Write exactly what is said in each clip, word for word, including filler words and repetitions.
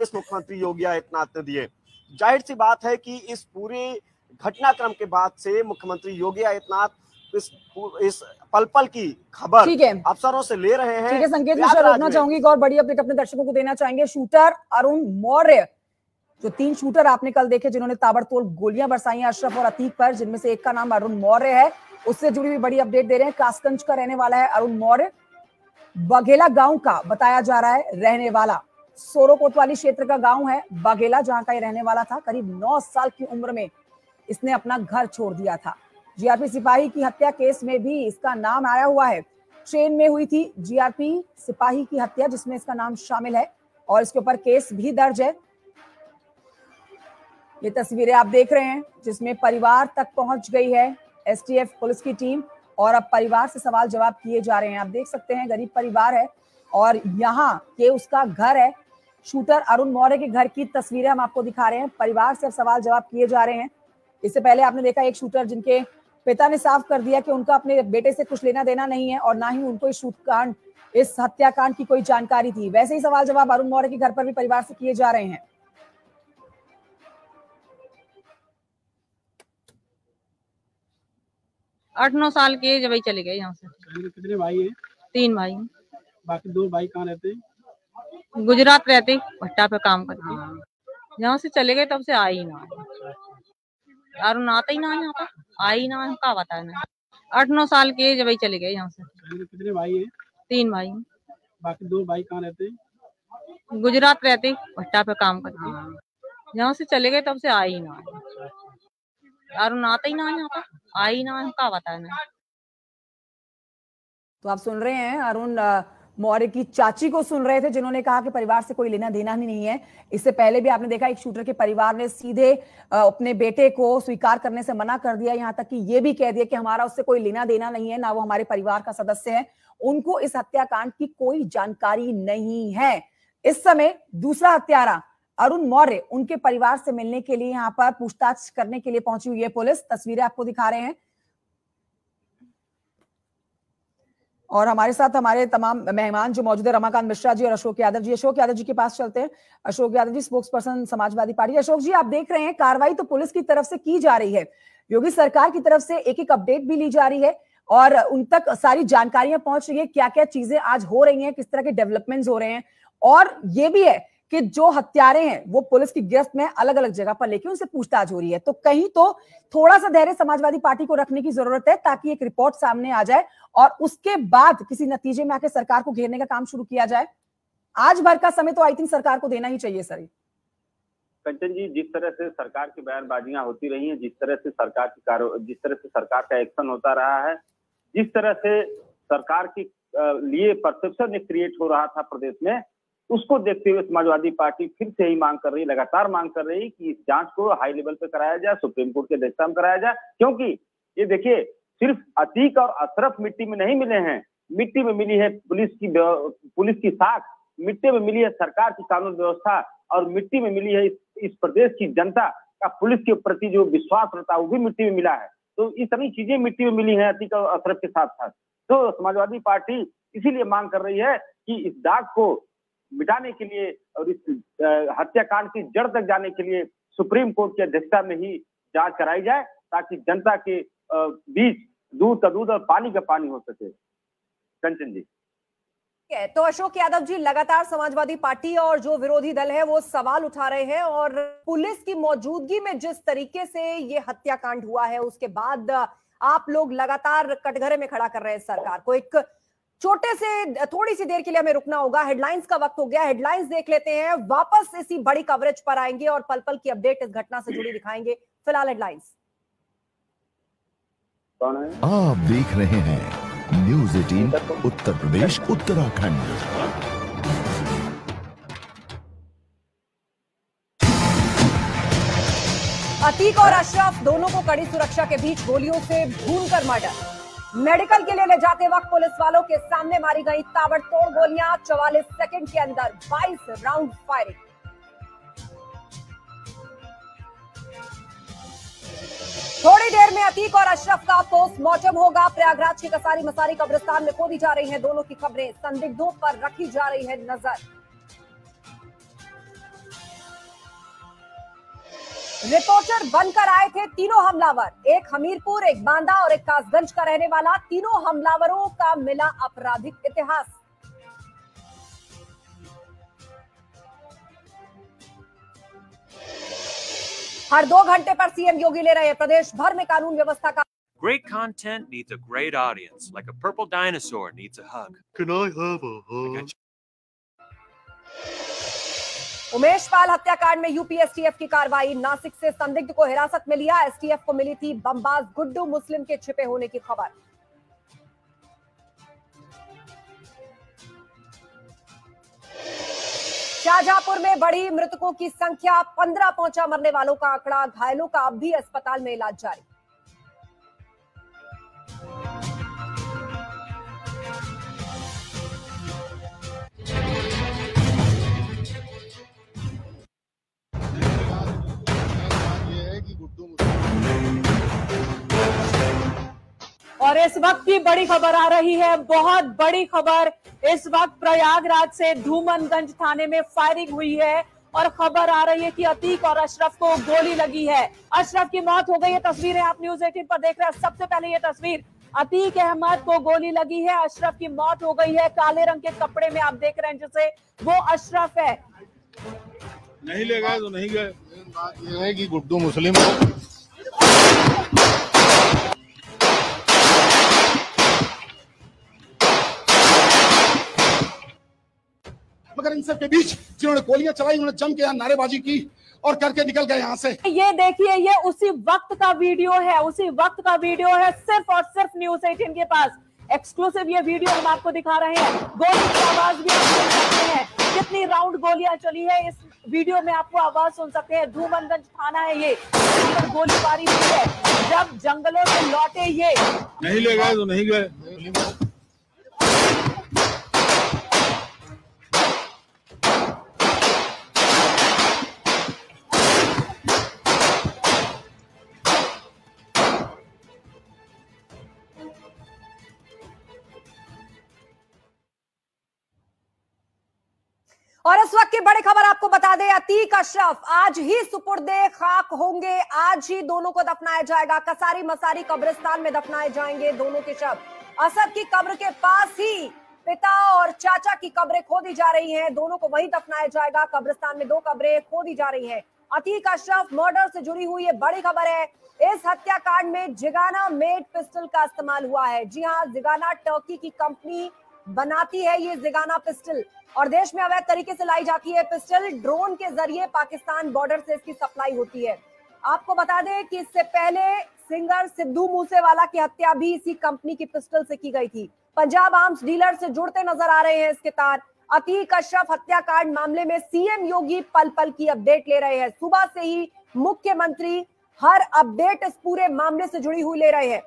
इस मुख्यमंत्री योगी आदित्यनाथ ने दिए। जाहिर सी बात है कि इस पूरे घटनाक्रम के बाद से मुख्यमंत्री योगी आदित्यनाथ इस इस पल पल की खबर अफसरों से ले रहे हैं। ठीक है संकेत मिश्रा, रोकना चाहूंगी और बड़ी अपडेट अपने दर्शकों को देना चाहेंगे। शूटर अरुण मौर्य, जो तीन शूटर आपने कल देखे जिन्होंने ताबड़तोड़ गोलियां बरसाई अशरफ और अतीक पर, जिनमें से एक का नाम अरुण मौर्य है, उससे जुड़ी हुई बड़ी अपडेट दे रहे हैं। कासगंज का रहने वाला है अरुण मौर्य, बघेला गांव का बताया जा रहा है रहने वाला। सोरो कोतवाली क्षेत्र का गांव है बघेला, जहां का ये रहने वाला था। करीब नौ साल की उम्र में इसने अपना घर छोड़ दिया था। जीआरपी सिपाही की हत्या केस में भी इसका नाम आया हुआ है। ट्रेन में हुई थी जीआरपी सिपाही की हत्या, जिसमें इसका नाम शामिल है और इसके ऊपर केस भी दर्ज है। ये तस्वीरें आप देख रहे हैं जिसमें परिवार तक पहुंच गई है एसटीएफ पुलिस की टीम और अब परिवार से सवाल जवाब किए जा रहे हैं। आप देख सकते हैं गरीब परिवार है और यहाँ के उसका घर है। शूटर अरुण मौर्य के घर की तस्वीरें हम आपको दिखा रहे हैं। परिवार से अब सवाल जवाब किए जा रहे हैं। इससे पहले आपने देखा एक शूटर जिनके पिता ने साफ कर दिया कि उनका अपने बेटे से कुछ लेना देना नहीं है और ना ही उनको इस शूटकांड इस हत्याकांड की कोई जानकारी थी। वैसे ही सवाल जवाब अरुण मौर्य के घर पर भी परिवार से किए जा रहे हैं। आठ नौ साल के जब ही चले गए यहाँ से। कितने भाई हैं? तीन भाई। बाकी दो भाई कहाँ रहते हैं? गुजरात रहते, भट्टा पे काम करते। यहाँ से चले गए तब से आ ही ना, अरुण आता ही ना यहाँ पर, आ ही ना, क्या बताया ना। आठ नौ साल के जब ही चले गए यहाँ से। कितने भाई हैं? तीन भाई। बाकी दो भाई कहाँ रहते हैं? गुजरात रहते, भट्टा पे काम करते। यहाँ से चले गए तब से आ ही ना, अरुण आता ही ना यहाँ पर, आ ही ना, क्या बताया ना। तो आप सुन रहे हैं अरुण मौर्य की चाची को सुन रहे थे, जिन्होंने कहा कि परिवार से कोई लेना देना ही नहीं है। इससे पहले भी आपने देखा एक शूटर के परिवार ने सीधे अपने बेटे को स्वीकार करने से मना कर दिया, यहां तक कि यह भी कह दिया कि हमारा उससे कोई लेना देना नहीं है, ना वो हमारे परिवार का सदस्य है, उनको इस हत्याकांड की कोई जानकारी नहीं है। इस समय दूसरा हत्यारा अरुण मौर्य उनके परिवार से मिलने के लिए यहां पर पूछताछ करने के लिए पहुंची हुई है पुलिस। तस्वीरें आपको दिखा रहे हैं और हमारे साथ हमारे तमाम मेहमान जो मौजूद है, रमाकांत मिश्रा जी और अशोक यादव जी। अशोक यादव जी के पास चलते हैं। Ashok Yadav ji, spokesperson Samajwadi party. Ashok ji, आप देख रहे हैं कार्रवाई तो पुलिस की तरफ से की जा रही है, योगी सरकार की तरफ से एक एक अपडेट भी ली जा रही है और उन तक सारी जानकारियां पहुंच रही है, क्या क्या चीजें आज हो रही हैं, किस तरह के डेवलपमेंट्स हो रहे हैं। और ये भी है कि जो हत्यारे हैं वो पुलिस की गिरफ्त में अलग अलग जगह पर लेके उनसे पूछताछ हो रही है। तो कहीं तो थोड़ा सा धैर्य समाजवादी पार्टी को रखने की जरूरत है ताकि एक रिपोर्ट सामने आ जाए और उसके बाद किसी नतीजे में आके सरकार को घेरने का काम शुरू किया जाए। आज भर का समय तो आई थिंक सरकार को देना ही चाहिए। सर कंचन जी, जिस तरह से सरकार की बयानबाजियां होती रही हैं, जिस तरह से सरकार की कार्य जिस तरह से सरकार का एक्शन होता रहा है, जिस तरह से सरकार के लिए परसेप्शन क्रिएट हो रहा था प्रदेश में, उसको देखते हुए समाजवादी पार्टी फिर से ही मांग कर रही, लगातार मांग कर रही कि इस जांच को हाई लेवल पे कराया जाए, सुप्रीम कोर्ट के अध्यक्षता में कराया जाए। क्योंकि ये देखिए, सिर्फ अतीक और अशरफ मिट्टी में नहीं मिले हैं, मिट्टी में मिली है पुलिस की पुलिस की साख, मिट्टी में मिली है सरकार की कानून व्यवस्था और मिट्टी में मिली है इस, इस प्रदेश की जनता का पुलिस के प्रति जो विश्वास रहता है वो भी मिट्टी में मिला है। तो ये सभी चीजें मिट्टी में मिली है अतीक और अशरफ के साथ साथ। तो समाजवादी पार्टी इसीलिए मांग कर रही है कि इस दाग को मिटाने के लिए और इस हत्याकांड की जड़ तक जाने के लिए सुप्रीम कोर्ट की अध्यक्षता में ही जांच कराई जाए, ताकि जनता के बीच दूध का दूध और पानी का पानी हो सके। कंचन जी। तो अशोक यादव जी, लगातार समाजवादी पार्टी और जो विरोधी दल है वो सवाल उठा रहे हैं और पुलिस की मौजूदगी में जिस तरीके से ये हत्याकांड हुआ है उसके बाद आप लोग लगातार कटघरे में खड़ा कर रहे हैं सरकार को। एक छोटे से थोड़ी सी देर के लिए हमें रुकना होगा, हेडलाइंस का वक्त हो गया, हेडलाइंस देख लेते हैं, वापस इसी बड़ी कवरेज पर आएंगे और पल पल की अपडेट इस घटना से जुड़ी दिखाएंगे। फिलहाल हेडलाइंस। आप देख रहे हैं न्यूज़ अठारह उत्तर प्रदेश उत्तराखंड। अतीक और अशरफ दोनों को कड़ी सुरक्षा के बीच गोलियों से भूनकर मर्डर। मेडिकल के लिए ले जाते वक्त पुलिस वालों के सामने मारी गई ताबड़तोड़ गोलियां। चौवालीस सेकंड के अंदर बाईस राउंड फायरिंग। थोड़ी देर में अतीक और अशरफ का पोस्टमार्टम होगा। प्रयागराज के कसारी मसारी कब्रिस्तान में खोदी जा रही हैं दोनों की खबरें, संदिग्धों पर रखी जा रही है नजर। रिपोर्टर बनकर आए थे तीनों हमलावर, एक हमीरपुर, एक बांदा और एक कासगंज का रहने वाला। तीनों हमलावरों का मिला आपराधिक इतिहास। हर दो घंटे पर सीएम योगी ले रहे हैं प्रदेश भर में कानून व्यवस्था का। Great content needs a great audience, like a purple dinosaur needs a hug. Can I have a hug? Umesh Pal हत्याकांड में यूपी एसटीएफ की कार्रवाई। नासिक से संदिग्ध को हिरासत में लिया। एसटीएफ को मिली थी बमबाज गुड्डू मुस्लिम के छिपे होने की खबर। शाहजहांपुर में बढ़ी मृतकों की संख्या, पंद्रह पहुंचा मरने वालों का आंकड़ा। घायलों का अब भी अस्पताल में इलाज जारी। और इस वक्त की बड़ी खबर आ रही है, बहुत बड़ी खबर। इस वक्त प्रयागराज से धूमनगंज थाने में फायरिंग हुई है और खबर आ रही है कि अतीक और अशरफ को गोली लगी है। अशरफ की मौत हो गई है। तस्वीरें आप न्यूज़ अठारह पर देख रहे हैं। सबसे पहले ये तस्वीर, अतीक अहमद को गोली लगी है, अशरफ की मौत हो गई है। काले रंग के कपड़े में आप देख रहे हैं जैसे वो अशरफ है। नहीं ले गए तो नहीं गए। बात यह है कि गुड्डू मुस्लिम मगर इन सब के बीच जिन्होंने गोलियां चलाई, उन्होंने जम के यहाँ नारेबाजी की और करके निकल गए यहाँ से। ये देखिए, ये उसी वक्त का वीडियो है, उसी वक्त का वीडियो है। सिर्फ और सिर्फ न्यूज़ अठारह के पास एक्सक्लूसिव ये वीडियो हम आपको दिखा रहे हैं। गोली की आवाज भी आप सुन सकते हैं, कितनी राउंड गोलियां चली है इस वीडियो में आपको आवाज सुन सकते हैं। धूमनगंज थाना है ये, पर गोलीबारी हुई है जब जंगलों से लौटे ये। नहीं ले गए तो नहीं गए। और इस वक्त की बड़ी खबर आपको बता दें, अतीक अशरफ आज ही सुपुर्दे खाक होंगे। आज ही दोनों को दफनाया जाएगा। कसारी मसारी कब्रिस्तान में दफनाए जाएंगे दोनों के शव। असद की कब्र के पास ही पिता और चाचा की कब्रें खोदी जा रही हैं। दोनों को वहीं दफनाया जाएगा। कब्रिस्तान में दो कब्रें खोदी जा रही हैं। अतीक अशरफ मर्डर से जुड़ी हुई ये बड़ी खबर है। इस हत्याकांड में जिगाना मेड पिस्टल का इस्तेमाल हुआ है। जी हाँ, जिगाना टर्की की कंपनी बनाती है ये जिगाना पिस्टल और देश में अवैध तरीके से लाई जाती है पिस्टल। ड्रोन के जरिए पाकिस्तान बॉर्डर से इसकी सप्लाई होती है। आपको बता दें कि इससे पहले सिंगर सिद्धू मूसेवाला की हत्या भी इसी कंपनी की पिस्टल से की गई थी। पंजाब आर्म्स डीलर से जुड़ते नजर आ रहे हैं इसके तार। अतीक अशरफ हत्याकांड मामले में सीएम योगी पल पल की अपडेट ले रहे हैं। सुबह से ही मुख्यमंत्री हर अपडेट इस पूरे मामले से जुड़ी हुई ले रहे हैं।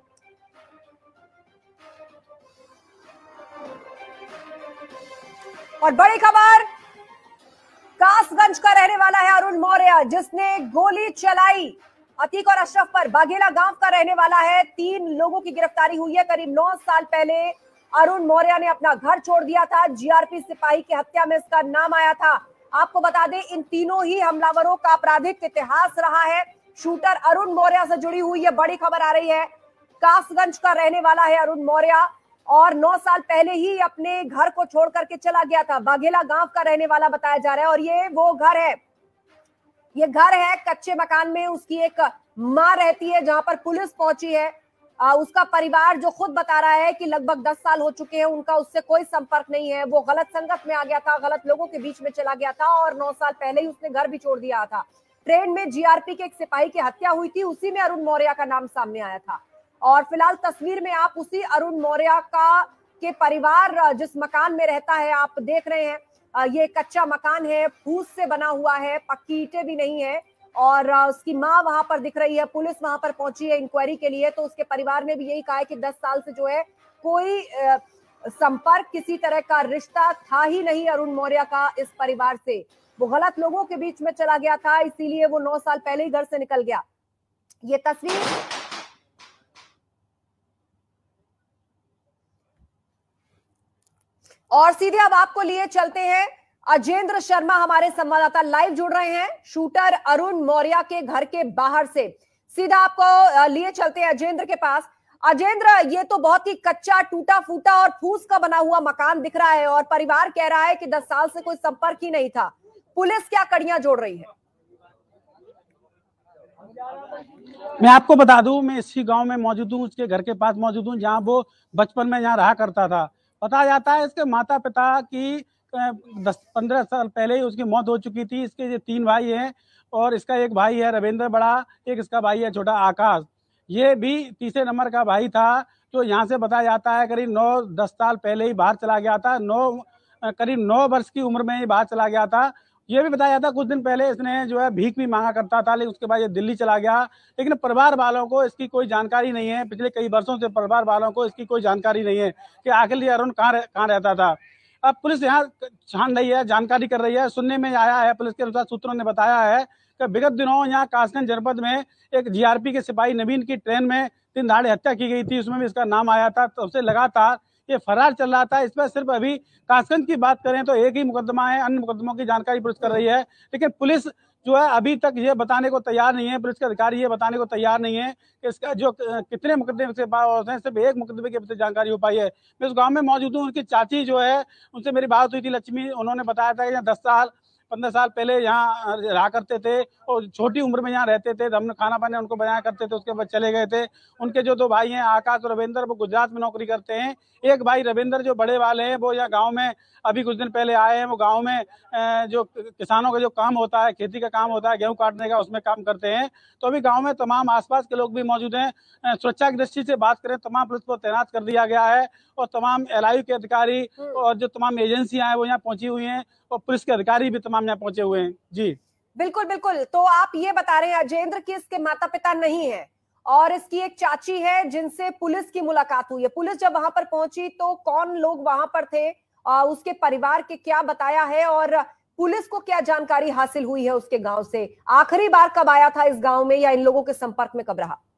और बड़ी खबर, कासगंज का रहने वाला है अरुण मौर्य, जिसने गोली चलाई अतीक और अशरफ पर। बाघेला गांव का रहने वाला है। तीन लोगों की गिरफ्तारी हुई है। करीब नौ साल पहले अरुण मौर्य ने अपना घर छोड़ दिया था। जीआरपी सिपाही की हत्या में इसका नाम आया था। आपको बता दें, इन तीनों ही हमलावरों का आपराधिक इतिहास रहा है। शूटर अरुण मौर्य से जुड़ी हुई यह बड़ी खबर आ रही है। कासगंज का रहने वाला है अरुण मौर्य और नौ साल पहले ही अपने घर को छोड़ करके चला गया था। बाघेला गांव का रहने वाला बताया जा रहा है और ये वो घर है, ये घर है कच्चे मकान में। उसकी एक मां रहती है जहां पर पुलिस पहुंची है। आ, उसका परिवार जो खुद बता रहा है कि लगभग दस साल हो चुके हैं, उनका उससे कोई संपर्क नहीं है। वो गलत संगत में आ गया था, गलत लोगों के बीच में चला गया था और नौ साल पहले ही उसने घर भी छोड़ दिया था। ट्रेन में जीआरपी के एक सिपाही की हत्या हुई थी, उसी में अरुण मौर्य का नाम सामने आया था। और फिलहाल तस्वीर में आप उसी अरुण मौर्य का के परिवार जिस मकान में रहता है आप देख रहे हैं। ये कच्चा मकान है, फूस से बना हुआ है, पक्की ईंटें भी नहीं है और उसकी माँ वहां पर दिख रही है। पुलिस वहां पर पहुंची है इंक्वायरी के लिए। तो उसके परिवार ने भी यही कहा है कि दस साल से जो है कोई संपर्क, किसी तरह का रिश्ता था ही नहीं अरुण मौर्य का इस परिवार से। वो गलत लोगों के बीच में चला गया था, इसीलिए वो नौ साल पहले ही घर से निकल गया। ये तस्वीर और सीधे अब आपको लिए चलते हैं अजेंद्र शर्मा हमारे संवाददाता लाइव जुड़ रहे हैं शूटर अरुण मौर्य के घर के बाहर से। सीधा आपको लिए चलते हैं अजेंद्र के पास। अजेंद्र, ये तो बहुत ही कच्चा, टूटा फूटा और फूस का बना हुआ मकान दिख रहा है और परिवार कह रहा है कि दस साल से कोई संपर्क ही नहीं था। पुलिस क्या कड़ियां जोड़ रही है? मैं आपको बता दूं, मैं इसी गांव में मौजूद हूं, उसके घर के पास मौजूद हूं, जहां वो बचपन में यहाँ रहा करता था। बताया जाता है इसके माता पिता की दस पंद्रह साल पहले ही उसकी मौत हो चुकी थी। इसके ये तीन भाई हैं और इसका एक भाई है रविंद्र बड़ा, एक इसका भाई है छोटा आकाश। ये भी तीसरे नंबर का भाई था, जो यहाँ से बताया जाता है करीब नौ दस साल पहले ही बाहर चला गया था। नौ करीब नौ वर्ष की उम्र में ही बाहर चला गया था। ये भी बताया जाता है कुछ दिन पहले इसने जो है भीख भी मांगा करता था, लेकिन उसके बाद ये दिल्ली चला गया। लेकिन परिवार वालों को इसकी कोई जानकारी नहीं है। पिछले कई वर्षों से परिवार वालों को इसकी कोई जानकारी नहीं है कि आखिर ये अरुण कहाँ कहाँ रहता था। अब पुलिस यहाँ छान रही है, जानकारी कर रही है। सुनने में आया है, पुलिस के अनुसार सूत्रों ने बताया है कि विगत दिनों यहाँ कासगंज जनपद में एक जीआरपी के सिपाही नवीन की ट्रेन में तीन दहाड़े हत्या की गई थी, उसमें भी इसका नाम आया था। तो उससे लगातार ये फरार चल रहा था। इस पर सिर्फ अभी कासगंज की बात करें तो एक ही मुकदमा है, अन्य मुकदमों की जानकारी पुलिस कर रही है। लेकिन पुलिस जो है अभी तक ये बताने को तैयार नहीं है, पुलिस के अधिकारी ये बताने को तैयार नहीं है कि इसका जो कितने मुकदमे से पास हैं, सिर्फ एक मुकदमे की जानकारी हो पाई है। मैं उस गाँव में मौजूद हूँ, उनकी चाची जो है उनसे मेरी बात हुई थी, लक्ष्मी। उन्होंने बताया था कि दस साल पंद्रह साल पहले यहाँ रहा करते थे और छोटी उम्र में यहाँ रहते थे। हमने खाना पानी उनको बनाया करते थे, उसके बाद चले गए थे। उनके जो दो भाई हैं आकाश और रविंद्र, वो गुजरात में नौकरी करते हैं। एक भाई रविंद्र जो बड़े वाले हैं वो यहाँ गांव में अभी कुछ दिन पहले आए हैं। वो गांव में जो किसानों का जो काम होता है, खेती का काम होता है, गेहूं काटने का, उसमें काम करते हैं। तो अभी गाँव में तमाम आसपास के लोग भी मौजूद हैं। सुरक्षा की दृष्टि से बात करें, तमाम पुलिस को तैनात कर दिया गया है और तमाम एल आई यू के अधिकारी और जो तमाम एजेंसियां हैं वो यहाँ पहुंची हुई हैं और पुलिस के अधिकारी भी तमाम यहाँ पहुंचे हुए हैं। जी बिल्कुल बिल्कुल। तो आप ये बता रहे हैं अजेंद्र कि इसके माता पिता नहीं है और इसकी एक चाची है जिनसे पुलिस की मुलाकात हुई है। पुलिस जब वहां पर पहुंची तो कौन लोग वहां पर थे, आ, उसके परिवार के क्या बताया है और पुलिस को क्या जानकारी हासिल हुई है उसके गांव से? आखिरी बार कब आया था इस गांव में या इन लोगों के संपर्क में कब रहा?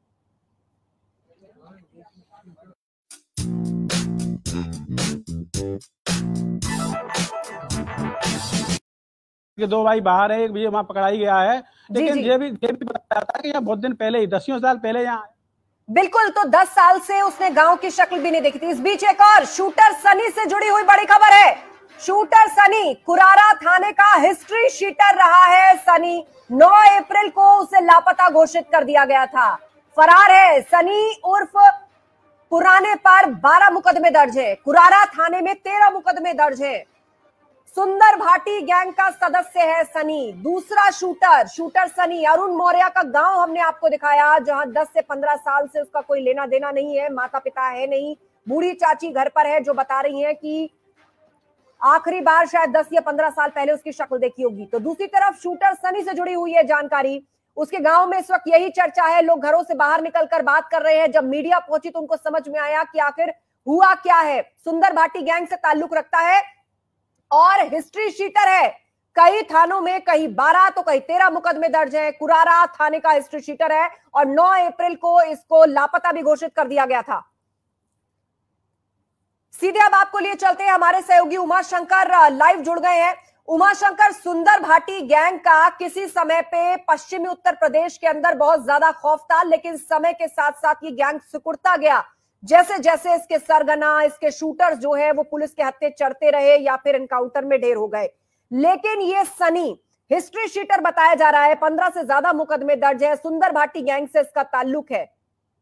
के दो भाई बाहर है, एक भी वहां पकड़ाई गया है। लेकिन ये भी ये भी बताया था कि यहाँ बहुत दिन पहले ही दसियों साल पहले यहाँ बिल्कुल। तो दस साल से उसने गांव की शक्ल भी नहीं देखी थी। इस बीच एक और शूटर सनी से जुड़ी हुई बड़ी खबर है। शूटर सनी कुरारा थाने का हिस्ट्री शीटर रहा है। सनी नौ अप्रैल को उसे लापता घोषित कर दिया गया था, फरार है। सनी उर्फ पुराने पर बारह मुकदमे दर्ज है, कुरारा थाने में तेरह मुकदमे दर्ज है। सुंदर भाटी गैंग का सदस्य है सनी। दूसरा शूटर शूटर सनी अरुण मौर्य का गांव हमने आपको दिखाया, जहां दस से पंद्रह साल से उसका कोई लेना देना नहीं है, माता पिता है नहीं, बूढ़ी चाची घर पर है जो बता रही है कि आखिरी बार शायद दस या पंद्रह साल पहले उसकी शक्ल देखी होगी। तो दूसरी तरफ शूटर सनी से जुड़ी हुई है जानकारी। उसके गांव में इस वक्त यही चर्चा है, लोग घरों से बाहर निकलकर बात कर रहे हैं। जब मीडिया पहुंची तो उनको समझ में आया कि आखिर हुआ क्या है। सुंदर भाटी गैंग से ताल्लुक रखता है और हिस्ट्री शीटर है। कई थानों में कहीं बारह तो कहीं तेरह मुकदमे दर्ज हैं। कुरारा थाने का हिस्ट्री शीटर है और नौ अप्रैल को इसको लापता भी घोषित कर दिया गया था। सीधे अब आपको लिए चलते हैं, हमारे सहयोगी उमा शंकर लाइव जुड़ गए हैं। उमा शंकर, सुंदर भाटी गैंग का किसी समय पे पश्चिमी उत्तर प्रदेश के अंदर बहुत ज्यादा खौफ था, लेकिन समय के साथ साथ ये गैंग सिकुड़ता गया। जैसे जैसे इसके सरगना, इसके शूटर्स जो है वो पुलिस के हत्थे चढ़ते रहे या फिर एनकाउंटर में ढेर हो गए। लेकिन ये सनी हिस्ट्री शीटर बताया जा रहा है, पंद्रह से ज्यादा मुकदमे दर्ज है, सुंदर भाटी गैंग से इसका ताल्लुक है।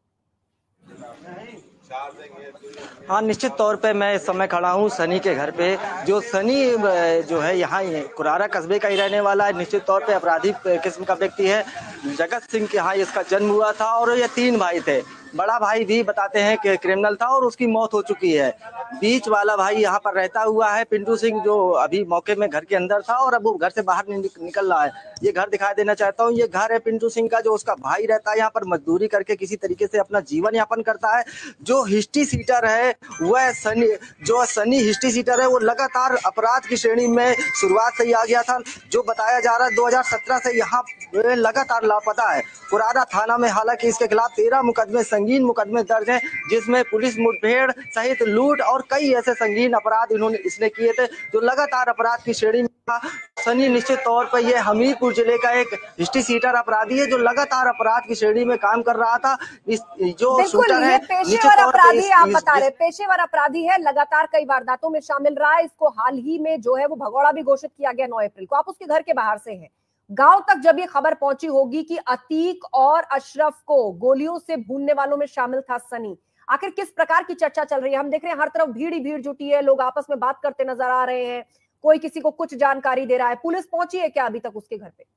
हाँ, निश्चित तौर पे मैं इस समय खड़ा हूँ सनी के घर पे। जो सनी जो है यहाँ कुरारा कस्बे का ही रहने वाला है, निश्चित तौर पे अपराधी किस्म का व्यक्ति है। जगत सिंह के यहाँ इसका जन्म हुआ था और ये तीन भाई थे। बड़ा भाई भी बताते हैं कि क्रिमिनल था और उसकी मौत हो चुकी है। बीच वाला भाई यहाँ पर रहता हुआ है पिंटू सिंह, जो अभी मौके में घर के अंदर था और अब वो घर से बाहर निकल रहा है। ये घर दिखाई देना चाहता हूँ, ये घर है पिंटू सिंह का, जो उसका भाई रहता है यहाँ पर मजदूरी करके किसी तरीके से अपना जीवन यापन करता है। जो हिस्ट्री सीटर है वह सनी, जो सनी हिस्ट्री सीटर है वो लगातार अपराध की श्रेणी में शुरुआत से ही आ गया था। जो बताया जा रहा है दो हजार सत्रह से यहाँ लगातार लापता है। कुरारा थाना में हालांकि इसके खिलाफ तेरह मुकदमे संगीन मुकदमे दर्ज हैं, जिसमें पुलिस मुठभेड़ सहित लूट और कई ऐसे संगीन अपराध इन्होंने इसने किए थे, जो लगातार अपराध की श्रेणी में था। सनी निश्चित तौर पर यह हमीरपुर जिले का एक हिस्ट्री सीटर अपराधी है, जो लगातार अपराध की श्रेणी में काम कर रहा था। इस जो शूटर है पेशेवर अपराधी, आप बता रहे पेशेवर अपराधी है, लगातार कई वारदातों में शामिल रहा है। इसको हाल ही में जो है वो भगौड़ा भी घोषित किया गया नौ अप्रैल को। आप उसके घर के बाहर से हैं, गांव तक जब ये खबर पहुंची होगी कि अतीक और अशरफ को गोलियों से भूनने वालों में शामिल था सनी, आखिर किस प्रकार की चर्चा चल रही है? हम देख रहे हैं हर तरफ भीड़ ही भीड़ जुटी है, लोग आपस में बात करते नजर आ रहे हैं, कोई किसी को कुछ जानकारी दे रहा है। पुलिस पहुंची है क्या अभी तक उसके घर पे?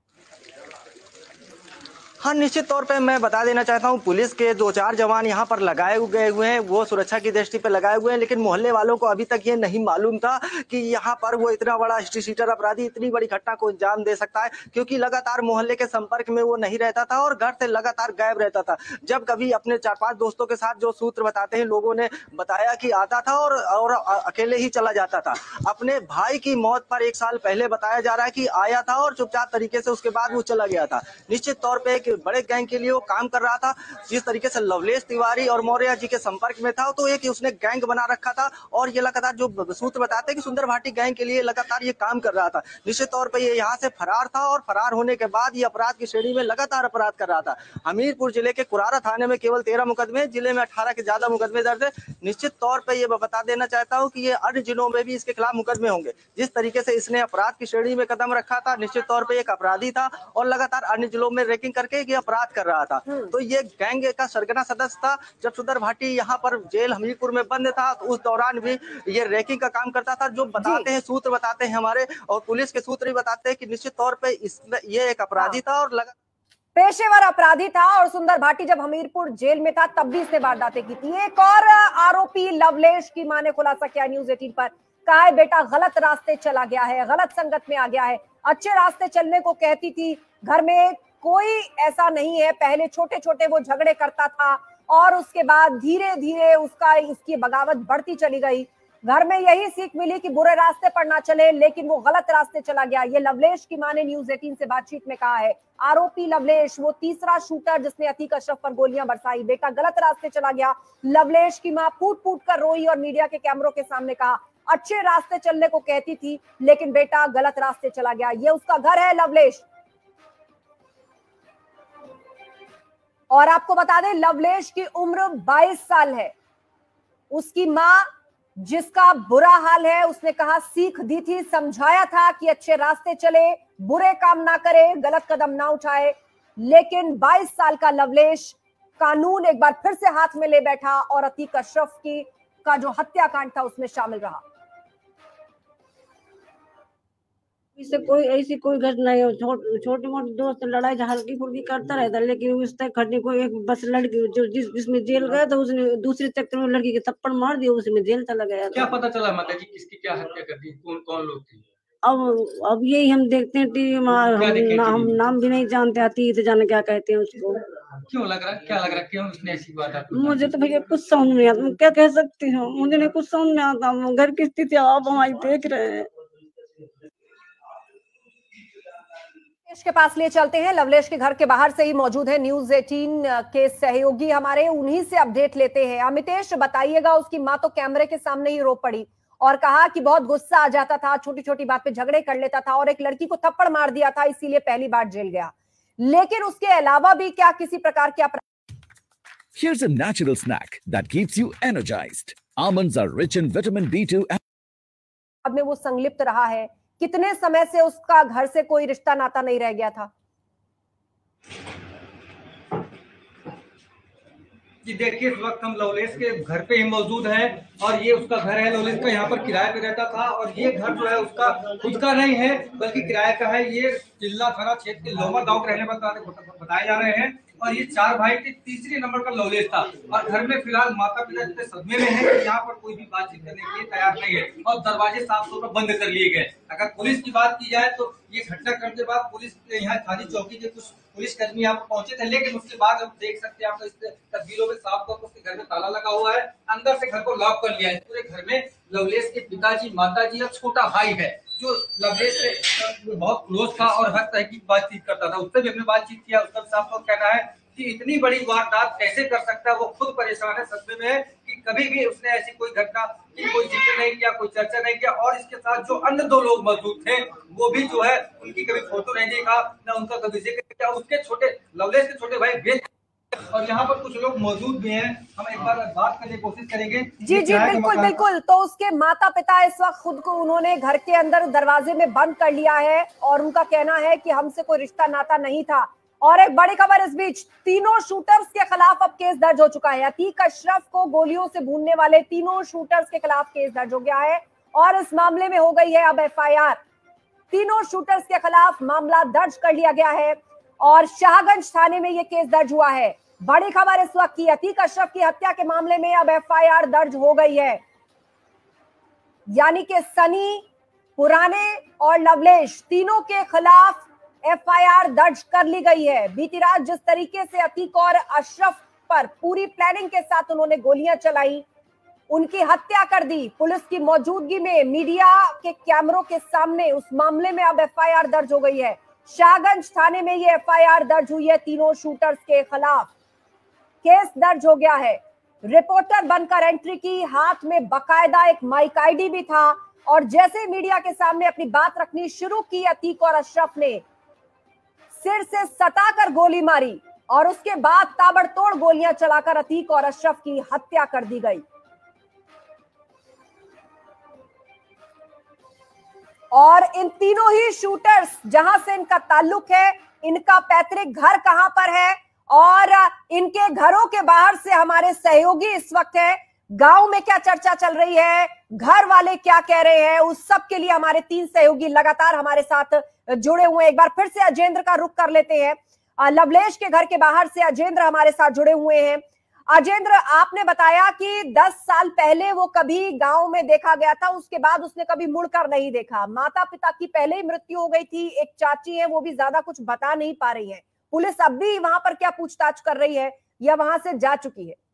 हाँ, निश्चित तौर पे मैं बता देना चाहता हूँ, पुलिस के दो चार जवान यहाँ पर लगाए गए हुए हैं, वो सुरक्षा की दृष्टि पे लगाए हुए हैं, लेकिन मोहल्ले वालों को अभी तक ये नहीं मालूम था कि यहाँ पर वो इतना बड़ा हिस्ट्री सीटर अपराधी इतनी बड़ी घटना को अंजाम दे सकता है, क्योंकि लगातार मोहल्ले के संपर्क में वो नहीं रहता था और घर से लगातार गायब रहता था। जब कभी अपने चार पांच दोस्तों के साथ, जो सूत्र बताते हैं, लोगों ने बताया कि आता था और, और अकेले ही चला जाता था। अपने भाई की मौत पर एक साल पहले बताया जा रहा है कि आया था और चुपचाप तरीके से उसके बाद वो चला गया था। निश्चित तौर पर बड़े गैंग के लिए वो काम कर रहा था। जिस तरीके से लवलेश तिवारी और मौर्य जी के संपर्क में था, तो एक उसने गैंग बना रखा था और ये लगातार जो सूत्र बताते हैं कि सुंदर भाटी गैंग के लिए लगातार ये काम कर रहा था। निश्चित तौर पर ये यहाँ से फरार था और फरार होने के बाद ये अपराध की श्रेणी में लगातार अपराध कर रहा था। हमीरपुर जिले के कुरारा थाने में केवल तेरह मुकदमे, जिले में अठारह के ज्यादा मुकदमे दर्ज है। निश्चित तौर पर ये बता देना चाहता हूँ कि ये अन्य जिलों में भी इसके खिलाफ मुकदमे होंगे। जिस तरीके से इसने अपराध की श्रेणी में कदम रखा था, निश्चित तौर पर एक अपराधी था और लगातार अन्य जिलों में रैंकिंग करके ये अपराध कर रहा था। तो ये गैंग का सरगना सदस्य था। जब सुंदर भाटी यहाँ पर जेल हमीरपुर में बंद था, तो उस दौरान भी ये रैंकिंग का काम करता था। जो बताते हैं, सूत्र बताते हैं हमारे, और पुलिस के सूत्र भी बताते हैं कि निश्चित तौर पे इस ये एक अपराधी था और लगा पेशेवर अपराधी था। और सुंदर भाटी जब हमीरपुर जेल में था तब भी इसने वारदातें की थी। एक और आरोपी लवलेश की मां ने खुलासा किया न्यूज अठारह पर, कहा है बेटा गलत रास्ते चला गया है, गलत संगत में आ गया है, अच्छे रास्ते चलने को कहती थी। घर में कोई ऐसा नहीं है, पहले छोटे छोटे वो झगड़े करता था और उसके बाद धीरे धीरे उसका इसकी बगावत बढ़ती चली गई। घर में यही सीख मिली कि बुरे रास्ते पर ना चले, लेकिन वो गलत रास्ते चला गया। ये लवलेश की मां ने न्यूज अठारह से बातचीत में कहा है। आरोपी लवलेश, वो तीसरा शूटर जिसने अतीक अशरफ पर गोलियां बरसाई, बेटा गलत रास्ते चला गया। लवलेश की मां फूट फूट कर रोई और मीडिया के कैमरों के सामने कहा, अच्छे रास्ते चलने को कहती थी लेकिन बेटा गलत रास्ते चला गया। ये उसका घर है लवलेश। और आपको बता दें, लवलेश की उम्र बाईस साल है। उसकी मां, जिसका बुरा हाल है, उसने कहा सीख दी थी, समझाया था कि अच्छे रास्ते चले, बुरे काम ना करे, गलत कदम ना उठाए, लेकिन बाईस साल का लवलेश कानून एक बार फिर से हाथ में ले बैठा और अतीक अशरफ की का जो हत्याकांड था उसमें शामिल रहा। इससे कोई ऐसी कोई घटना है, छोटी मोटी दोस्त लड़ाई हल्की फुल्की करता रहता, लेकिन उस तक खड़ने को एक बस लड़की जो जिस जिसमें जेल गया था, उसने दूसरे चक्कर में लड़की के थप्पड़ मार दिया, उसमें जेल चला गया। क्या पता चला माता जी किसकी क्या हत्या कर दी, कौन कौन लोग थे? अब अब यही हम देखते हैं टीवी में, हम, ना, हम नाम भी नहीं जानते, अतीत जाने क्या कहते हैं उसको। क्यों लग रहा क्या लग रहा क्यों उसने ऐसी बात? मुझे तो भैया कुछ समझ नहीं आता, क्या कह सकती हूँ, मुझे नहीं कुछ समझ नहीं आता। घर की स्थिति आप हमारी देख रहे हैं। के पास लिए चलते हैं। लवलेश के घर के बाहर से ही मौजूद है न्यूज अठारह के सहयोगी हमारे, उन्हीं से अपडेट लेते हैं। अमितेश बताइएगा, उसकी मां तो कैमरे के सामने ही रो पड़ी और कहा कि बहुत गुस्सा आ जाता था, छोटी छोटी बात पे झगड़े कर लेता था और एक लड़की को थप्पड़ मार दिया था, इसीलिए पहली बार जेल गया। लेकिन उसके अलावा भी क्या किसी प्रकार के अपराध? Here's a natural snack that keeps you energized. Almonds are rich in vitamin B two. अब में वो संलिप्त रहा है, कितने समय से उसका घर से कोई रिश्ता नाता नहीं रह गया था? जी देखिए, इस वक्त हम लवलेश के घर पे ही मौजूद हैं और ये उसका घर है लवलेश का, यहाँ पर किराए पे रहता था और ये घर जो है उसका खुद का नहीं है बल्कि किराए का है। ये जिला थाना क्षेत्र के लोमा गांव के रहने वाले बताए जा रहे हैं और ये चार भाई के तीसरे नंबर का लवलेश था और घर में फिलहाल माता पिता जितने सदमे में हैं कि यहाँ पर कोई भी बातचीत करने के लिए तैयार नहीं है और दरवाजे साफ तौर पर बंद कर लिए गए। अगर पुलिस की बात की जाए तो ये घटनाक्रम के बाद पुलिस यहाँ थानी चौकी के कुछ पुलिस कर्मी यहाँ पर पहुंचे थे, लेकिन उसके बाद हम देख सकते हैं आपको इस तस्वीरों में साफ तौर पर उसके घर में ताला लगा हुआ है, अंदर से घर को लॉक कर लिया है। पूरे घर में लवलेश के पिताजी, माताजी और छोटा भाई है जो लवलेश से बहुत क्लोज था और हर तरह की बातचीत करता था। उससे भी हमने बातचीत किया, उसका साफ तौर कहना है कि इतनी बड़ी वारदात कैसे कर सकता है। वो खुद परेशान है, सदमे में है कि कभी भी उसने ऐसी कोई घटना की कोई जिक्र नहीं किया, कोई चर्चा नहीं किया। और इसके साथ जो अन्य दो लोग मौजूद थे वो भी जो है उनकी कभी फोटो नहीं देखा, न उनका कभी जिक्र किया। उसके छोटे लवलेश के छोटे भाई बेच, और यहाँ पर कुछ लोग मौजूद भी हैं, हम एक बार बात करने की कोशिश करेंगे। जी जी बिल्कुल बिल्कुल। तो उसके माता पिता इस वक्त खुद को उन्होंने घर के अंदर दरवाजे में बंद कर लिया है और उनका कहना है कि हमसे कोई रिश्ता नाता नहीं था। और एक बड़ी खबर इस बीच, तीनों शूटर्स के खिलाफ अब केस दर्ज हो चुका है। अतीक अशरफ को गोलियों से भूनने वाले तीनों शूटर्स के खिलाफ केस दर्ज हो गया है और इस मामले में हो गई है अब एफ आई आर। तीनों शूटर्स के खिलाफ मामला दर्ज कर लिया गया है और शाहगंज थाने में यह केस दर्ज हुआ है। बड़ी खबर इस वक्त की, अतीक अशरफ की हत्या के मामले में अब एफ आई आर दर्ज हो गई है, यानी कि सनी, पुराने और लवलेश तीनों के खिलाफ एफ आई आर दर्ज कर ली गई है। बीती रात जिस तरीके से अतीक और अशरफ पर पूरी प्लानिंग के साथ उन्होंने गोलियां चलाई, उनकी हत्या कर दी पुलिस की मौजूदगी में, मीडिया के कैमरों के सामने, उस मामले में अब एफ आई आर दर्ज हो गई है। शाहगंज थाने में ये एफ आई आर दर्ज हुई है तीनों शूटर्स के खिलाफ। केस दर्ज हो गया है। रिपोर्टर बनकर एंट्री की, हाथ में बकायदा एक माइक आईडी भी था और जैसे मीडिया के सामने अपनी बात रखनी शुरू की अतीक और अशरफ ने सिर से सटाकर गोली मारी और उसके बाद ताबड़तोड़ गोलियां चलाकर अतीक और अशरफ की हत्या कर दी गई। और इन तीनों ही शूटर्स जहां से इनका ताल्लुक है, इनका पैतृक घर कहां पर है और इनके घरों के बाहर से हमारे सहयोगी इस वक्त है, गांव में क्या चर्चा चल रही है, घर वाले क्या कह रहे हैं, उस सब के लिए हमारे तीन सहयोगी लगातार हमारे साथ जुड़े हुए हैं। एक बार फिर से अजेंद्र का रुख कर लेते हैं। लवलेश के घर के बाहर से अजेंद्र हमारे साथ जुड़े हुए हैं। अजेंद्र, आपने बताया कि दस साल पहले वो कभी गांव में देखा गया था, उसके बाद उसने कभी मुड़कर नहीं देखा। माता पिता की पहले ही मृत्यु हो गई थी, एक चाची है वो भी ज्यादा कुछ बता नहीं पा रही है। पुलिस अब भी वहां पर क्या पूछताछ कर रही है या वहां से जा चुकी है?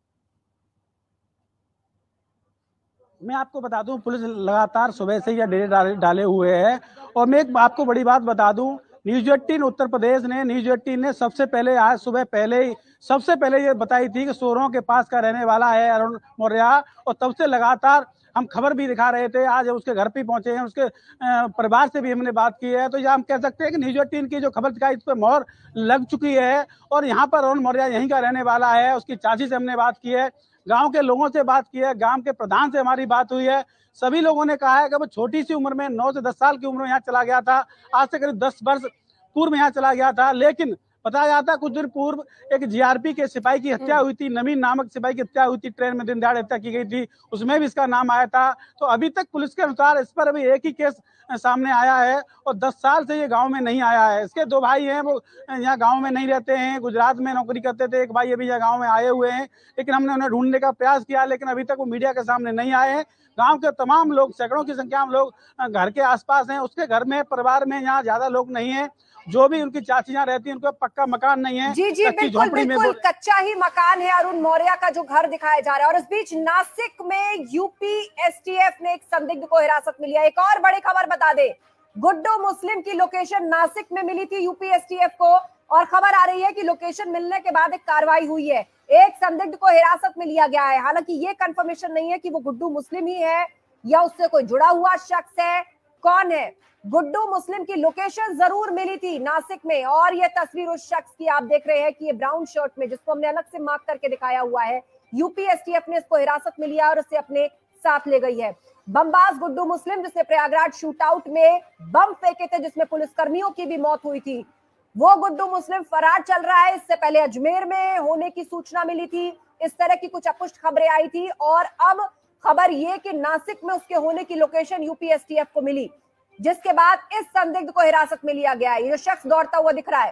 मैं आपको बता दूं, पुलिस लगातार सुबह से यह डेरे डाले, डाले हुए है। और मैं एक आपको बड़ी बात बता दूं, न्यूज एटीन उत्तर प्रदेश ने न्यूज एटीन ने सबसे पहले आज सुबह पहले ही सबसे पहले ये बताई थी कि सोरों के पास का रहने वाला है अरुण मौर्य, और तब से लगातार हम खबर भी दिखा रहे थे। आज उसके घर पे पहुंचे हैं, उसके परिवार से भी हमने बात की है। तो यह हम कह सकते हैं कि न्यूज एटीन की जो खबर दिखाई, इस पर मोहर लग चुकी है। और यहाँ पर अरुण मौर्य यहीं का रहने वाला है। उसकी चाची से हमने बात की है, गांव के लोगों से बात की है, गांव के प्रधान से हमारी बात हुई है। सभी लोगों ने कहा है कि वो छोटी सी उम्र में, नौ से दस साल की उम्र में यहाँ चला गया था। आज से करीब दस वर्ष पूर्व यहाँ चला गया था। लेकिन बताया जाता है कुछ दिन पूर्व एक जी आर पी के सिपाही की हत्या हुई थी, नवीन नामक सिपाही की हत्या हुई थी, ट्रेन में दिन दहाड़े हत्या की गई थी, उसमें भी इसका नाम आया था। तो अभी तक पुलिस के अनुसार इस पर अभी एक ही केस सामने आया है और दस साल से ये गांव में नहीं आया है। इसके दो भाई हैं, वो यहाँ गांव में नहीं रहते हैं, गुजरात में नौकरी करते थे। एक भाई अभी यहाँ गांव में आए हुए हैं, लेकिन हमने उन्हें ढूंढने का प्रयास किया, लेकिन अभी तक वो मीडिया के सामने नहीं आए हैं। गांव के तमाम लोग, सैकड़ों की संख्या में लोग घर के आसपास हैं। उसके घर में, परिवार में यहाँ ज्यादा लोग नहीं है। जो भी उनकी चाची यहाँ रहती है, उनको पक्का मकान नहीं है। जी जी बिल्कुल बिल्कुल, कच्चा ही मकान है अरुण मौर्य का जो घर दिखाया जा रहा है। और इस बीच नासिक में यूपी एस टी एफ ने एक संदिग्ध को हिरासत में लिया। एक और बड़ी खबर बता दे, गुड्डू मुस्लिम की लोकेशन नासिक में मिली थी यूपी एस टी एफ को और खबर आ रही है कि लोकेशन मिलने के बाद एक कार्रवाई हुई है, एक संदिग्ध को हिरासत में लिया गया है। हालांकि ये कंफर्मेशन नहीं है कि वो गुड्डू मुस्लिम ही है या उससे कोई जुड़ा हुआ शख्स है, कौन है। गुड्डू मुस्लिम की लोकेशन जरूर मिली थी नासिक में और ये तस्वीर उस शख्स की आप देख रहे हैं कि ये ब्राउन शर्ट में, जिसको हमने अलग से मार्क करके दिखाया हुआ है, यूपी एस टी एफ ने इसको हिरासत में लिया और उसे अपने साथ ले गई है। बमबाज गुड्डू मुस्लिम, जिसने प्रयागराज शूटआउट में बम फेंके थे जिसमें पुलिसकर्मियों की भी मौत हुई थी, वो गुड्डू मुस्लिम फरार चल रहा है। इससे पहले अजमेर में होने की सूचना मिली थी, इस तरह की कुछ अपुष्ट खबरें आई थी और अब खबर ये कि नासिक में उसके होने की location UP S T F को मिली, जिसके बाद इस संदिग्ध को हिरासत में लिया गया है। ये शख्स दौड़ता हुआ दिख रहा है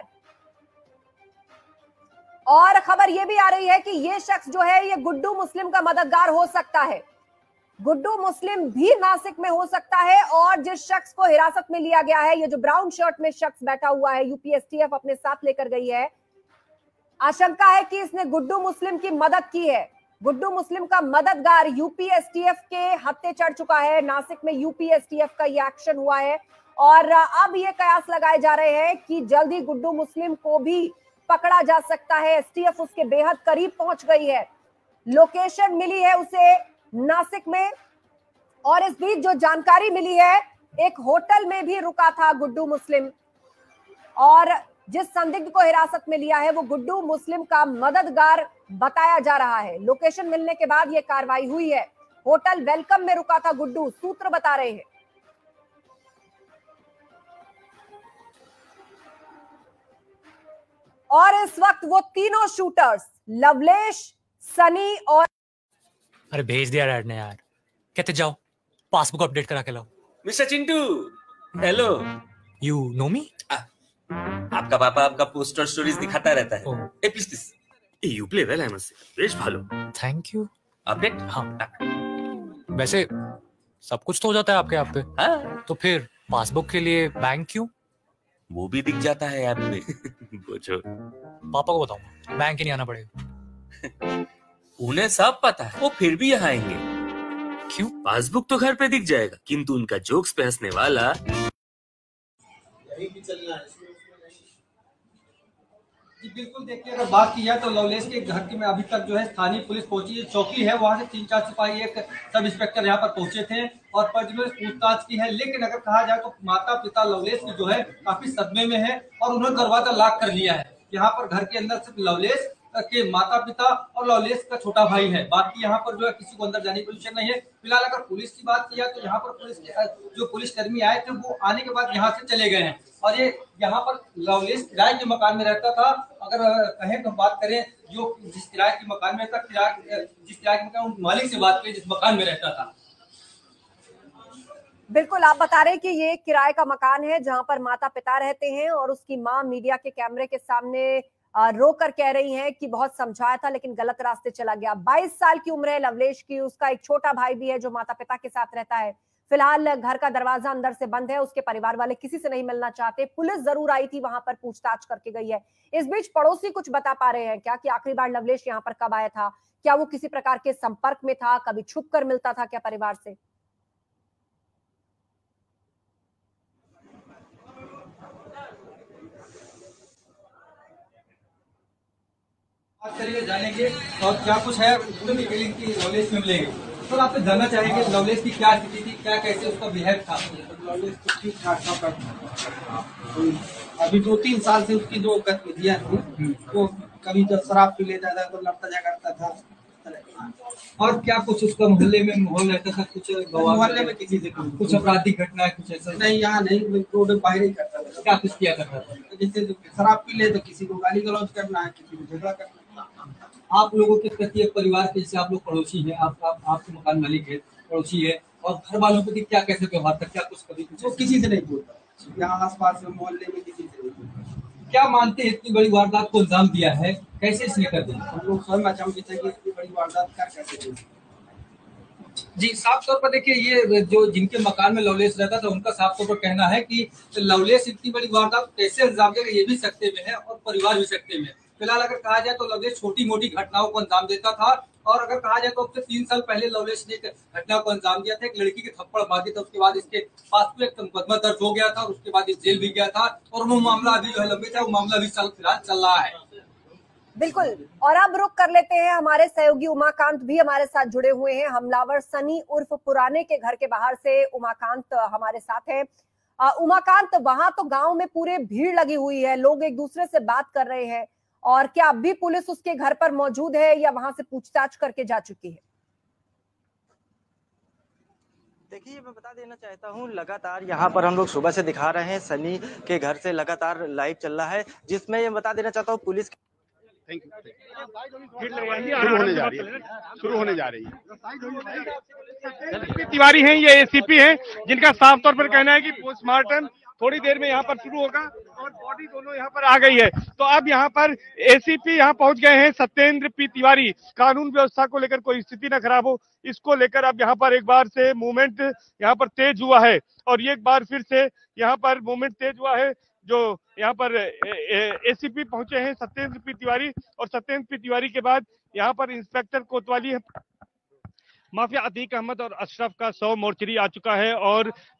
और खबर यह भी आ रही है कि ये शख्स जो है ये गुड्डू मुस्लिम का मददगार हो सकता है। गुड्डू मुस्लिम भी नासिक में हो सकता है और जिस शख्स को हिरासत में लिया गया है, ये जो ब्राउन शर्ट में शख्स बैठा हुआ है, यूपी एस टी एफ अपने साथ लेकर गई है। आशंका है कि इसने गुड्डू मुस्लिम की मदद की है। गुड्डू मुस्लिम का मददगार यूपी एस टी एफ के हत्थे चढ़ चुका है। नासिक में यूपी एस टी एफ का ये एक्शन हुआ है और अब ये कयास लगाए जा रहे हैं कि जल्दी गुड्डू मुस्लिम को भी पकड़ा जा सकता है। एसटीएफ उसके बेहद करीब पहुंच गई है। लोकेशन मिली है उसे नासिक में, और इस बीच जो जानकारी मिली है, एक होटल में भी रुका था गुड्डू मुस्लिम, और जिस संदिग्ध को हिरासत में लिया है वो गुड्डू मुस्लिम का मददगार बताया जा रहा है। लोकेशन मिलने के बाद यह कार्रवाई हुई है। होटल वेलकम में रुका था गुड्डू, सूत्र बता रहे हैं। और इस वक्त वो तीनों शूटर्स लवलेश, सनी और अरे भेज दिया डैड ने यार, कहते जाओ पासबुक अपडेट करा के लाओ। Mister Chintu, hello. You know me? आपका पापा आपका पोस्टर स्टोरीज दिखाता रहता है। ए please please, you play well, I must say. बेश भालो। Thank you. अपडेट? हाँ। वैसे सब कुछ तो हो जाता है आपके ऐप पे। हाँ। तो फिर पासबुक के लिए बैंक क्यों? वो भी दिख जाता है ऐप में। पूछो। पापा को बताऊंगा, बैंक ही नहीं आना पड़ेगा। उन्हें सब पता है, वो फिर भी यहाँ आएंगे। क्यों? पासबुक तो घर पे दिख जाएगा, किंतु उनका जोक्स पे हंसने वाला जी बिल्कुल। देखिए, अगर बात की जाए तो लवलेश के घर के में अभी तक जो है स्थानीय पुलिस पहुंची है, चौकी है, वहां से तीन चार सिपाही, एक सब इंस्पेक्टर यहाँ पर पहुंचे थे और पर जिन्होंने पूछताछ की है। लेकिन अगर कहा जाए तो माता पिता लवलेश की जो है काफी सदमे में है और उन्होंने दरवाजा लॉक कर लिया है। यहाँ पर घर के अंदर सिर्फ लवलेश के माता पिता और लवलेश का छोटा भाई है, बाकी यहाँ पर जो है किसी को अंदर जाने की परमिशन नहीं है। फिलहाल अगर पुलिस की बात की जाए तो यहाँ पर पुलिस जो पुलिस कर्मी आए थे वो आने के बाद यहाँ से चले गए हैं। और ये यहाँ पर लवलेश किराए के मकान में रहता था। अगर कहें तो बात करें जो जिस किराए के मकान में रहता, किराए जिस किराए के मकान मालिक से बात करें जिस मकान में रहता था। बिल्कुल, आप बता रहे हैं कि ये किराए का मकान है जहां पर माता पिता रहते हैं, और उसकी मां मीडिया के कैमरे के सामने रो कर कह रही हैं कि बहुत समझाया था लेकिन गलत रास्ते चला गया। बाईस साल की उम्र है लवलेश की, उसका एक छोटा भाई भी है जो माता पिता के साथ रहता है। फिलहाल घर का दरवाजा अंदर से बंद है, उसके परिवार वाले किसी से नहीं मिलना चाहते। पुलिस जरूर आई थी, वहां पर पूछताछ करके गई है। इस बीच पड़ोसी कुछ बता पा रहे हैं क्या कि आखिरी बार लवलेश यहाँ पर कब आया था, क्या वो किसी प्रकार के संपर्क में था, कभी छुप कर मिलता था क्या परिवार से? बात करिए, जानेंगे और क्या कुछ है पूरी डिटेलिंग की लवलेश में मिलेगी। तो तो आपसे जानना चाहेंगे लवलेश की क्या स्थिति थी, क्या कैसे उसका बिहेव था? लवलेश तो ठीक ठाक था। अभी दो तीन साल से उसकी जो गतिविधियां थी, वो कभी जब शराब पी लेता था तो लड़ता जा करता था। और क्या कुछ उसका मोहल्ले में माहौल रहता था? कुछ मोहल्ले में किसी से कुछ आपराधिक घटना कुछ ऐसा? नहीं, यहाँ नहीं, रोड बाहर ही करता था। क्या कुछ किया करता था? जैसे शराब पी ले तो किसी को गाली गलौज करना है, किसी को झगड़ा करना। आप लोगों के प्रति एक परिवार के, जैसे आप लोग पड़ोसी हैं, आप आप आपके मकान मालिक है, पड़ोसी है, और घर वालों के क्या कैसे व्यवहार था? क्या कुछ कभी कुछ किसी से नहीं बोलता, यहाँ आस पास मोहल्ले में किसी से नहीं बोलता। क्या मानते हैं इतनी बड़ी वारदात को अंजाम दिया है, कैसे इसने कर दिया? हम लोग स्वयं अचंभित है कि इतनी बड़ी वारदात कर कैसे दी। जी, साफ तौर पर देखिए, ये जो जिनके मकान में लवलेश रहता था उनका साफ तौर पर कहना है कि लवलेश इतनी बड़ी वारदात कैसे अंजाम देगा, ये भी सकते में है और परिवार भी सकते में। फिलहाल अगर कहा जाए तो लवलेश छोटी मोटी घटनाओं को अंजाम देता था, और अगर कहा जाए तो अब से तीन साल पहले लवलेश ने एक घटना को अंजाम दिया था, एक लड़की के थप्पड़ मार दिया था। उसके बाद इसके पास में एक मुकदमा दर्ज हो गया था, उसके बाद इस जेल भी गया था, और वो मामला अभी जो है लंबित है, वो मामला भी फिलहाल चल रहा है। बिल्कुल, और अब रुक कर लेते हैं, हमारे सहयोगी उमाकांत भी हमारे साथ जुड़े हुए हैं। हमलावर सनी उर्फ पुराने के घर के बाहर से उमाकांत हमारे साथ है। उमाकांत, वहां तो गांव में पूरे भीड़ लगी हुई है, लोग एक दूसरे से बात कर रहे हैं, और क्या अब भी पुलिस उसके घर पर मौजूद है या वहां से पूछताछ करके जा चुकी है? देखिए, मैं बता देना चाहता हूं, लगातार यहाँ पर हम लोग सुबह से दिखा रहे हैं, सनी के घर से लगातार लाइव चल रहा है, जिसमें ये बता देना चाहता हूँ पुलिस शुरू होने जा रही है शुरू होने जा रही है तिवारी हैं, ये एसीपी हैं, जिनका साफ तौर पर कहना है कि पोस्टमार्टम थोड़ी देर में यहाँ पर शुरू होगा और बॉडी दोनों यहाँ पर आ गई है। तो अब यहाँ पर एसीपी यहाँ पहुंच गए हैं, सत्येंद्र पी तिवारी। कानून व्यवस्था को लेकर कोई स्थिति न खराब हो, इसको लेकर अब यहाँ पर एक बार से मूवमेंट यहाँ पर तेज हुआ है, और ये एक बार फिर से यहाँ पर मूवमेंट तेज हुआ है। जो यहाँ पर एसीपी पहुंचे हैं सत्येंद्र पी तिवारी, और सत्येंद्र पी तिवारी के बाद यहाँ पर इंस्पेक्टर कोतवाली है। माफिया अतीक अहमद और अशरफ का सौ मोर्चरी आ चुका है, और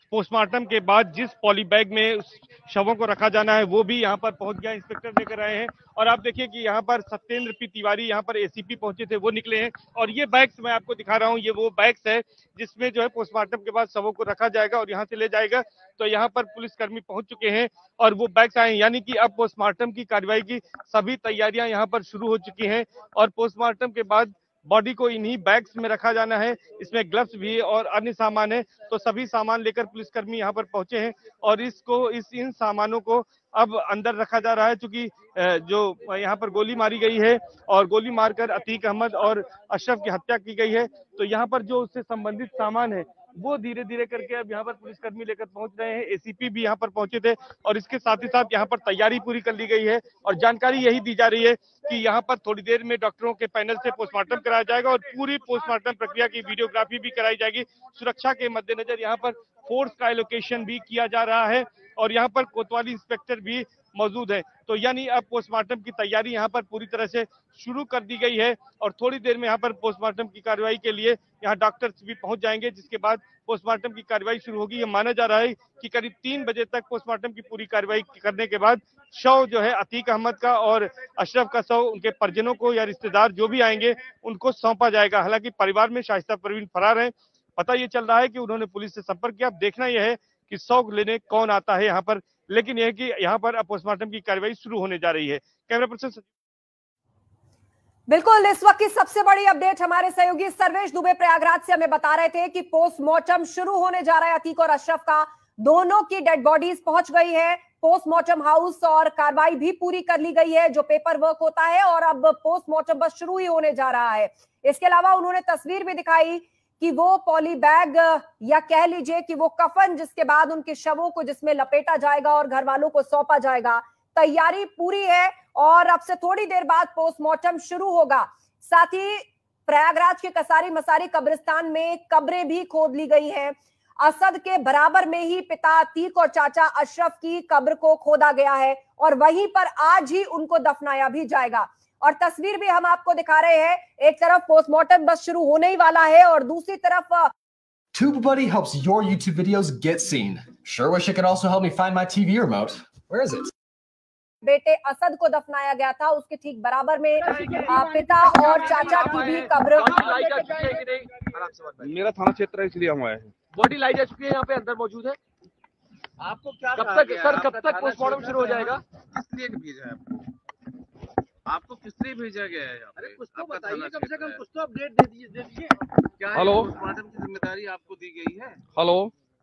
पोस्टमार्टम के बाद जिस पॉली बैग में उस शवों को रखा जाना है वो भी यहाँ पर पहुंच गया, इंस्पेक्टर लेकर आए हैं। और आप देखिए कि यहाँ पर सत्येंद्र पी तिवारी यहाँ पर एसीपी पहुंचे थे, वो निकले हैं। और ये बैग्स मैं आपको दिखा रहा हूँ, ये वो बैग्स है जिसमें जो है पोस्टमार्टम के बाद शवों को रखा जाएगा और यहाँ से ले जाएगा। तो यहाँ पर पुलिसकर्मी पहुंच चुके हैं और वो बैग्स आए हैं, यानी कि अब पोस्टमार्टम की कार्रवाई की सभी तैयारियां यहाँ पर शुरू हो चुकी हैं। और पोस्टमार्टम के बाद बॉडी को इन्हीं बैग्स में रखा जाना है। इसमें ग्लव्स भी है और अन्य सामान है। तो सभी सामान लेकर पुलिसकर्मी यहाँ पर पहुंचे हैं और इसको इस इन सामानों को अब अंदर रखा जा रहा है, क्योंकि जो यहाँ पर गोली मारी गई है और गोली मारकर अतीक अहमद और अशरफ की हत्या की गई है। तो यहाँ पर जो उससे संबंधित सामान है वो धीरे धीरे करके अब यहाँ पर पुलिसकर्मी लेकर पहुंच रहे हैं। एसीपी भी यहाँ पर पहुंचे थे और इसके साथ ही साथ यहाँ पर तैयारी पूरी कर ली गई है। और जानकारी यही दी जा रही है कि यहाँ पर थोड़ी देर में डॉक्टरों के पैनल से पोस्टमार्टम कराया जाएगा और पूरी पोस्टमार्टम प्रक्रिया की वीडियोग्राफी भी कराई जाएगी। सुरक्षा के मद्देनजर यहाँ पर फोर्स का एलोकेशन भी किया जा रहा है और यहाँ पर कोतवाली इंस्पेक्टर भी मौजूद है। तो यानी अब पोस्टमार्टम की तैयारी यहाँ पर पूरी तरह से शुरू कर दी गई है और थोड़ी देर में यहाँ पर पोस्टमार्टम की कार्रवाई के लिए यहाँ डॉक्टर्स भी पहुंच जाएंगे, जिसके बाद पोस्टमार्टम की कार्रवाई शुरू होगी। ये माना जा रहा है कि करीब तीन बजे तक पोस्टमार्टम की पूरी कार्रवाई करने के बाद शव जो है अतीक अहमद का और अशरफ का शव उनके परिजनों को या रिश्तेदार जो भी आएंगे उनको सौंपा जाएगा। हालांकि परिवार में शाइस्ता परवीन फरार है। पता ये चल रहा है कि उन्होंने पुलिस से संपर्क किया। अब देखना यह है कि शव लेने कौन आता है यहाँ पर, लेकिन यह है कि यहाँ पर अब पोस्टमार्टम की कार्रवाई शुरू होने जा रही है। कैमरा पर्सन बिल्कुल, इस वक्त की सबसे बड़ी अपडेट हमारे सहयोगी सर्वेश दुबे प्रयागराज से हमें बता रहे थे कि पोस्टमार्टम शुरू होने जा रहा है अतीक और अशरफ का। दोनों की डेड बॉडीज पहुंच गई है पोस्टमार्टम हाउस और कार्रवाई भी पूरी कर ली गई है जो पेपर वर्क होता है, और अब पोस्टमार्टम बस शुरू ही होने जा रहा है। इसके अलावा उन्होंने तस्वीर भी दिखाई कि वो पॉली बैग या कह लीजिए कि वो कफन जिसके बाद उनके शवों को जिसमें लपेटा जाएगा और घर वालों को सौंपा जाएगा, तैयारी पूरी है और अब से थोड़ी देर बाद पोस्टमार्टम शुरू होगा। साथ ही प्रयागराज के कसारी मसारी कब्रिस्तान में कब्रें भी खोद ली गई हैं। असद के बराबर में ही पिता अतीक और चाचा अशरफ की कब्र को खोदा गया है और वहीं पर आज ही उनको दफनाया भी जाएगा। और तस्वीर भी हम आपको दिखा रहे हैं, एक तरफ पोस्टमार्टम बस शुरू होने ही वाला है और दूसरी तरफ TubeBuddy helps your YouTube videos get seen. Sure wish it could also help me find my T V remote. Where is it? बेटे असद को दफनाया गया था, उसके ठीक बराबर में पिता और चाचा की भी कब्र। मेरा थाना क्षेत्र है इसलिए हम आए हैं। बॉडी लाई जा चुकी है, यहाँ पे अंदर मौजूद है। आपको क्या कब तक सर कब तक पोस्टमार्टम शुरू हो जाएगा? किस लिए भेजा है आपको? आपको किस लिए भेजा गया है? अरे कुछ तो बताइए, कम से कम कुछ तो अपडेट दे दीजिए दे दीजिए। क्या हेलो पोस्टमार्टम की जिम्मेदारी आपको दी गई है? हेलो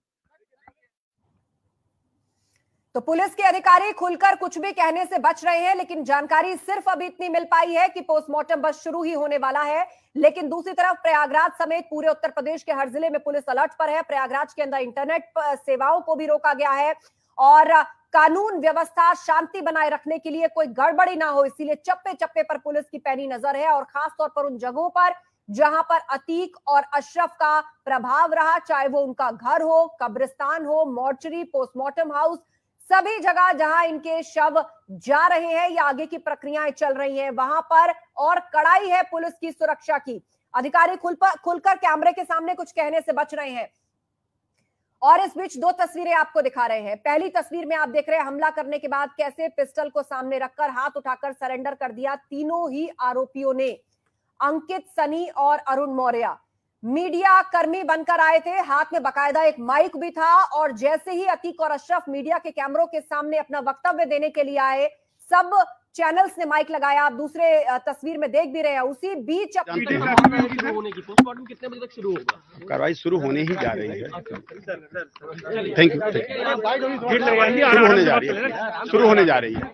तो पुलिस के अधिकारी खुलकर कुछ भी कहने से बच रहे हैं, लेकिन जानकारी सिर्फ अभी इतनी मिल पाई है कि पोस्टमार्टम बस शुरू ही होने वाला है। लेकिन दूसरी तरफ प्रयागराज समेत पूरे उत्तर प्रदेश के हर जिले में पुलिस अलर्ट पर है। प्रयागराज के अंदर इंटरनेट सेवाओं को भी रोका गया है और कानून व्यवस्था शांति बनाए रखने के लिए कोई गड़बड़ी ना हो, इसीलिए चप्पे चप्पे पर पुलिस की पैनी नजर है। और खासतौर पर उन जगहों पर जहां पर अतीक और अशरफ का प्रभाव रहा, चाहे वो उनका घर हो, कब्रिस्तान हो, मोर्चरी, पोस्टमार्टम हाउस, सभी जगह जहां इनके शव जा रहे हैं या आगे की प्रक्रियाएं चल रही हैं, वहां पर और कड़ाई है पुलिस की सुरक्षा की। अधिकारी खुल पर खुलकर कैमरे के सामने कुछ कहने से बच रहे हैं। और इस बीच दो तस्वीरें आपको दिखा रहे हैं। पहली तस्वीर में आप देख रहे हैं हमला करने के बाद कैसे पिस्टल को सामने रखकर हाथ उठाकर सरेंडर कर दिया तीनों ही आरोपियों ने, अंकित, सनी और अरुण मौर्य। मीडिया कर्मी बनकर आए थे, हाथ में बकायदा एक माइक भी था और जैसे ही अतीक और अशरफ मीडिया के कैमरों के सामने अपना वक्तव्य देने के लिए आए, सब चैनल्स ने माइक लगाया। आप दूसरे तस्वीर में देख भी रहे हैं। उसी बीच होने की पोस्टमार्टम कितने बजे तक शुरू होगा? कार्रवाई शुरू होने ही जा रही है। Thank you. शुरू होने जा रही है शुरू होने जा रही है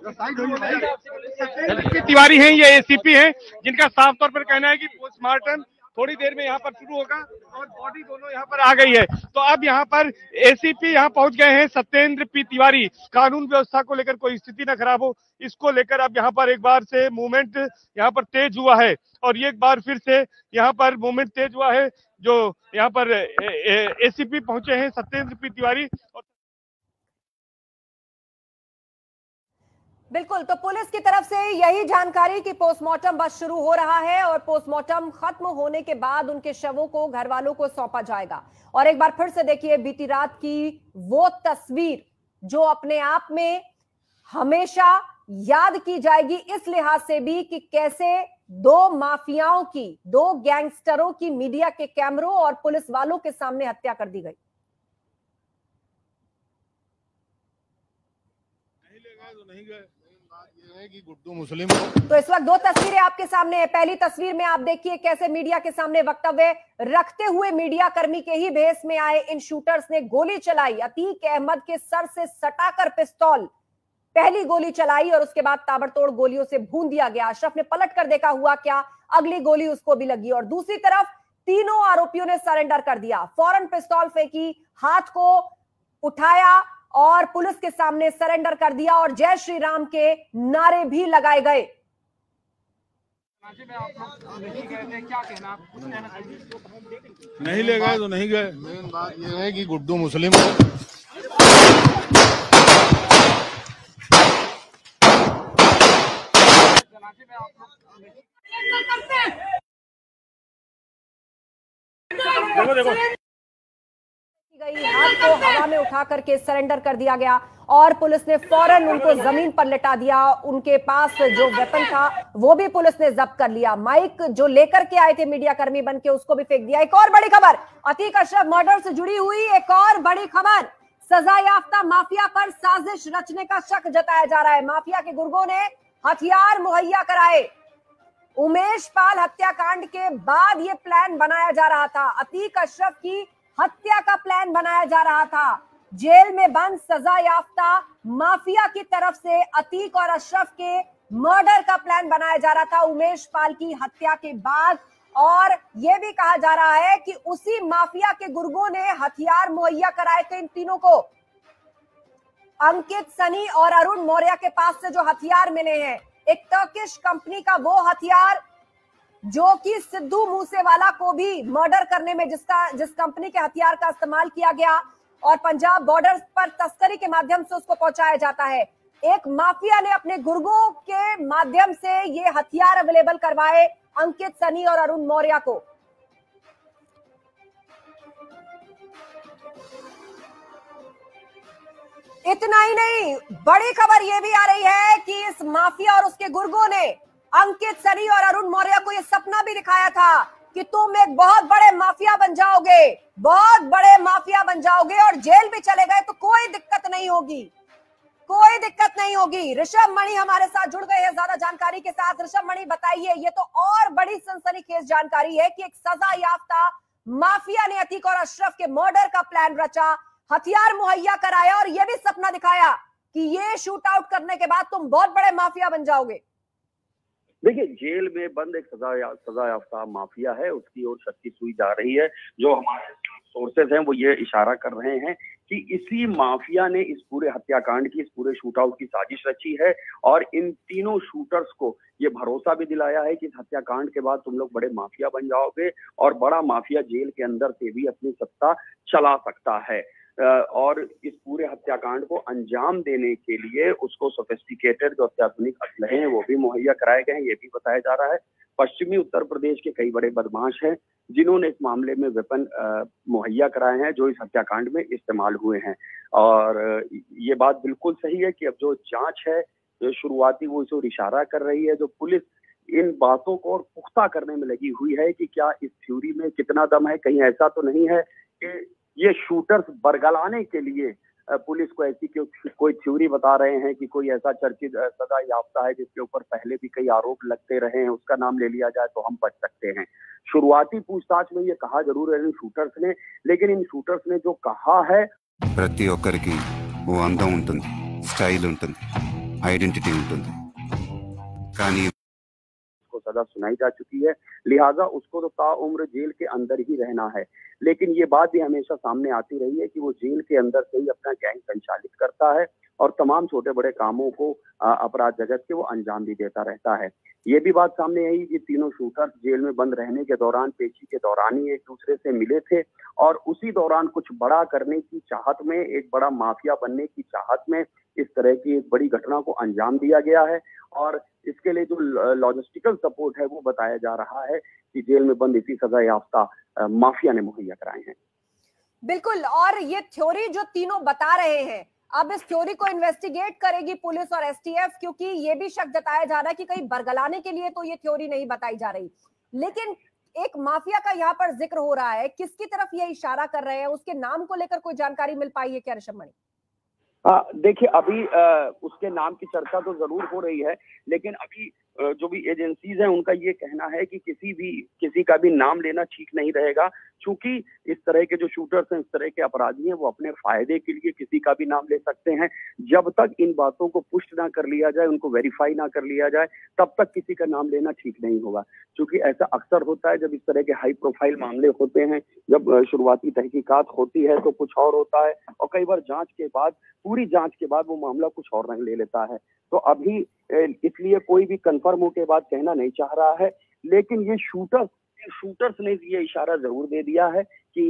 तिवारी हैं, ये एसीपी हैं, जिनका साफ तौर पर कहना है कि पोस्टमार्टम थोड़ी देर में यहाँ पर शुरू होगा और बॉडी दोनों यहाँ पर आ गई है। तो अब यहाँ पर एसीपी यहाँ पहुंच गए हैं, सत्येंद्र पी तिवारी। कानून व्यवस्था को लेकर कोई स्थिति न खराब हो, इसको लेकर अब यहाँ पर एक बार से मूवमेंट यहाँ पर तेज हुआ है और एक बार फिर से यहाँ पर मूवमेंट तेज हुआ है। जो यहाँ पर एसीपी पहुंचे हैं सत्येंद्र पी तिवारी। बिल्कुल, तो पुलिस की तरफ से यही जानकारी कि पोस्टमार्टम बस शुरू हो रहा है और पोस्टमार्टम खत्म होने के बाद उनके शवों को घर वालों को सौंपा जाएगा। और एक बार फिर से देखिए बीती रात की वो तस्वीर जो अपने आप में हमेशा याद की जाएगी, इस लिहाज से भी कि कैसे दो माफियाओं की, दो गैंगस्टरों की मीडिया के कैमरों और पुलिस वालों के सामने हत्या कर दी गई। नहीं गए, ये है कि गुड्डू मुस्लिम। तो इस वक्त दो तस्वीरें आपके सामने है। पहली तस्वीर में आप देखिए कैसे मीडिया के सामने वक्तव्य रखते हुए मीडिया कर्मी के ही भेष में आए इन शूटर्स ने गोली चलाई। अतीक अहमद के सर से सटाकर पिस्तौल, पहली गोली चलाई और उसके बाद ताबड़तोड़ गोलियों से भून दिया गया। अशरफ ने पलट कर देखा, हुआ क्या, अगली गोली उसको भी लगी। और दूसरी तरफ तीनों आरोपियों ने सरेंडर कर दिया, फौरन पिस्तौल फेंकी, हाथ को उठाया और पुलिस के सामने सरेंडर कर दिया और जय श्री राम के नारे भी लगाए गए। नहीं ले गए तो नहीं गए, मेन बात यह है कि गुड्डू मुस्लिम देखो देखो गई, हाथ को हवा में उठा करके सरेंडर कर दिया गया और पुलिस ने फौरन उनको जमीन पर लिटा दिया। उनके पास जो वेपन था वो भी पुलिस ने जब्त कर लिया। माइक जो लेकर के आए थे मीडिया कर्मी बनके, उसको भी फेंक दिया। एक और बड़ी खबर, अतीक अशरफ मर्डर से जुड़ी हुई एक और बड़ी खबर, सजा याफ्ता माफिया पर साजिश रचने का शक जताया जा रहा है। माफिया के गुर्गों ने हथियार मुहैया कराए। उमेश पाल हत्याकांड के बाद ये प्लान बनाया जा रहा था, अतीक अशरफ की हत्या का प्लान बनाया जा रहा था। जेल में बंद सजा याफ्ता माफिया की तरफ से अतीक और अशरफ के मर्डर का प्लान बनाया जा रहा था उमेश पाल की हत्या के बाद। और यह भी कहा जा रहा है कि उसी माफिया के गुर्गों ने हथियार मुहैया कराए थे इन तीनों को। अंकित, सनी और अरुण मौर्य के पास से जो हथियार मिले हैं, एक टर्किश कंपनी का वो हथियार जो कि सिद्धू मूसेवाला को भी मर्डर करने में जिसका जिस कंपनी के हथियार का इस्तेमाल किया गया और पंजाब बॉर्डर पर तस्करी के माध्यम से उसको पहुंचाया जाता है। एक माफिया ने अपने गुर्गों के माध्यम से ये हथियार अवेलेबल करवाए अंकित, सनी और अरुण मौर्य को। इतना ही नहीं, बड़ी खबर यह भी आ रही है कि इस माफिया और उसके गुर्गों ने अंकित, सनी और अरुण मौर्य को यह सपना भी दिखाया था कि तुम एक बहुत बड़े माफिया बन जाओगे, बहुत बड़े माफिया बन जाओगे और जेल भी चले गए तो कोई दिक्कत नहीं होगी, कोई दिक्कत नहीं होगी। ऋषभ मणि हमारे साथ जुड़ गए हैं ज्यादा जानकारी के साथ। ऋषभ मणि बताइए, ये तो और बड़ी सनसनीखेज जानकारी है कि एक सजा याफ्ता माफिया ने अतीक और अशरफ के मर्डर का प्लान रचा, हथियार मुहैया कराया और यह भी सपना दिखाया कि ये शूट आउट करने के बाद तुम बहुत बड़े माफिया बन जाओगे। देखिए, जेल में बंद एक सजा या, सजा याफ्ता माफिया है, उसकी ओर शक्ति सुई जा रही है। जो हमारे सोर्सेज हैं वो ये इशारा कर रहे हैं कि इसी माफिया ने इस पूरे हत्याकांड की, इस पूरे शूटआउट की साजिश रची है और इन तीनों शूटर्स को ये भरोसा भी दिलाया है कि इस हत्याकांड के बाद तुम लोग बड़े माफिया बन जाओगे और बड़ा माफिया जेल के अंदर से भी अपनी सत्ता चला सकता है। और इस पूरे हत्याकांड को अंजाम देने के लिए उसको सोफिस्टिकेटेड जो अत्याधुनिक असलहे हैं वो भी मुहैया कराए गए हैं, ये भी बताया जा रहा है। पश्चिमी उत्तर प्रदेश के कई बड़े बदमाश हैं जिन्होंने इस मामले में वेपन मुहैया कराए हैं जो इस हत्याकांड में इस्तेमाल हुए हैं। और ये बात बिल्कुल सही है कि अब जो जांच है जो शुरुआती वो इसे इशारा कर रही है, जो पुलिस इन बातों को और पुख्ता करने में लगी हुई है कि क्या इस थ्योरी में कितना दम है। कहीं ऐसा तो नहीं है कि ये शूटर्स बरगलाने के लिए पुलिस को ऐसी कोई थ्योरी बता रहे हैं कि कोई ऐसा चर्चित सजा याफ्ता है जिसके ऊपर पहले भी कई आरोप लगते रहे हैं, उसका नाम ले लिया जाए तो हम बच सकते हैं। शुरुआती पूछताछ में ये कहा जरूर है इन शूटर्स ने, लेकिन इन शूटर्स ने जो कहा है, ప్రతి ఒక్కరికి ఓ అందం ఉంటుంది, స్టైల్ ఉంటుంది, ఐడెంటిటీ ఉంటుంది, కానీ को सजा सुनाई जा चुकी है, लिहाजा उसको तो ताउम्र जेल के अंदर ही रहना है। लेकिन ये बात भी हमेशा सामने आती रही है कि वो जेल के अंदर से ही अपना गैंग संचालित करता है और तमाम छोटे बड़े कामों को अपराध जगत के वो अंजाम भी देता रहता है। ये भी बात सामने आई कि तीनों शूटर्स जेल में बंद रहने के दौरान, पेशी के दौरान ही एक दूसरे से मिले थे और उसी दौरान कुछ बड़ा करने की चाहत में, एक बड़ा माफिया बनने की चाहत में इस तरह की एक बड़ी घटना को अंजाम दिया गया है। और इसके लिए जो लॉजिस्टिकल सपोर्ट है वो बताया जा रहा है कि जेल में बंद इसी सजा याफ्ता माफिया ने मुहैया कराए हैं। बिल्कुल, और ये थ्योरी जो तीनों बता रहे हैं, अब इस थ्योरी को इन्वेस्टिगेट करेगी पुलिस और एसटीएफ, क्योंकि ये भी शक जताया जा रहा है कि कहीं बरगलाने के लिए तो ये थ्योरी नहीं बताई जा रही। लेकिन एक माफिया का यहाँ पर जिक्र हो रहा है, किसकी तरफ ये इशारा कर रहे हैं, उसके नाम को लेकर कोई जानकारी मिल पाई है क्या ऋषभ मणि? देखिए, अभी आ, उसके नाम की चर्चा तो जरूर हो रही है, लेकिन अभी आ, जो भी एजेंसीज हैं उनका ये कहना है कि किसी भी किसी का भी नाम लेना ठीक नहीं रहेगा, क्योंकि इस तरह के जो शूटर्स हैं, इस तरह के अपराधी हैं, वो अपने फायदे के लिए किसी का भी नाम ले सकते हैं। जब तक इन बातों को पुष्ट ना कर लिया जाए, उनको वेरीफाई ना कर लिया जाए, तब तक किसी का नाम लेना ठीक नहीं होगा। क्योंकि ऐसा अक्सर होता है जब इस तरह के हाई प्रोफाइल मामले होते हैं, जब शुरुआती तहकीकात होती है तो कुछ और होता है और कई बार जांच के बाद, पूरी जांच के बाद वो मामला कुछ और रंग ले लेता है। तो अभी इसलिए कोई भी कंफर्म होने के बाद कहना नहीं चाह रहा है, लेकिन ये शूटर्स शूटर्स ने ये इशारा जरूर दे दिया है कि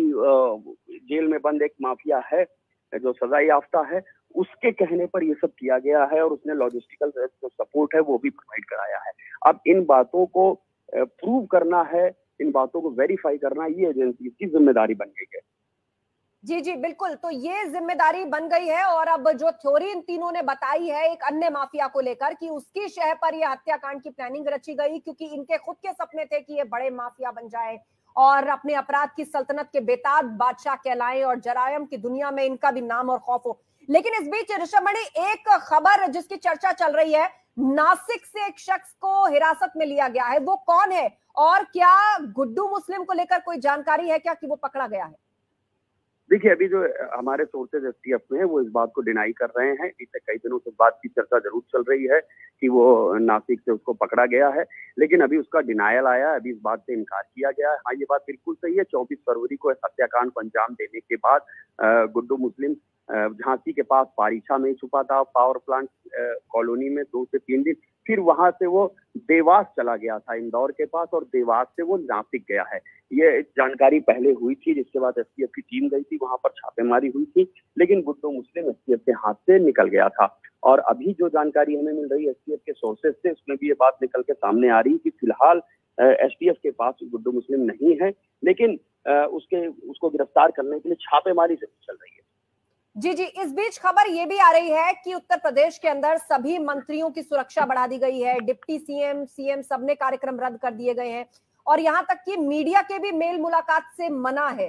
जेल में बंद एक माफिया है जो सजा याफ्ता है, उसके कहने पर ये सब किया गया है और उसने लॉजिस्टिकल जो सपोर्ट है वो भी प्रोवाइड कराया है। अब इन बातों को प्रूव करना है, इन बातों को वेरीफाई करना, ये एजेंसी की जिम्मेदारी बन गई है। जी जी बिल्कुल, तो ये जिम्मेदारी बन गई है। और अब जो थ्योरी इन तीनों ने बताई है एक अन्य माफिया को लेकर कि उसकी शह पर यह हत्याकांड की प्लानिंग रची गई, क्योंकि इनके खुद के सपने थे कि ये बड़े माफिया बन जाए और अपने अपराध की सल्तनत के बेताज बादशाह कहलाएं और जरायम की दुनिया में इनका भी नाम और खौफ हो। लेकिन इस बीच ऋषभ मणि, एक खबर जिसकी चर्चा चल रही है, नासिक से एक शख्स को हिरासत में लिया गया है, वो कौन है और क्या गुड्डू मुस्लिम को लेकर कोई जानकारी है क्या कि वो पकड़ा गया है? देखिए, अभी जो हमारे सोर्सेज एसटीएफ में है वो इस बात को डिनाई कर रहे हैं। पिछले कई दिनों से बात की चर्चा जरूर चल रही है कि वो नासिक से उसको पकड़ा गया है, लेकिन अभी उसका डिनायल आया है, अभी इस बात से इनकार किया गया है। हाँ, ये बात बिल्कुल सही है। चौबीस फरवरी को हत्याकांड को अंजाम देने के बाद गुड्डू मुस्लिम झांसी के पास पारीछा में छुपा था, पावर प्लांट कॉलोनी में दो से तीन दिन, फिर वहां से वो देवास चला गया था, इंदौर के पास, और देवास से वो नासिक गया है। ये जानकारी पहले हुई थी, जिसके बाद एसटीएफ की टीम गई थी, वहां पर छापेमारी हुई थी, लेकिन गुड्डू मुस्लिम एसटीएफ के हाथ से निकल गया था। और अभी जो जानकारी हमें मिल रही है एसटीएफ के सोर्सेज से, उसमें भी ये बात निकल के सामने आ रही है कि फिलहाल एसटीएफ के पास गुड्डू मुस्लिम नहीं है, लेकिन उसके उसको गिरफ्तार करने के लिए छापेमारी जरूर चल रही है। जी जी, इस बीच खबर ये भी आ रही है कि उत्तर प्रदेश के अंदर सभी मंत्रियों की सुरक्षा बढ़ा दी गई है। डिप्टी सीएम, सीएम सबने कार्यक्रम रद्द कर दिए गए हैं और यहाँ तक कि मीडिया के भी मेल मुलाकात से मना है।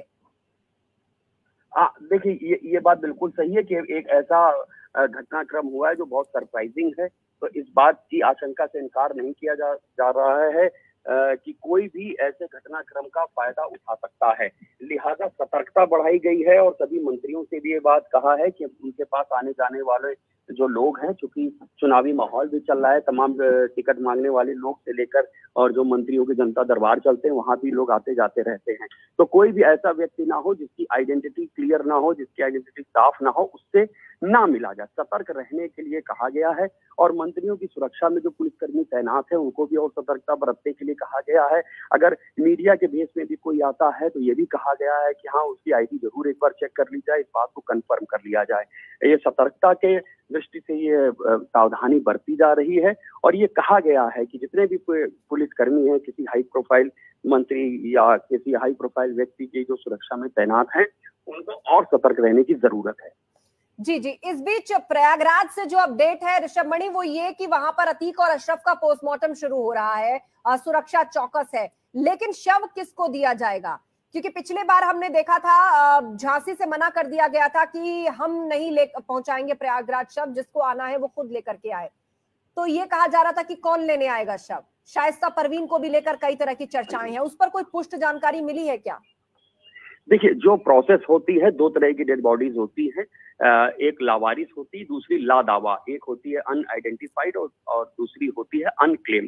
देखिए, ये ये बात बिल्कुल सही है कि एक ऐसा घटनाक्रम हुआ है जो बहुत सरप्राइजिंग है, तो इस बात की आशंका से इनकार नहीं किया जा, जा रहा है कि कोई भी ऐसे घटनाक्रम का फायदा उठा सकता है। लिहाजा सतर्कता बढ़ाई गई है और सभी मंत्रियों से भी ये बात कहा है कि उनके पास आने जाने वाले जो लोग हैं, चूंकि चुनावी माहौल भी चल रहा है, तमाम टिकट मांगने वाले लोग से लेकर और जो मंत्रियों के जनता दरबार चलते हैं वहां भी लोग आते जाते रहते हैं, तो कोई भी ऐसा व्यक्ति ना हो जिसकी आइडेंटिटी क्लियर ना हो, जिसकी आइडेंटिटी साफ ना हो, उससे ना मिला जाए। सतर्क रहने के लिए कहा गया है और मंत्रियों की सुरक्षा में जो पुलिसकर्मी तैनात है उनको भी और सतर्कता बरतने के लिए कहा गया है। अगर मीडिया के भेस में भी कोई आता है तो ये भी कहा गया है कि हाँ, उसकी आईडी जरूर एक बार चेक कर ली जाए, इस बात को कंफर्म कर लिया जाए। ये सतर्कता के दृष्टि से ये सावधानी बरती जा रही है और ये कहा गया है कि जितने भी पुलिसकर्मी हैं, किसी हाई प्रोफाइल मंत्री या किसी हाई प्रोफाइल व्यक्ति की जो सुरक्षा में तैनात हैं, उनको और सतर्क रहने की जरूरत है। जी जी, इस बीच प्रयागराज से जो अपडेट है ऋषभ मणि, वो ये कि वहां पर अतीक और अशरफ का पोस्टमार्टम शुरू हो रहा है, सुरक्षा चौकस है, लेकिन शव किसको दिया जाएगा? क्योंकि पिछले बार हमने देखा था झांसी से मना कर दिया गया था कि हम नहीं ले पहुंचाएंगे प्रयागराज शव, जिसको आना है वो खुद लेकर के आए। तो ये कहा जा रहा था कि कौन लेने आएगा शव। शाइस्ता परवीन को भी लेकर कई तरह की चर्चाएं हैं, उस पर कोई पुष्ट जानकारी मिली है क्या? देखिए, जो प्रोसेस होती है, दो तरह की डेड बॉडीज होती हैं, एक लावारिस होती है, दूसरी लादावा। एक होती है अनआइडेंटिफाइड और, और दूसरी होती है अनक्लेम्ड।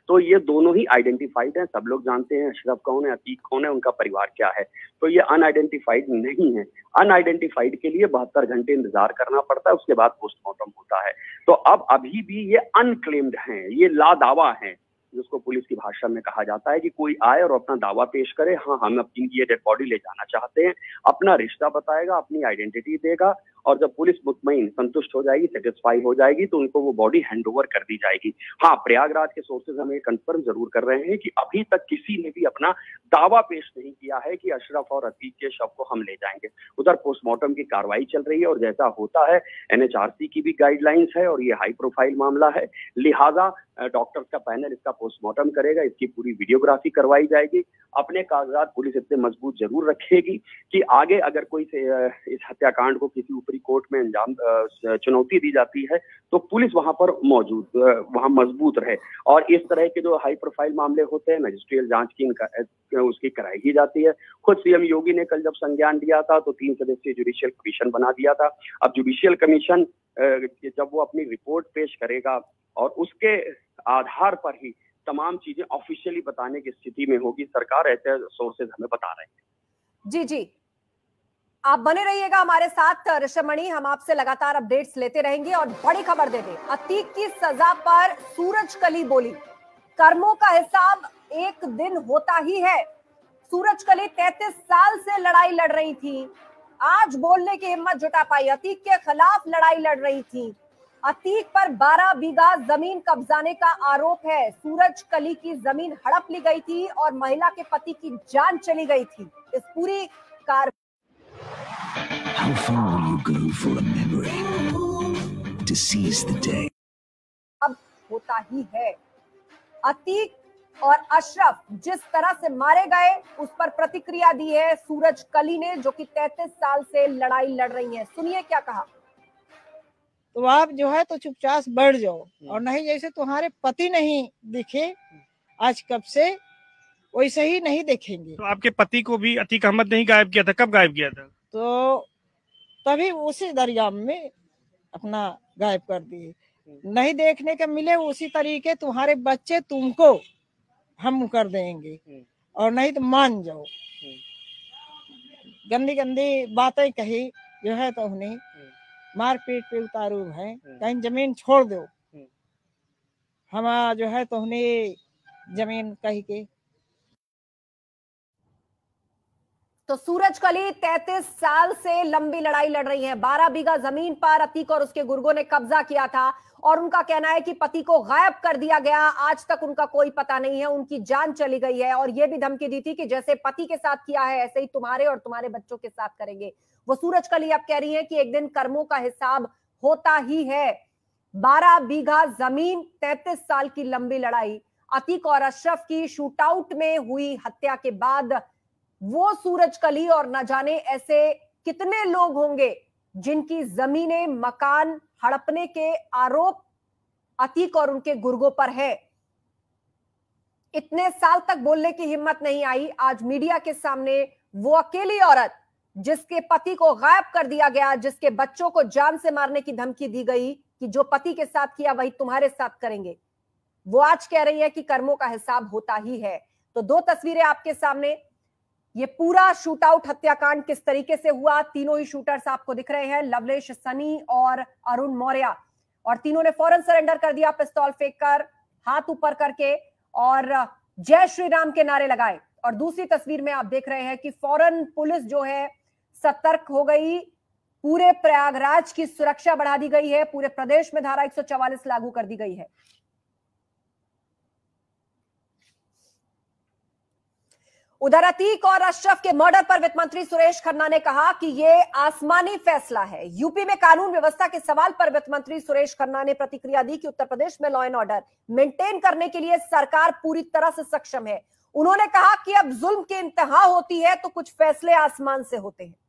तो ये दोनों ही आइडेंटिफाइड हैं, सब लोग जानते हैं अशरफ कौन है, अतीक कौन है, उनका परिवार क्या है। तो ये अनआइडेंटिफाइड नहीं है। अनआइडेंटिफाइड के लिए बहत्तर घंटे इंतजार करना पड़ता है, उसके बाद पोस्टमार्टम होता है। तो अब अभी भी ये अनक्लेम्ड हैं, ये लादावा हैं, जिसको पुलिस की भाषा में कहा जाता है कि कोई आए और अपना दावा पेश करे, हाँ हम अपनी ये डेड बॉडी ले जाना चाहते हैं, अपना रिश्ता बताएगा, अपनी आइडेंटिटी देगा, और जब पुलिस मुतमईन संतुष्ट हो जाएगी, सेटिस्फाई हो जाएगी, तो उनको वो बॉडी हैंड ओवर कर दी जाएगी। हाँ, प्रयागराज के सोर्सेज हमें कंफर्म जरूर कर रहे हैं कि अभी तक किसी ने भी अपना दावा पेश नहीं किया है कि अशरफ और अतीक के शव को हम ले जाएंगे। उधर पोस्टमार्टम की कार्रवाई चल रही है और जैसा होता है एनएचआरसी की भी गाइडलाइंस है और ये हाई प्रोफाइल मामला है, लिहाजा डॉक्टर्स का पैनल इसका पोस्टमार्टम करेगा, इसकी पूरी वीडियोग्राफी करवाई जाएगी। अपने कागजात पुलिस इतने मजबूत जरूर रखेगी कि आगे अगर कोई इस हत्याकांड को किसी ऊपरी कोर्ट में अंजाम चुनौती दी जाती है तो पुलिस वहां पर मौजूद वहां मजबूत रहे। और इस तरह के जो हाई प्रोफाइल मामले होते हैं मैजिस्ट्रियल जांच की उसकी कराई ही जाती है। खुद सीएम योगी ने कल जब संज्ञान दिया था तो तीन सदस्यीय जुडिशियल कमीशन बना दिया था। अब जुडिशियल कमीशन जब वो अपनी रिपोर्ट पेश करेगा और उसके आधार पर ही तमाम चीजें ऑफिशियली बताने की स्थिति में होगी सरकार, ऐसे सोर्सेज हमें बता रहे हैं। जी जी, आप बने रहिएगा हमारे साथ ऋषभ मणि, हम आपसे लगातार अपडेट्स लेते रहेंगे। और बड़ी खबर दे दें, अतीक की सजा पर सूरजकली बोली, कर्मों का हिसाब एक दिन होता ही है। सूरजकली तैंतीस साल से लड़ाई लड़ रही थी, आज बोलने की हिम्मत जुटा पाई, अतीक के खिलाफ लड़ाई लड़ रही थी। अतीक पर बारह बीघा जमीन कब्जाने का आरोप है। सूरजकली की जमीन हड़प ली गई थी और महिला के पति की जान चली गई थी। इस पूरी car How far will you go for a memory to seize the day? अब होता ही है। अतीक और अशरफ जिस तरह से मारे गए उस पर प्रतिक्रिया दी है सूरजकली ने, जो कि तैंतीस साल से लड़ाई लड़ रही है। सुनिए क्या कहा। तो आप जो है तो चुपचाप बैठ जाओ, और नहीं जैसे तुम्हारे पति नहीं दिखे आज कब से, वैसे ही नहीं देखेंगे। तो आपके पति को भी अतीक अहमद ने ही गायब किया था, कब गायब किया था? तो तभी उसी दरिया में अपना गायब कर दिए। नहीं देखने के मिले उसी तरीके तुम्हारे बच्चे तुमको हम कर देंगे, और नहीं तो मान जाओ। गंदी गंदी बातें कही जो है तो उन्हें मारपीट पे उतारू है, कहीं जमीन छोड़ दो, हम जो है तो उन्हें जमीन कही के। तो सूरजकली तैंतीस साल से लंबी लड़ाई लड़ रही है। बारह बीघा जमीन पर अतीक और उसके गुर्गों ने कब्जा किया था और उनका कहना है कि पति को गायब कर दिया गया, आज तक उनका कोई पता नहीं है, उनकी जान चली गई है। और यह भी धमकी दी थी कि जैसे पति के साथ किया है ऐसे ही तुम्हारे और तुम्हारे बच्चों के साथ करेंगे। वो सूरजकली अब कह रही है कि एक दिन कर्मों का हिसाब होता ही है। बारह बीघा जमीन, तैंतीस साल की लंबी लड़ाई, अतीक और अशरफ की शूटआउट में हुई हत्या के बाद वो सूरजकली और न जाने ऐसे कितने लोग होंगे जिनकी जमीनें, मकान हड़पने के आरोप अतीक और उनके गुर्गों पर है। इतने साल तक बोलने की हिम्मत नहीं आई, आज मीडिया के सामने वो अकेली औरत जिसके पति को गायब कर दिया गया, जिसके बच्चों को जान से मारने की धमकी दी गई कि जो पति के साथ किया वही तुम्हारे साथ करेंगे, वो आज कह रही है कि कर्मों का हिसाब होता ही है। तो दो तस्वीरें आपके सामने, ये पूरा शूट आउट हत्याकांड किस तरीके से हुआ। तीनों ही शूटर्स आपको दिख रहे हैं, लवलेश, सनी और अरुण मौर्य, और तीनों ने फौरन सरेंडर कर दिया, पिस्तौल फेंककर, हाथ ऊपर करके और जय श्री राम के नारे लगाए। और दूसरी तस्वीर में आप देख रहे हैं कि फौरन पुलिस जो है सतर्क हो गई, पूरे प्रयागराज की सुरक्षा बढ़ा दी गई है, पूरे प्रदेश में धारा एक सौ चवालीस लागू कर दी गई है। उधर अतीक और अशरफ के मर्डर पर वित्त मंत्री सुरेश खन्ना ने कहा कि यह आसमानी फैसला है। यूपी में कानून व्यवस्था के सवाल पर वित्त मंत्री सुरेश खन्ना ने प्रतिक्रिया दी कि उत्तर प्रदेश में लॉ एंड ऑर्डर मेंटेन करने के लिए सरकार पूरी तरह से सक्षम है। उन्होंने कहा कि अब जुल्म की इंतहा होती है तो कुछ फैसले आसमान से होते हैं।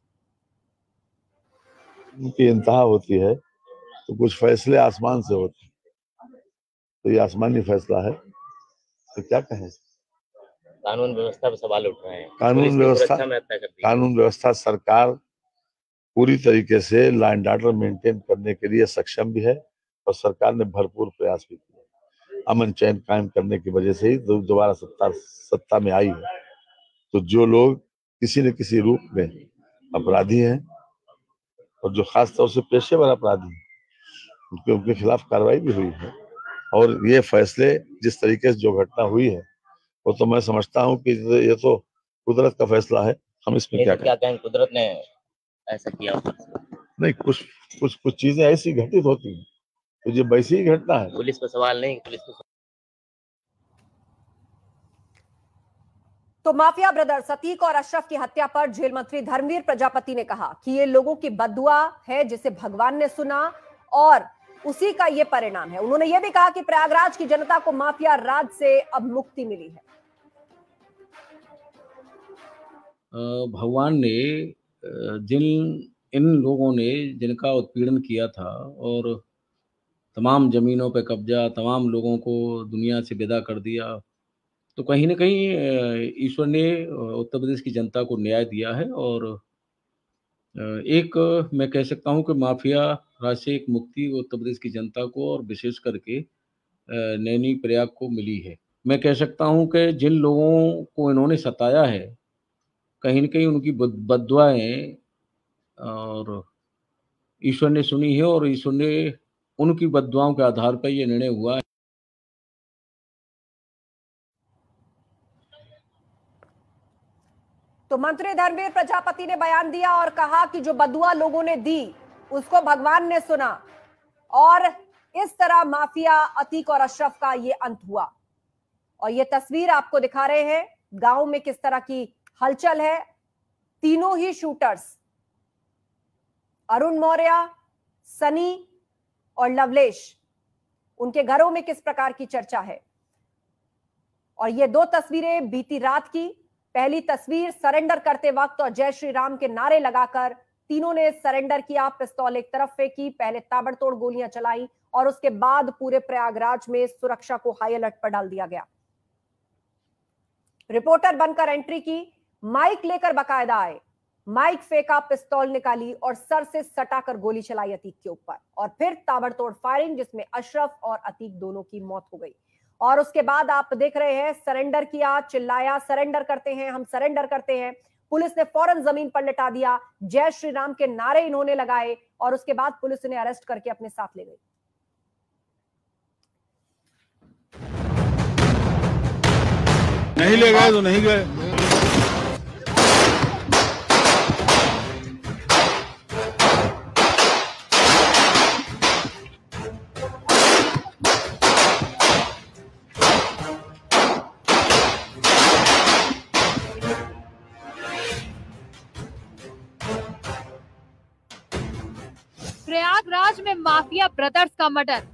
की इंतहा होती है तो कुछ फैसले आसमान से होते हैं, तो ये आसमानी फैसला है, तो क्या कहें। कानून व्यवस्था पर सवाल उठ रहे हैं। कानून व्यवस्था कानून व्यवस्था सरकार पूरी तरीके से लॉ एंड ऑर्डर मेंटेन करने के लिए सक्षम भी है और सरकार ने भरपूर प्रयास भी किया। अमन चैन कायम करने की वजह से ही दो- दोबारा सत्ता सत्ता में आई है। तो जो लोग किसी न किसी रूप में अपराधी हैं और जो खास तौर से पेशेवर अपराधी हैं, उनके उनके खिलाफ कार्रवाई भी हुई है। और ये फैसले जिस तरीके से जो घटना हुई है वो तो मैं समझता हूँ कि ये तो कुदरत का फैसला है, हम इसमें ये क्या तो क्या करें। कहें, कुदरत ने ऐसा किया ऊपर से। नहीं, कुछ कुछ कुछ चीजें ऐसी घटित होती हैं तो ये वैसी ही घटना है। पुलिस पे सवाल नहीं, पुलिस पे तो माफिया ब्रदर्स अतीक और अशरफ की हत्या पर जेल मंत्री धर्मवीर प्रजापति ने कहा कि ये लोगों की बद्दुआ है जिसे भगवान ने सुना और उसी का ये परिणाम है। उन्होंने ये भी कहा कि प्रयागराज की जनता को माफिया राज से अब मुक्ति मिली है। भगवान ने जिन इन लोगों ने जिनका उत्पीड़न किया था और तमाम जमीनों पे कब्जा, तमाम लोगों को दुनिया से विदा कर दिया, तो कहीं ना कहीं ईश्वर ने उत्तर प्रदेश की जनता को न्याय दिया है। और एक मैं कह सकता हूं कि माफिया राज से एक मुक्ति उत्तर प्रदेश की जनता को और विशेष करके नैनी प्रयाग को मिली है। मैं कह सकता हूं कि जिन लोगों को इन्होंने सताया है, कहीं न कहीं उनकी बद्दुआएं और ईश्वर ने सुनी है और ईश्वर ने उनकी बद्दुआओं के आधार पर यह निर्णय हुआ है। तो मंत्री धर्मवीर प्रजापति ने बयान दिया और कहा कि जो बद्दुआ लोगों ने दी उसको भगवान ने सुना और इस तरह माफिया अतीक और अशरफ का ये अंत हुआ। और ये तस्वीर आपको दिखा रहे हैं गांव में किस तरह की हलचल है। तीनों ही शूटर्स अरुण मौर्य, सनी और लवलेश, उनके घरों में किस प्रकार की चर्चा है। और ये दो तस्वीरें बीती रात की। पहली तस्वीर सरेंडर करते वक्त और जय श्री राम के नारे लगाकर तीनों ने सरेंडर किया, पिस्तौल एक तरफ फेंकी, पहले ताबड़तोड़ गोलियां चलाई और उसके बाद पूरे प्रयागराज में सुरक्षा को हाई अलर्ट पर डाल दिया गया। रिपोर्टर बनकर एंट्री की, माइक लेकर बकायदा आए, माइक फेंका, पिस्तौल निकाली और सर से सटाकर गोली चलाई अतीक के ऊपर और फिर ताबड़तोड़ फायरिंग जिसमें अशरफ और अतीक दोनों की मौत हो गई। और उसके बाद आप देख रहे हैं सरेंडर किया, चिल्लाया सरेंडर करते हैं, हम सरेंडर करते हैं। पुलिस ने फौरन जमीन पर लिटा दिया, जय श्री राम के नारे इन्होंने लगाए और उसके बाद पुलिस इन्हें अरेस्ट करके अपने साथ ले गई। नहीं ले गए तो नहीं गए। प्रयागराज में माफिया ब्रदर्स का मर्डर।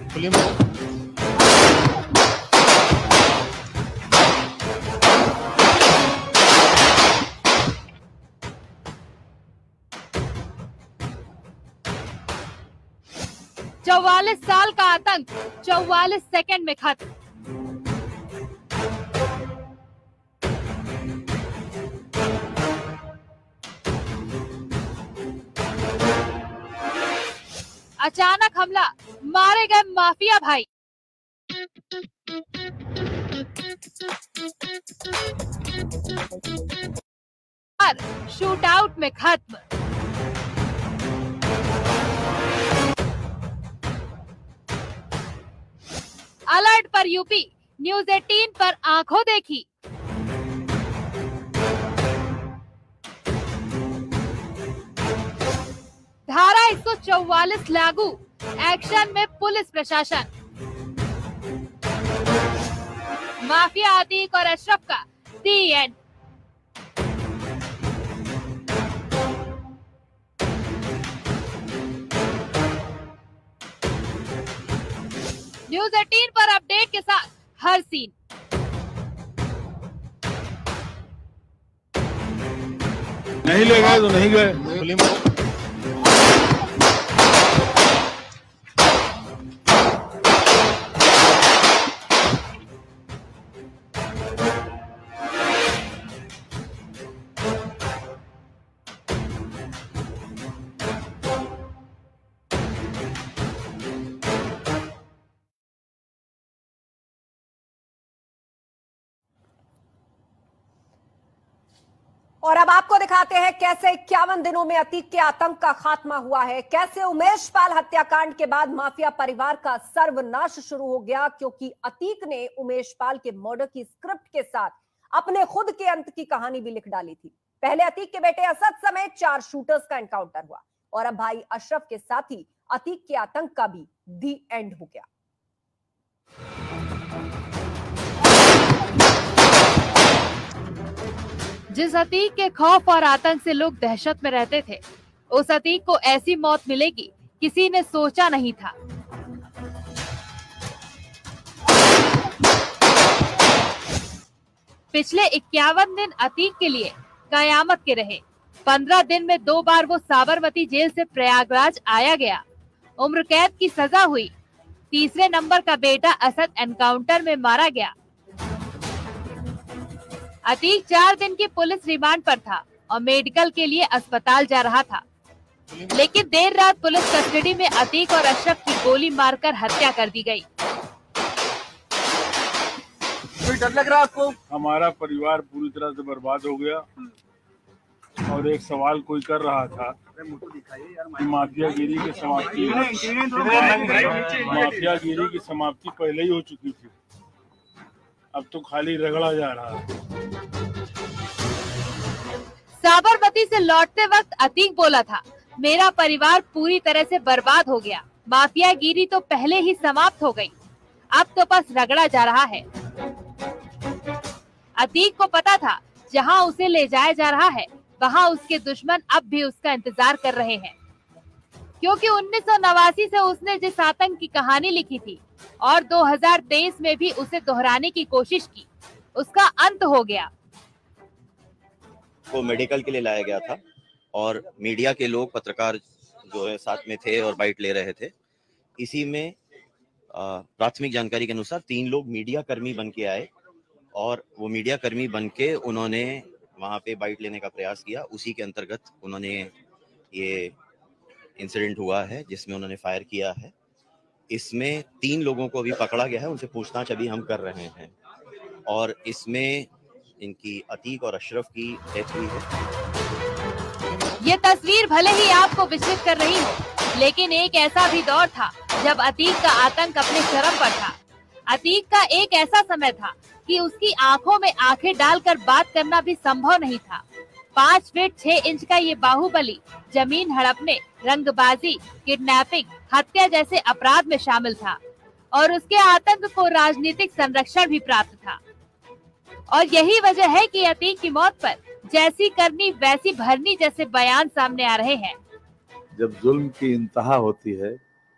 चौवालीस साल का आतंक चौवालीस सेकंड में खत्म। अचानक हमला, मारे गए माफिया भाई। शूट आउट में खत्म। अलर्ट पर यूपी, न्यूज अठारह पर आंखों देखी। धारा एक सौ चौवालीस लागू, एक्शन में पुलिस प्रशासन। माफिया अतीक और अशरफ का दी एंड। न्यूज अठारह पर अपडेट के साथ हर सीन। नहीं ले गए तो नहीं गए। और अब आपको दिखाते हैं कैसे इक्यावन दिनों में अतीक के आतंक का खात्मा हुआ है, कैसे उमेश पाल हत्याकांड के बाद माफिया परिवार का सर्वनाश शुरू हो गया, क्योंकि अतीक ने उमेश पाल के मर्डर की स्क्रिप्ट के साथ अपने खुद के अंत की कहानी भी लिख डाली थी। पहले अतीक के बेटे असद समेत चार शूटर्स का एनकाउंटर हुआ और अब भाई अशरफ के साथ ही अतीक के आतंक का भी दी एंड हो गया। जिस अतीक के खौफ और आतंक से लोग दहशत में रहते थे, उस अतीक को ऐसी मौत मिलेगी किसी ने सोचा नहीं था। पिछले इक्यावन दिन अतीक के लिए कयामत के रहे। पंद्रह दिन में दो बार वो साबरमती जेल से प्रयागराज आया गया, उम्र कैद की सजा हुई। तीसरे नंबर का बेटा असद एनकाउंटर में मारा गया। अतीक चार दिन की पुलिस रिमांड पर था और मेडिकल के लिए अस्पताल जा रहा था, लेकिन देर रात पुलिस कस्टडी में अतीक और अशरफ की गोली मारकर हत्या कर दी गई। कोई डर लग रहा है आपको? हमारा परिवार पूरी तरह से बर्बाद हो गया और एक सवाल कोई कर रहा था कि माफियागिरी की समाप्ति माफियागिरी की समाप्ति पहले ही हो चुकी थी, अब तो खाली रगड़ा जा रहा है। साबरमती से लौटते वक्त अतीक बोला था, मेरा परिवार पूरी तरह से बर्बाद हो गया, माफियागिरी तो पहले ही समाप्त हो गई, अब तो बस रगड़ा जा रहा है। अतीक को पता था जहां उसे ले जाया जा रहा है वहां उसके दुश्मन अब भी उसका इंतजार कर रहे हैं, क्योंकि उन्नीस सौ नवासी से उसने जिस आतंक की कहानी लिखी थी और दो हज़ार तेईस में भी उसे दोहराने की कोशिश की, उसका अंत हो गया। वो मेडिकल के लिए लाया गया था और मीडिया के लोग, पत्रकार जो है साथ में थे और बाइट ले रहे थे। इसी में प्राथमिक जानकारी के अनुसार तीन लोग मीडिया कर्मी बन के आए और वो मीडिया कर्मी बन के उन्होंने वहाँ पे बाइट लेने का प्रयास किया। उसी के अंतर्गत उन्होंने ये इंसिडेंट हुआ है जिसमें उन्होंने फायर किया है। इसमें तीन लोगों को अभी पकड़ा गया है, उनसे पूछताछ अभी हम कर रहे हैं और इसमें इनकी अतीक और अशरफ की डेथ हुई है। ये तस्वीर भले ही आपको विचलित कर रही हो, लेकिन एक ऐसा भी दौर था जब अतीक का आतंक अपने चरम पर था। अतीक का एक ऐसा समय था कि उसकी आंखों में आंखें डालकर बात करना भी संभव नहीं था। पाँच फीट छह इंच का ये बाहुबली जमीन हड़पने, रंगबाजी, किडनैपिंग, हत्या जैसे अपराध में शामिल था और उसके आतंक को राजनीतिक संरक्षण भी प्राप्त था। और यही वजह है कि अतीक की मौत पर जैसी करनी वैसी भरनी जैसे बयान सामने आ रहे हैं। जब जुल्म की इंतहा होती है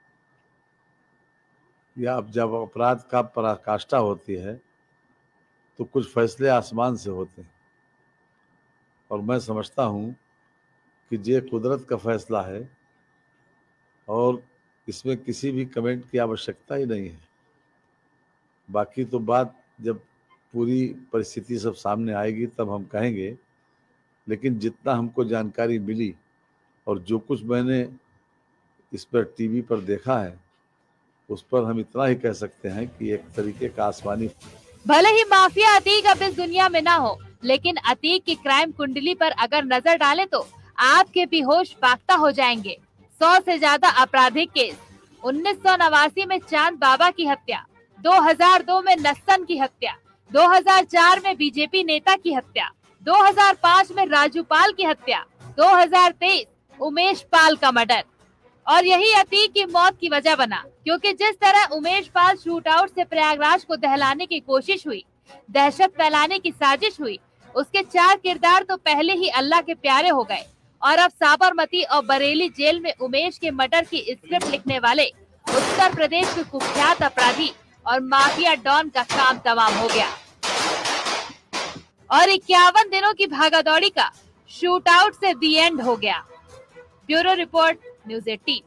या जब अपराध का पराकाष्ठा होती है तो कुछ फैसले आसमान से होते हैं और मैं समझता हूँ कि ये कुदरत का फैसला है और इसमें किसी भी कमेंट की आवश्यकता ही नहीं है। बाकी तो बात जब पूरी परिस्थिति सब सामने आएगी तब हम कहेंगे, लेकिन जितना हमको जानकारी मिली और जो कुछ मैंने इस पर टीवी पर देखा है उस पर हम इतना ही कह सकते हैं कि एक तरीके का आसमानी। भले ही माफिया अतीक अब इस दुनिया में ना हो, लेकिन अतीक की क्राइम कुंडली पर अगर नजर डालें तो आपके भी होश फाख्ता हो जाएंगे। सौ से ज्यादा आपराधिक केस, उन्नीस सौ नवासी में चांद बाबा की हत्या, दो हज़ार दो में नस्सन की हत्या, दो हज़ार चार में बीजेपी नेता की हत्या, दो हज़ार पाँच में राजू पाल की हत्या, दो हज़ार तेईस उमेश पाल का मर्डर। और यही अतीक की मौत की वजह बना, क्योंकि जिस तरह उमेश पाल शूट आउट से प्रयागराज को दहलाने की कोशिश हुई, दहशत फैलाने की साजिश हुई, उसके चार किरदार तो पहले ही अल्लाह के प्यारे हो गए और अब साबरमती और बरेली जेल में उमेश के मर्डर की स्क्रिप्ट लिखने वाले उत्तर प्रदेश के कुख्यात अपराधी और माफिया डॉन का काम तमाम हो गया और इक्यावन दिनों की भागादौड़ी का शूट आउट से दी एंड हो गया। ब्यूरो रिपोर्ट, न्यूज़ अठारह।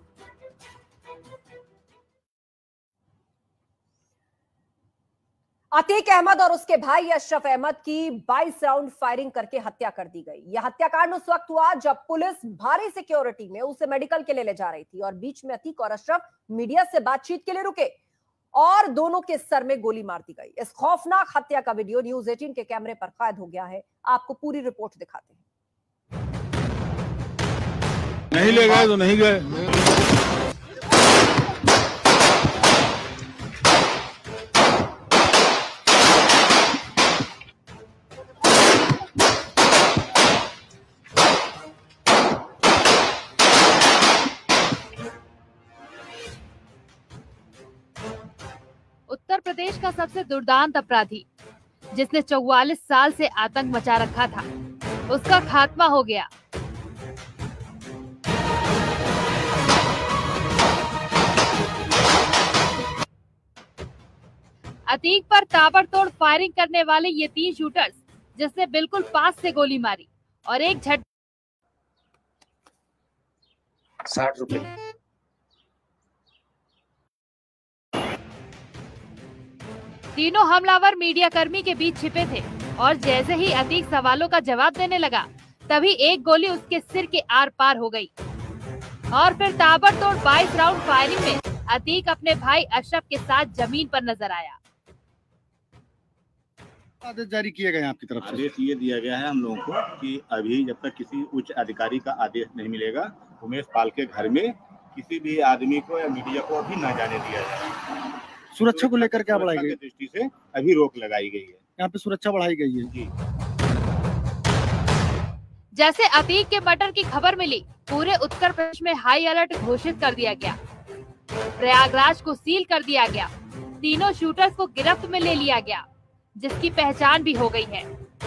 अतीक अहमद और उसके भाई अशरफ अहमद की बाईस राउंड फायरिंग करके हत्या कर दी गई। यह हत्याकांड उस वक्त हुआ जब पुलिस भारी सिक्योरिटी में उसे मेडिकल के लिए ले जा रही थी और बीच में अतीक और अशरफ मीडिया से बातचीत के लिए रुके और दोनों के सर में गोली मार दी गई। इस खौफनाक हत्या का वीडियो न्यूज़ अठारह के कैमरे पर कैद हो गया है। आपको पूरी रिपोर्ट दिखाते हैं। नहीं ले गए तो नहीं गए। उत्तर प्रदेश का सबसे दुर्दांत अपराधी जिसने चौवालीस साल से आतंक मचा रखा था, उसका खात्मा हो गया। अतीक पर ताबड़तोड़ फायरिंग करने वाले ये तीन शूटर्स, जिसने बिल्कुल पास से गोली मारी और एक झट साठ रुपए तीनों हमलावर मीडिया कर्मी के बीच छिपे थे और जैसे ही अतीक सवालों का जवाब देने लगा, तभी एक गोली उसके सिर के आर पार हो गई और फिर ताबड़तोड़ बाईस राउंड फायरिंग में अतीक अपने भाई अशरफ के साथ जमीन पर नजर आया। आदेश जारी किए गए आपकी तरफ से? आदेश ये दिया गया है हम लोगों को कि अभी जब तक किसी उच्च अधिकारी का आदेश नहीं मिलेगा, उमेश पाल के घर में किसी भी आदमी को या मीडिया को अभी न जाने दिया जाए। सुरक्षा को लेकर क्या बढ़ाई गई? दृष्टि से अभी रोक लगाई गई है। यहाँ पे सुरक्षा बढ़ाई गई है जी। जैसे अतीक के मर्डर की खबर मिली, पूरे उत्तर प्रदेश में हाई अलर्ट घोषित कर दिया गया। प्रयागराज को सील कर दिया गया। तीनों शूटर्स को गिरफ्त में ले लिया गया, जिसकी पहचान भी हो गई है।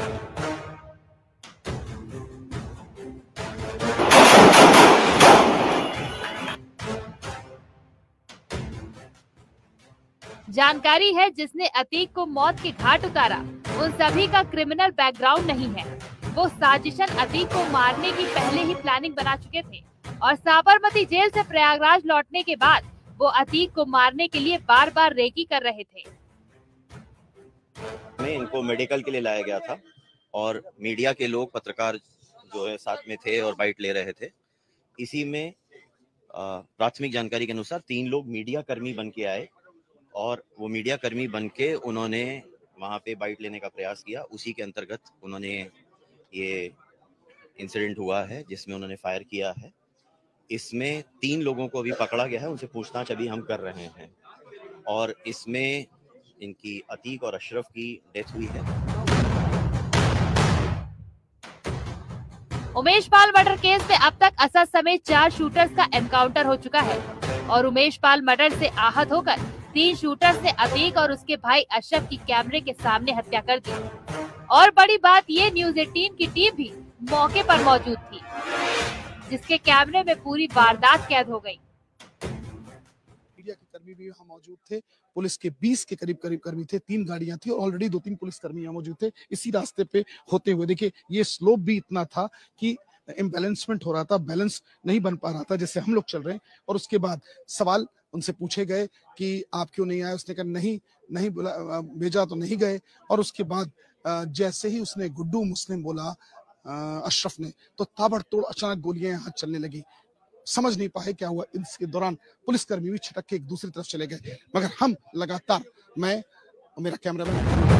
जानकारी है जिसने अतीक को मौत के घाट उतारा, उन सभी का क्रिमिनल बैकग्राउंड नहीं है। वो साजिशन अतीक को मारने की पहले ही प्लानिंग बना चुके थे और साबरमती जेल से प्रयागराज लौटने के बाद वो अतीक को मारने के लिए बार बार रेकी कर रहे थे। में इनको मेडिकल के लिए लाया गया था और मीडिया के लोग, पत्रकार जो है साथ में थे और बाइट ले रहे थे। इसी में प्राथमिक जानकारी के अनुसार तीन लोग मीडिया कर्मी बन के आए और वो मीडिया कर्मी बन के उन्होंने वहाँ पे बाइट लेने का प्रयास किया। उसी के अंतर्गत उन्होंने ये इंसिडेंट हुआ है जिसमें उन्होंने फायर किया है। इसमें तीन लोगों को अभी पकड़ा गया है, उनसे पूछताछ अभी हम कर रहे हैं और इसमें इनकी अतीक और अशरफ की डेथ हुई है। उमेश पाल मर्डर केस में अब तक असद समेत चार शूटर्स का एनकाउंटर हो चुका है और उमेश पाल मर्डर से आहत होकर तीन शूटर्स ने अतीक और उसके भाई अशरफ की कैमरे के सामने हत्या कर दी। और बड़ी बात ये, न्यूज अठारह की टीम भी मौके पर मौजूद थी, जिसके कैमरे में पूरी वारदात कैद हो गई। मीडिया के कर्मी भी यहाँ मौजूद थे। पुलिस के बीस के करीब करीब कर्मी थे। तीन गाड़ियां थी और ऑलरेडी दो तीन पुलिस कर्मी यहाँ मौजूद थे। इसी रास्ते पे होते हुए देखिए ये स्लोप भी इतना था कि इम्बैलेंसमेंट हो रहा था, बैलेंस नहीं बन पा रहा था जैसे हम लोग चल रहे हैं। और उसके बाद सवाल उनसे पूछे गए कि आप क्यों नहीं आए, उसने कहा नहीं नहीं बोला, भेजा तो नहीं गए। और उसके बाद जैसे ही उसने गुड्डू मुस्लिम बोला अशरफ ने, तो ताबड़तोड़ अचानक गोलियां यहाँ चलने लगी। समझ नहीं पाए क्या हुआ। इसके दौरान पुलिसकर्मी भी छिटक के एक दूसरी तरफ चले गए, मगर हम लगातार, मैं और मेरा कैमरामैन।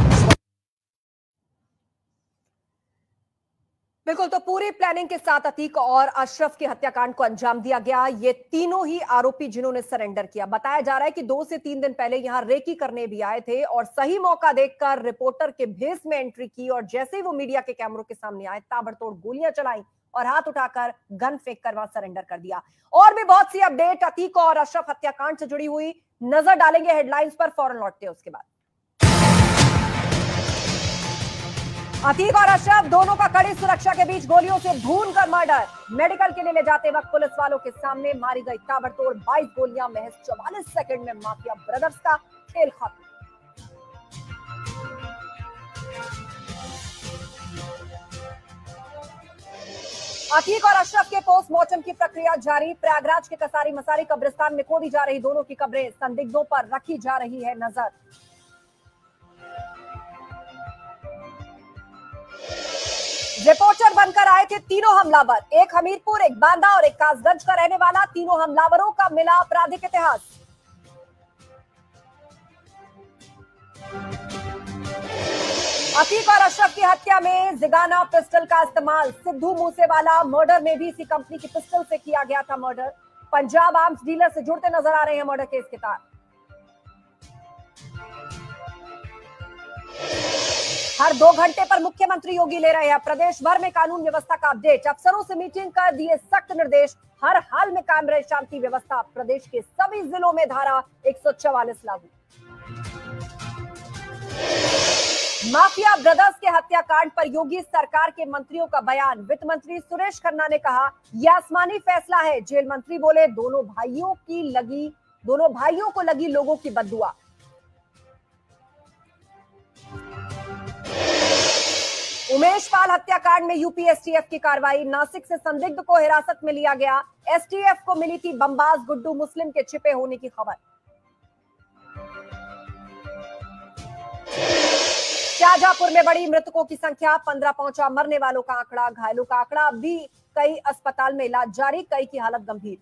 बिल्कुल, तो पूरी प्लानिंग के साथ अतीक और अशरफ के हत्याकांड को अंजाम दिया गया। ये तीनों ही आरोपी जिन्होंने सरेंडर किया, बताया जा रहा है कि दो से तीन दिन पहले यहां रेकी करने भी आए थे और सही मौका देखकर रिपोर्टर के भेस में एंट्री की और जैसे ही वो मीडिया के कैमरों के सामने आए, ताबड़तोड़ गोलियां चलाई और हाथ उठाकर गन फेंक कर वहां सरेंडर कर दिया। और भी बहुत सी अपडेट अतीक और अशरफ हत्याकांड से जुड़ी हुई नजर डालेंगे हेडलाइंस पर, फौरन लौटते हैं उसके बाद। अतीक और अशरफ दोनों का कड़ी सुरक्षा के बीच गोलियों से भून कर मर्डर। मेडिकल के लिए ले जाते वक्त पुलिस वालों के सामने मारी गई ताबड़तोड़ बाईस गोलियां। महज चौवालीस सेकंड में माफिया ब्रदर्स का खेल खत्म। अतीक और अशरफ के पोस्टमार्टम की प्रक्रिया जारी। प्रयागराज के कसारी मसारी कब्रिस्तान में खोदी जा रही दोनों की कब्रें, संदिग्धों पर रखी जा रही है नजर। रिपोर्टर बनकर आए थे तीनों हमलावर, एक हमीरपुर, एक बांदा और एक कासगंज का रहने वाला। तीनों हमलावरों का मिला आपराधिक इतिहास। अतीक और अशरफ की हत्या में जिगाना पिस्टल का इस्तेमाल, सिद्धू मूसेवाला मर्डर में भी इसी कंपनी की पिस्टल से किया गया था मर्डर। पंजाब आर्म्स डीलर से जुड़ते नजर आ रहे हैं मर्डर केस के तार। हर दो घंटे पर मुख्यमंत्री योगी ले रहे हैं प्रदेश भर में कानून व्यवस्था का अपडेट, अफसरों से मीटिंग कर दिए सख्त निर्देश, हर हाल में कायम रहे शांति व्यवस्था। प्रदेश के सभी जिलों में धारा एक सौ चवालीस लागू। माफिया ब्रदर्स के हत्याकांड पर योगी सरकार के मंत्रियों का बयान, वित्त मंत्री सुरेश खन्ना ने कहा यह आसमानी फैसला है। जेल मंत्री बोले दोनों भाइयों की लगी दोनों भाइयों को लगी लोगों की बद्दुआ। उमेश पाल हत्याकांड में यूपी एसटीएफ की कार्रवाई, नासिक से संदिग्ध को हिरासत में लिया गया। एसटीएफ को मिली थी बमबाज गुड्डू मुस्लिम के छिपे होने की खबर। शाहजहांपुर में बढ़ी मृतकों की संख्या, पंद्रह पहुंचा मरने वालों का आंकड़ा, घायलों का आंकड़ा भी, कई अस्पताल में इलाज जारी, कई की हालत गंभीर।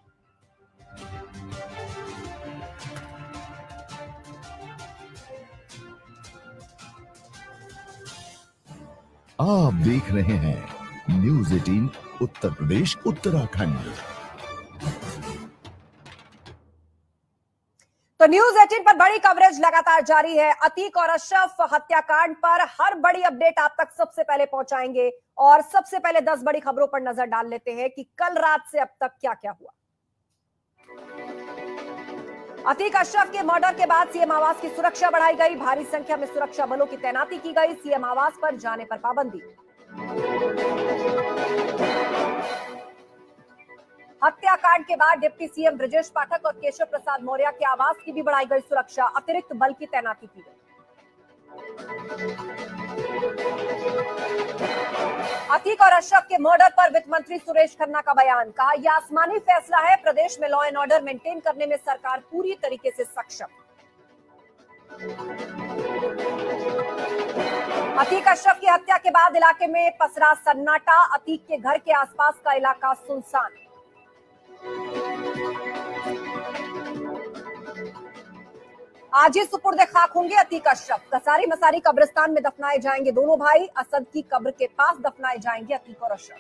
आप देख रहे हैं न्यूज़ अठारह उत्तर प्रदेश उत्तराखंड। तो न्यूज़ अठारह पर बड़ी कवरेज लगातार जारी है। अतीक और अशरफ हत्याकांड पर हर बड़ी अपडेट आप तक सबसे पहले पहुंचाएंगे और सबसे पहले दस बड़ी खबरों पर नजर डाल लेते हैं कि कल रात से अब तक क्या क्या हुआ। अतीक अशरफ के मर्डर के बाद सीएम आवास की सुरक्षा बढ़ाई गई, भारी संख्या में सुरक्षा बलों की तैनाती की गई, सीएम आवास पर जाने पर पाबंदी। हत्याकांड के बाद डिप्टी सीएम ब्रजेश पाठक और केशव प्रसाद मौर्य के आवास की भी बढ़ाई गई सुरक्षा, अतिरिक्त बल की तैनाती की गई। अतीक और अशरफ के मर्डर पर वित्त मंत्री सुरेश खन्ना का बयान, कहा यह आसमानी फैसला है, प्रदेश में लॉ एंड ऑर्डर मेंटेन करने में सरकार पूरी तरीके से सक्षम। अतीक अशरफ की हत्या के बाद इलाके में पसरा सन्नाटा, अतीक के घर के आसपास का इलाका सुनसान। आज ही सुपुर्द खाक होंगे अतीक अशरफ, कसारी मसारी कब्रिस्तान में दफनाए जाएंगे दोनों भाई, असद की कब्र के पास दफनाए जाएंगे अतीक और अशरफ।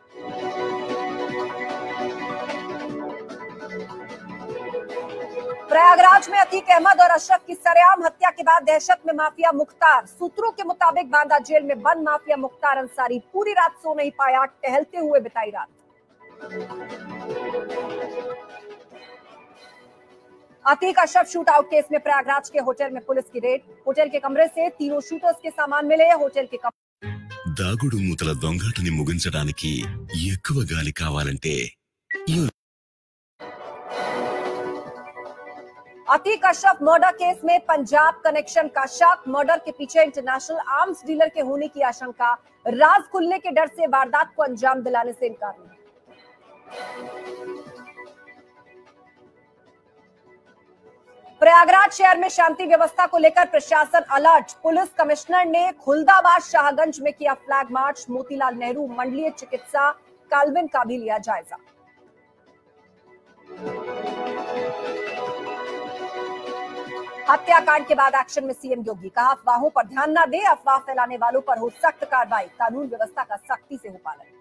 प्रयागराज में अतीक अहमद और अशरफ की सरेआम हत्या के बाद दहशत में माफिया मुख्तार, सूत्रों के मुताबिक बांदा जेल में बंद माफिया मुख्तार अंसारी पूरी रात सो नहीं पाया, टहलते हुए बिताई रात। Atiq Ashraf shoot out case में प्रयागराज के होटल में पुलिस की रेड, होटल के कमरे से तीनों शूटर्स के सामान मिले, होटल के कमरे। దాగుడు మూతల దొంగటని ముగించడానికి ఎక్కువ గాలి కావాలంటే अतीक अशरफ मर्डर केस में पंजाब कनेक्शन का शक, मर्डर के पीछे इंटरनेशनल आर्म्स डीलर के होने की आशंका, राज खुलने के डर से वारदात को अंजाम दिलाने से इनकार नहीं। प्रयागराज शहर में शांति व्यवस्था को लेकर प्रशासन अलर्ट, पुलिस कमिश्नर ने खुलदाबाद शाहगंज में किया फ्लैग मार्च, मोतीलाल नेहरू मंडलीय चिकित्सा काल्विन का भी लिया जायजा। हत्याकांड के बाद एक्शन में सीएम योगी, कहा अफवाहों पर ध्यान न दे, अफवाह फैलाने वालों पर हो सख्त कार्रवाई, कानून व्यवस्था का सख्ती से हो पालन।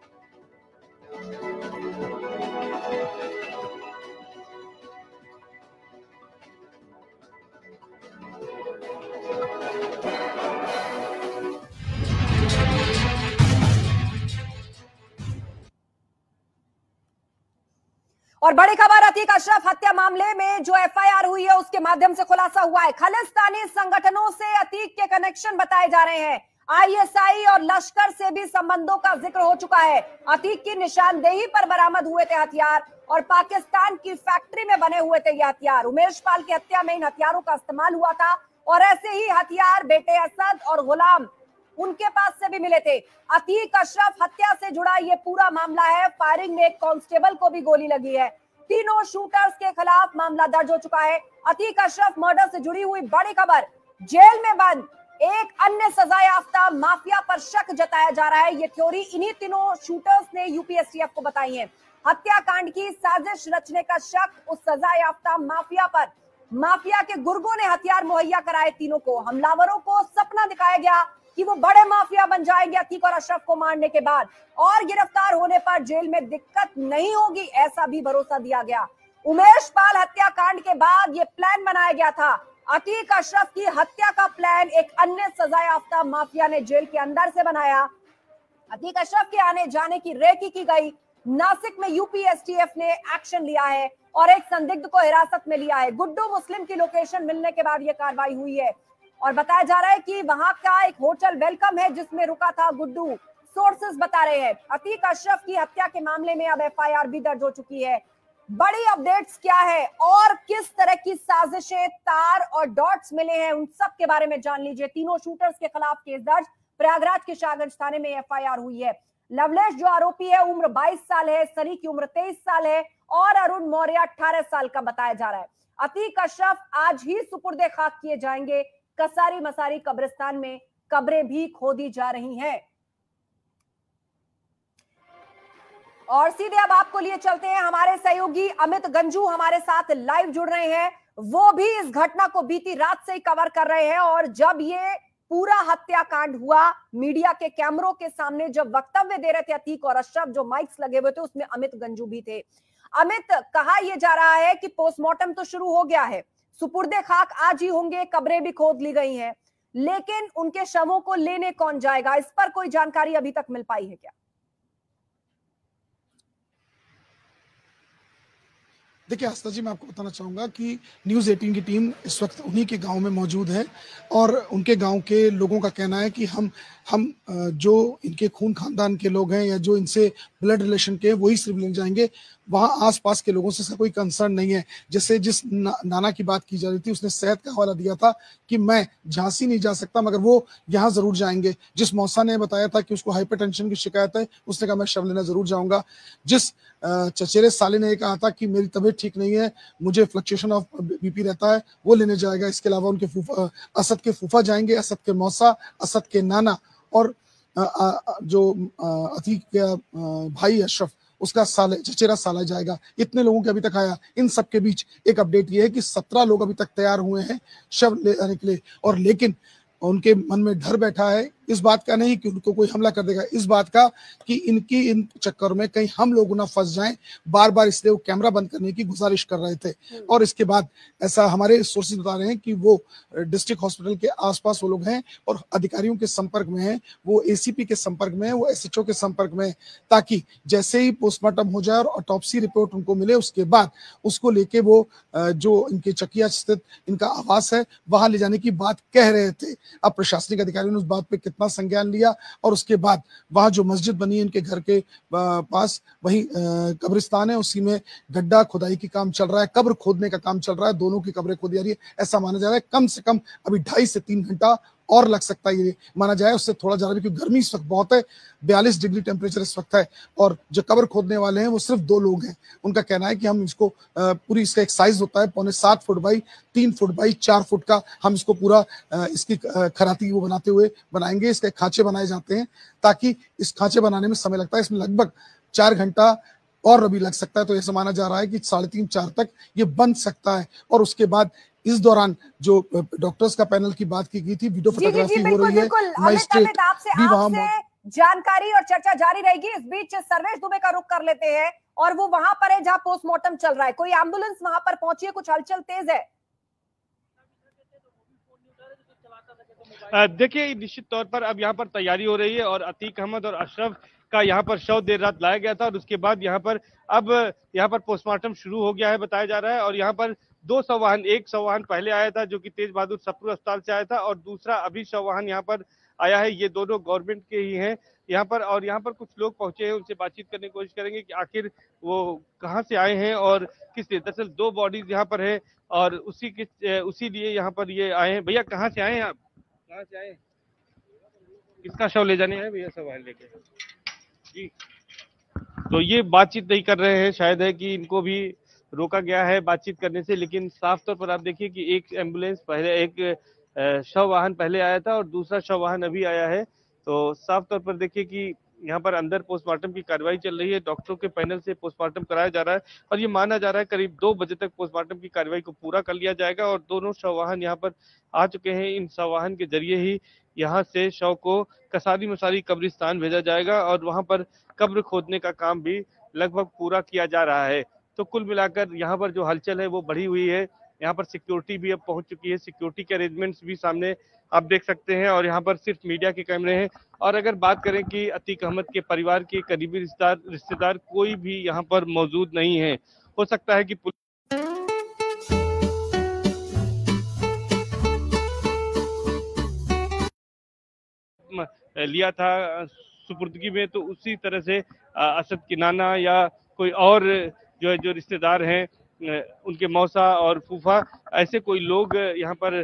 और बड़ी खबर, अतीक अशरफ हत्या मामले में जो एफआईआर हुई है उसके माध्यम से खुलासा हुआ है, खालिस्तानी संगठनों से अतीक के कनेक्शन बताए जा रहे हैं, आईएसआई और लश्कर से भी संबंधों का जिक्र हो चुका है। अतीक की निशानदेही पर बरामद हुए थे हथियार और पाकिस्तान की फैक्ट्री में बने हुए थे ये हथियार। उमेश पाल की हत्या में इन हथियारों का इस्तेमाल हुआ था और ऐसे ही हथियार बेटे असद और गुलाम उनके पास से भी मिले थे। अतीक अशरफ हत्या से जुड़ा ये पूरा मामला है, फायरिंग में एक कांस्टेबल को भी गोली लगी है। तीनों शूटर्स के खिलाफ मामला दर्ज हो चुका है। अतीक अशरफ मर्डर से जुड़ी हुई बड़ी खबर, जेल में बंद एक अन्य सजा याफ्ता माफिया पर शक जताया जा रहा है। ये थ्योरी इन्हीं तीनों शूटर्स ने यूपीएसटीएफ को बताई है। हत्याकांड की साजिश रचने का शक उस सजा याफ्ता माफिया पर, माफिया के गुर्गों ने हथियार मुहैया कराए तीनों को। हमलावरों को सपना दिखाया गया कि वो बड़े माफिया बन जाएंगे अतीक और अशरफ को मारने के बाद, और गिरफ्तार होने पर जेल में दिक्कत नहीं होगी, ऐसा भी भरोसा दिया गया। उमेश पाल हत्याकांड के बाद ये प्लान बनाया गया था। अतीक अशरफ की हत्या का प्लान एक अन्य सजायाफ्ता माफिया ने जेल के अंदर से बनाया। अतीक अशरफ के आने जाने की रेकी की गई। नासिक में यूपी एसटीएफ ने एक्शन लिया है और एक संदिग्ध को हिरासत में लिया है। गुड्डू मुस्लिम की लोकेशन मिलने के बाद यह कार्रवाई हुई है और बताया जा रहा है कि वहां का एक होटल वेलकम है जिसमें रुका था गुड्डू। सोर्सेस बता रहे हैं अतीक अशरफ की हत्या के मामले में अब एफआईआर भी दर्ज हो चुकी है। बड़ी अपडेट्स क्या है और किस तरह की साजिशें, तार और डॉट्स मिले हैं, उन सब के बारे में जान लीजिए। तीनों शूटर्स के खिलाफ केस दर्ज, प्रयागराज के शाहगंज थाने में एफआईआर हुई है। लवलेश जो आरोपी है उम्र बाईस साल है, सनी की उम्र तेईस साल है और अरुण मौर्य अठारह साल का बताया जा रहा है। अतीक अशरफ आज ही सुपुर्दे खाक किए जाएंगे। कसारी मसारी कब्रिस्तान में कब्रें भी खोदी जा रही हैं। और सीधे अब आपको लिए चलते हैं, हमारे सहयोगी अमित गंजू हमारे साथ लाइव जुड़ रहे हैं। वो भी इस घटना को बीती रात से ही कवर कर रहे हैं और जब ये पूरा हत्याकांड हुआ, मीडिया के कैमरों के सामने जब वक्तव्य दे रहे थे अतीक और अशरफ, जो माइक्स लगे हुए थे उसमें अमित गंजू भी थे। अमित, कहा यह जा रहा है कि पोस्टमार्टम तो शुरू हो गया है, सुपुर्दे खाक आज ही होंगे, कब्रें भी खोद ली गई हैं, लेकिन उनके शवों को लेने कौन जाएगा, इस पर कोई जानकारी अभी तक मिल पाई है क्या? देखिए आस्था जी, मैं आपको बताना चाहूँगा कि न्यूज़ अठारह की टीम इस वक्त उन्हीं के गांव में मौजूद है और उनके गांव के लोगों का कहना है कि हम हम जो इनके खून खानदान के लोग हैं या जो इनसे ब्लड रिलेशन के हैं वही सिर्फ ले जाएंगे। वहाँ आसपास के लोगों से इसका कोई कंसर्न नहीं है। जैसे जिस ना, नाना की बात की जा रही थी, उसने सेहत का हवाला दिया था कि मैं झांसी नहीं जा सकता मगर वो यहाँ जरूर जाएंगे। जिस मौसा ने बताया था कि उसको हाइपरटेंशन की शिकायत है, उसने कहा मैं शव लेना जरूर जाऊंगा। जिस चचेरे साले ने कहा था कि मेरी तबीयत ठीक नहीं है, मुझे फ्लक्चुएशन ऑफ बीपी रहता है, वो लेने जाएगा। इसके अलावा उनके फूफा, असद के फूफा जाएंगे, असद के मौसा, असद के नाना और आ, आ, जो अतीक का भाई अशरफ, उसका साले चचेरा साला जाएगा। इतने लोगों के अभी तक आया। इन सब के बीच एक अपडेट ये है कि सत्रह लोग अभी तक तैयार हुए हैं शव ले आने के लिए, और लेकिन उनके मन में डर बैठा है इस बात का नहीं कि उनको कोई हमला कर देगा, इस बात का कि इनकी इन चक्कर में कहीं हम लोग ना फंस जाएं। बार बार इसलिए वो कैमरा बंद करने की गुजारिश कर रहे थे। और इसके बाद ऐसा हमारे सोर्सेज बता रहे हैं कि वो डिस्ट्रिक्ट हॉस्पिटल के आसपास वो लोग हैं और अधिकारियों के संपर्क में हैं, वो एसीपी के संपर्क में है, वो एसएचओ के संपर्क में है, ताकि जैसे ही पोस्टमार्टम हो जाए और ऑटोप्सी रिपोर्ट उनको मिले उसके बाद उसको लेके वो जो इनके चकिया स्थित इनका आवास है वहां ले जाने की बात कह रहे थे। अब प्रशासनिक अधिकारियों ने उस बात पे कितना संज्ञान लिया और उसके बाद वहां जो मस्जिद बनी है इनके घर के पास, वही कब्रिस्तान है, उसी में गड्ढा खुदाई की काम चल रहा है, कब्र खोदने का काम चल रहा है। दोनों की कब्रें खोदी जा रही है। ऐसा माना जा रहा है कम से कम अभी ढाई से तीन घंटा और लग सकता है, ये माना जाए, उससे थोड़ा ज्यादा, क्योंकि गर्मी इस वक्त बहुत है, बयालीस डिग्री टेम्परेचर इस वक्त है। और जो कब्र खोदने वाले हैं वो सिर्फ दो लोग हैं। उनका कहना है कि हम इसको पूरी, इसका एक साइज होता है पौने सात फुट बाई तीन फुट बाई चार फुट का, हम इसको पूरा इसकी खराती वो बनाते हुए बनाएंगे। इसके खांचे बनाए जाते हैं ताकि इस खांचे बनाने में समय लगता है, इसमें लगभग चार घंटा और अभी लग सकता है। तो ऐसा माना जा रहा है कि साढ़े तीन चार तक ये बन सकता है। और उसके बाद इस दौरान जो डॉक्टर्स का पैनल की बात की गई थी, वीडियो फोटोग्राफी हो रही है, मजिस्ट्रेट भी वहां, जानकारी और चर्चा जारी रहेगी। इस बीच सर्वेश दुबे का रुख कर लेते हैं और वो वहां पर है जहां पोस्टमार्टम चल रहा है। कोई एम्बुलेंस वहां पर पहुंची है? कुछ हलचल तेज है? देखिए निश्चित तौर पर अब यहाँ पर तैयारी हो रही है और अतीक अहमद और अशरफ का यहाँ पर शव देर रात लाया गया था और उसके बाद यहाँ पर अब यहाँ पर पोस्टमार्टम शुरू हो गया है बताया जा रहा है। और यहाँ पर दो शव वाहन, एक शव वाहन पहले आया था जो कि तेज बहादुर सप्रू अस्पताल से आया था और दूसरा अभी शव वाहन यहाँ पर आया है। ये दोनों गवर्नमेंट के ही हैं यहाँ पर। और यहाँ पर कुछ लोग पहुंचे हैं, उनसे बातचीत करने की कोशिश करेंगे कि आखिर वो कहाँ से आए हैं और किस लिए। दरअसल दो बॉडीज यहाँ पर है और उसी के उसी लिए यहाँ पर ये आए हैं। भैया कहाँ से आए हैं आप? कहाँ से आए? किसका शव ले जाने आए भैया? सब वाहन लेके जी। तो ये बातचीत नहीं कर रहे हैं, शायद है कि इनको भी रोका गया है बातचीत करने से। लेकिन साफ तौर पर आप देखिए कि एक एम्बुलेंस पहले, एक शव वाहन पहले आया था और दूसरा शव वाहन अभी आया है। तो साफ तौर पर देखिए कि यहाँ पर अंदर पोस्टमार्टम की कार्रवाई चल रही है। डॉक्टरों के पैनल से पोस्टमार्टम कराया जा रहा है और ये माना जा रहा है करीब दो बजे तक पोस्टमार्टम की कार्रवाई को पूरा कर लिया जाएगा और दोनों शव वाहन यहाँ पर आ चुके हैं। इन शव वाहन के जरिए ही यहाँ से शव को कसारी मसारी कब्रिस्तान भेजा जाएगा और वहाँ पर कब्र खोदने का काम भी लगभग पूरा किया जा रहा है। तो कुल मिलाकर यहाँ पर जो हलचल है वो बढ़ी हुई है। यहाँ पर सिक्योरिटी भी अब पहुंच चुकी है, सिक्योरिटी के अरेंजमेंट्स भी सामने आप देख सकते हैं और यहाँ पर सिर्फ मीडिया के कैमरे हैं। और अगर बात करें कि अतीक अहमद के परिवार के करीबी रिश्तेदार रिश्तेदार कोई भी यहाँ पर मौजूद नहीं है। हो सकता है कि लिया था सुपुर्दगी में, तो उसी तरह से असद की नाना या कोई और जो है जो रिश्तेदार हैं उनके मौसा और फूफा, ऐसे कोई लोग यहाँ पर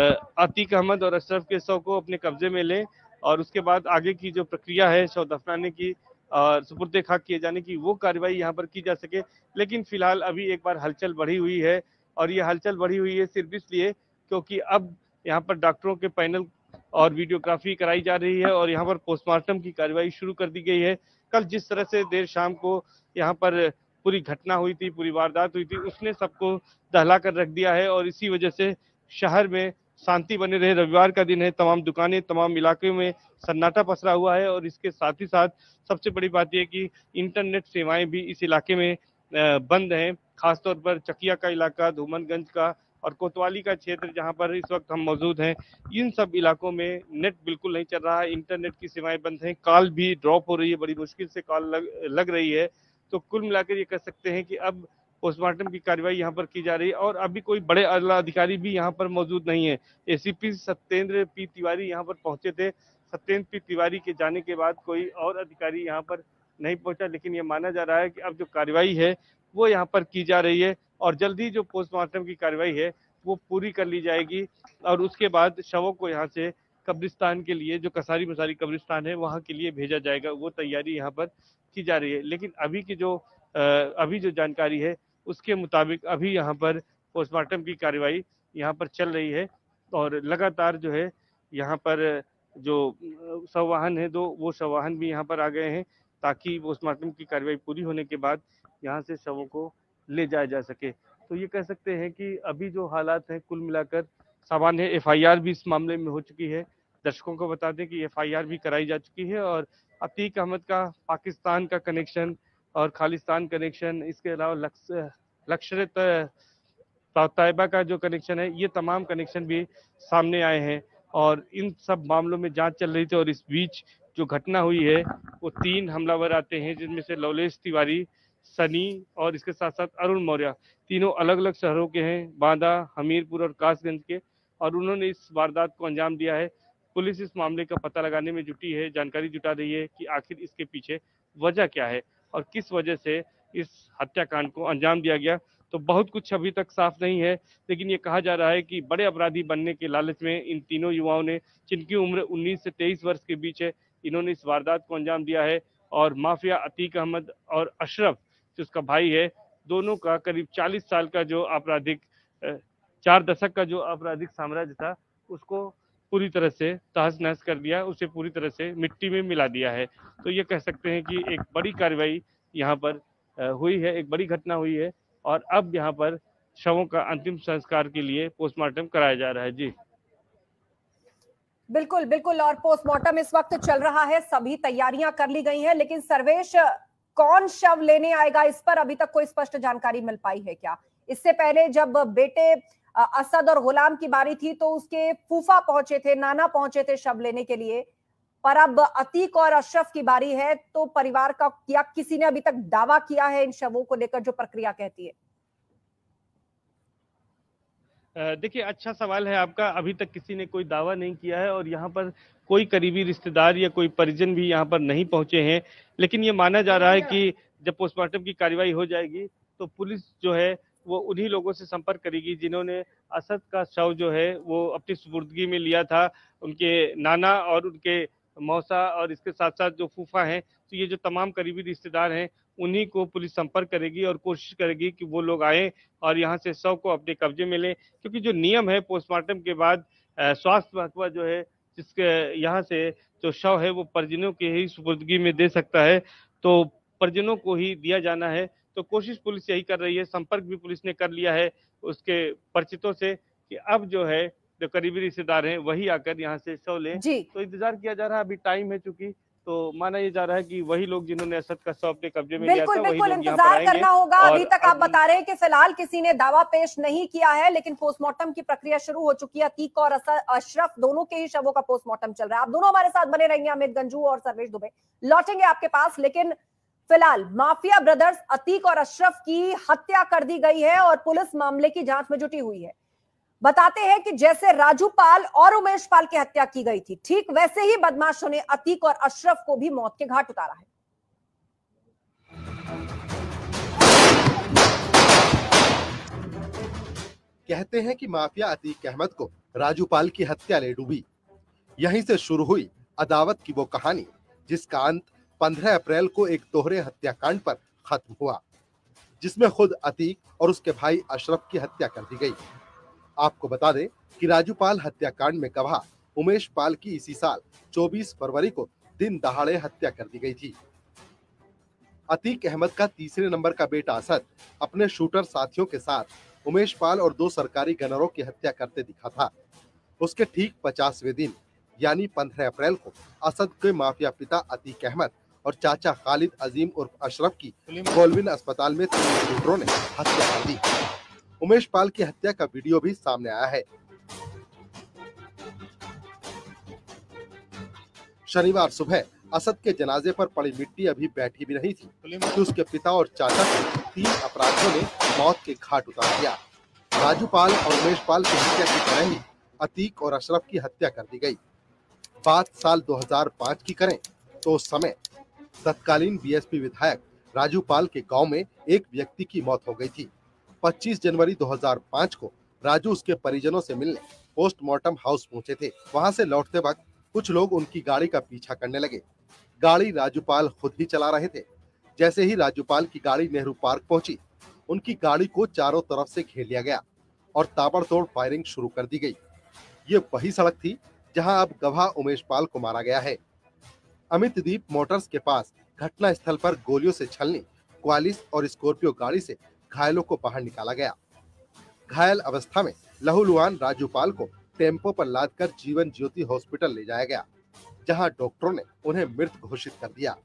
अतीक अहमद और अशरफ के शव को अपने कब्जे में लें और उसके बाद आगे की जो प्रक्रिया है शव दफनाने की और सुपुर्दे खाक किए जाने की वो कार्रवाई यहाँ पर की जा सके। लेकिन फिलहाल अभी एक बार हलचल बढ़ी हुई है और ये हलचल बढ़ी हुई है सिर्फ इसलिए क्योंकि अब यहाँ पर डॉक्टरों के पैनल और वीडियोग्राफी कराई जा रही है और यहाँ पर पोस्टमार्टम की कार्रवाई शुरू कर दी गई है। कल जिस तरह से देर शाम को यहाँ पर पूरी घटना हुई थी, पूरी वारदात हुई थी, उसने सबको दहला कर रख दिया है और इसी वजह से शहर में शांति बने रहे। रविवार का दिन है, तमाम दुकानें तमाम इलाके में सन्नाटा पसरा हुआ है और इसके साथ ही साथ सबसे बड़ी बात यह कि इंटरनेट सेवाएं भी इस इलाके में बंद हैं। खासतौर पर चकिया का इलाका, धूमनगंज का और कोतवाली का क्षेत्र जहां पर इस वक्त हम मौजूद हैं, इन सब इलाकों में नेट बिल्कुल नहीं चल रहा है, इंटरनेट की सेवाएं बंद हैं, कॉल भी ड्रॉप हो रही है, बड़ी मुश्किल से कॉल लग, लग रही है। तो कुल मिलाकर ये कह सकते हैं कि अब पोस्टमार्टम की कार्रवाई यहाँ पर की जा रही है और अभी कोई बड़े आला अधिकारी भी यहाँ पर मौजूद नहीं है। एसीपी सत्येंद्र पी तिवारी यहाँ पर पहुंचे थे। सत्येंद्र पी तिवारी के जाने के बाद कोई और अधिकारी यहाँ पर नहीं पहुंचा, लेकिन ये माना जा रहा है कि अब जो कार्रवाई है वो यहाँ पर की जा रही है और जल्दी जो पोस्टमार्टम की कार्रवाई है वो पूरी कर ली जाएगी और उसके बाद शवों को यहाँ से कब्रिस्तान के लिए, जो कसारी मसारी कब्रिस्तान है, वहाँ के लिए भेजा जाएगा। वो तैयारी यहाँ पर की जा रही है। लेकिन अभी की जो अभी जो जानकारी है उसके मुताबिक अभी यहाँ पर पोस्टमार्टम की कार्रवाई यहाँ पर चल रही है और लगातार जो है यहाँ पर जो शव वाहन है दो वो शव वाहन भी यहाँ पर आ गए हैं ताकि पोस्टमार्टम की कार्रवाई पूरी होने के बाद यहाँ से शवों को ले जाया जा सके। तो ये कह सकते हैं कि अभी जो हालात हैं कुल मिलाकर सामान्य। एफ आई आर भी इस मामले में हो चुकी है। दर्शकों को बता दें कि एफ आई आर भी कराई जा चुकी है और अतीक अहमद का पाकिस्तान का कनेक्शन और खालिस्तान कनेक्शन, इसके अलावा लश्कर तैयबा का जो कनेक्शन है, ये तमाम कनेक्शन भी सामने आए हैं और इन सब मामलों में जांच चल रही थी। और इस बीच जो घटना हुई है वो तीन हमलावर आते हैं जिनमें से लवलेश तिवारी, सनी और इसके साथ साथ अरुण मौर्य, तीनों अलग अलग शहरों के हैं, बांदा, हमीरपुर और कासगंज के, और उन्होंने इस वारदात को अंजाम दिया है। पुलिस इस मामले का पता लगाने में जुटी है, जानकारी जुटा रही है कि आखिर इसके पीछे वजह क्या है और किस वजह से इस हत्याकांड को अंजाम दिया गया। तो बहुत कुछ अभी तक साफ नहीं है, लेकिन ये कहा जा रहा है कि बड़े अपराधी बनने के लालच में इन तीनों युवाओं ने, जिनकी उम्र उन्नीस से तेईस वर्ष के बीच है, इन्होंने इस वारदात को अंजाम दिया है। और माफिया अतीक अहमद और अशरफ जो उसका भाई है, दोनों का करीब चालीस साल का जो आपराधिक, चार दशक का जो आपराधिक साम्राज्य था, उसको पूरी तरह से तहस नहस कर दिया, उसे पूरी तरह से मिट्टी में मिला दिया है। तो ये कह सकते हैं कि एक बड़ी कार्रवाई यहाँ पर हुई है, एक बड़ी घटना हुई है और अब यहाँ पर शवों का अंतिम संस्कार के लिए पोस्टमार्टम कराया जा रहा है। जी बिल्कुल बिल्कुल। और पोस्टमार्टम इस वक्त चल रहा है, सभी तैयारियां कर ली गई हैं, लेकिन सर्वेश कौन शव लेने आएगा इस पर अभी तक कोई स्पष्ट जानकारी मिल पाई है क्या? इससे पहले जब बेटे असद और गुलाम की बारी थी तो उसके फूफा पहुंचे थे, नाना पहुंचे थे शव लेने के लिए, पर अब अतीक और अशरफ की बारी है, तो परिवार का क्या किसी ने अभी तक दावा किया है इन शवों को लेकर, जो प्रक्रिया कहती है? देखिए, अच्छा सवाल है आपका। अभी तक किसी ने कोई दावा नहीं किया है और यहाँ पर कोई करीबी रिश्तेदार या कोई परिजन भी यहाँ पर नहीं पहुंचे हैं, लेकिन ये माना जा रहा है कि जब पोस्टमार्टम की कार्रवाई हो जाएगी तो पुलिस जो है वो उन्हीं लोगों से संपर्क करेगी जिन्होंने असद का शव जो है वो अपनी सुपुर्दगी में लिया था, उनके नाना और उनके मौसा और इसके साथ साथ जो फूफा हैं। तो ये जो तमाम करीबी रिश्तेदार हैं उन्हीं को पुलिस संपर्क करेगी और कोशिश करेगी कि वो लोग आए और यहाँ से शव को अपने कब्जे में लें, क्योंकि जो नियम है पोस्टमार्टम के बाद स्वास्थ्य महकमा जो है जिसके यहाँ से जो शव है वो परिजनों के ही सुपुर्दगी में दे सकता है, तो परिजनों को ही दिया जाना है। तो कोशिश पुलिस यही कर रही है, संपर्क भी पुलिस ने कर लिया है उसके परिचितों से कि अब जो है जो करीबी रिश्तेदार हैं वही आकर यहाँ से शव लें। तो इंतजार किया जा रहा है, अभी टाइम है चूंकि, तो माना ये जा रहा है कि वही लोग जिन्होंने असद का शव अपने कब्जे में लिया था बिल्कुल वही बिल्कुल लोग यहाँ पर इंतजार आएंगे। करना होगा। और अभी तक आप बता रहे हैं कि फिलहाल किसी ने दावा पेश नहीं किया है, लेकिन पोस्टमार्टम की प्रक्रिया शुरू हो चुकी है। अतीक और अशरफ दोनों के ही शवों का पोस्टमार्टम चल रहा है। आप दोनों हमारे साथ बने रहेंगे, अमित गंजू और सर्वेश दुबे लौटेंगे आपके पास। लेकिन फिलहाल माफिया ब्रदर्स अतीक और अशरफ की हत्या कर दी गई है और पुलिस मामले की जांच में जुटी हुई है। बताते हैं कि जैसे राजू पाल और उमेश पाल की हत्या की गई थी, ठीक वैसे ही बदमाशों ने अतीक और अशरफ को भी मौत के घाट उतारा है। कहते हैं कि माफिया अतीक अहमद को राजू पाल की हत्या ले डूबी। यहीं से शुरू हुई अदावत की वो कहानी जिसका अंत पंद्रह अप्रैल को एक दोहरे हत्याकांड पर खत्म हुआ, जिसमें खुद अतीक और उसके भाई अशरफ की हत्या कर दी गई। आपको बता दें कि राजू पाल हत्याकांड में गवाह उमेश पाल की इसी साल चौबीस फरवरी को दिन दहाड़े हत्या कर दी गई थी। अतीक अहमद का तीसरे नंबर का बेटा असद अपने शूटर साथियों के साथ उमेश पाल और दो सरकारी गनरों की हत्या करते दिखा था। उसके ठीक पचासवें दिन यानी पंद्रह अप्रैल को असद के माफिया पिता अतीक अहमद और चाचा खालिद अजीम उर्फ अशरफ की गोलविन अस्पताल में तीन शूटरों ने हत्या कर दी। उमेश पाल की हत्या का वीडियो भी सामने आया है। शनिवार सुबह असद के जनाजे पर पड़ी मिट्टी अभी बैठी भी नहीं थी कि उसके पिता और चाचा को तीन अपराधियों ने मौत के घाट उतार दिया। राजू पाल और उमेश पाल की हत्या की तरह ही अतीक और अशरफ की हत्या कर दी गई। बात साल दो हज़ार पाँच की करें तो उस समय तत्कालीन बीएसपी विधायक राजू पाल के गांव में एक व्यक्ति की मौत हो गई थी। पच्चीस जनवरी दो हज़ार पाँच को राजू उसके परिजनों से मिलने पोस्टमार्टम हाउस पहुंचे थे। वहां से लौटते वक्त कुछ लोग उनकी गाड़ी का पीछा करने लगे। गाड़ी राजू पाल खुद ही चला रहे थे। जैसे ही राजू पाल की गाड़ी नेहरू पार्क पहुंची, उनकी गाड़ी को चारों तरफ से घेर लिया गया और ताबड़तोड़ फायरिंग शुरू कर दी गई। ये वही सड़क थी जहां अब गवाह उमेश पाल को मारा गया है। अमितदीप मोटर्स के पास घटना स्थल पर गोलियों से छलनी क्वालिस और स्कॉर्पियो गाड़ी से घायलों को बाहर निकाला गया। घायल अवस्था में लहूलुहान राजू पाल को टेम्पो पर लादकर जीवन ज्योति हॉस्पिटल ले जाया गया, जहां डॉक्टरों ने उन्हें मृत घोषित कर दिया।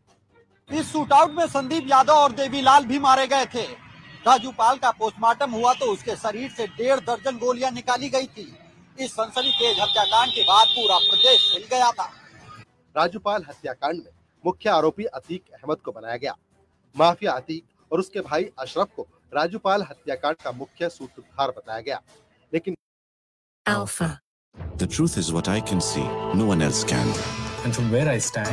इस शूटआउट में संदीप यादव और देवीलाल भी मारे गए थे। राजू पाल का पोस्टमार्टम हुआ तो उसके शरीर से डेढ़ दर्जन गोलियां निकाली गई थी। इस सनसनीखेज हत्याकांड के बाद पूरा प्रदेश हिल गया था। राजू पाल हत्याकांड में मुख्य आरोपी अतीक अहमद को बनाया गया। माफिया अतीक और उसके भाई अशरफ को राजू पाल हत्याकांड का मुख्य सूत्रधार बताया गया, लेकिन Alpha. The truth is what I can see, no one else can. And from where I stand.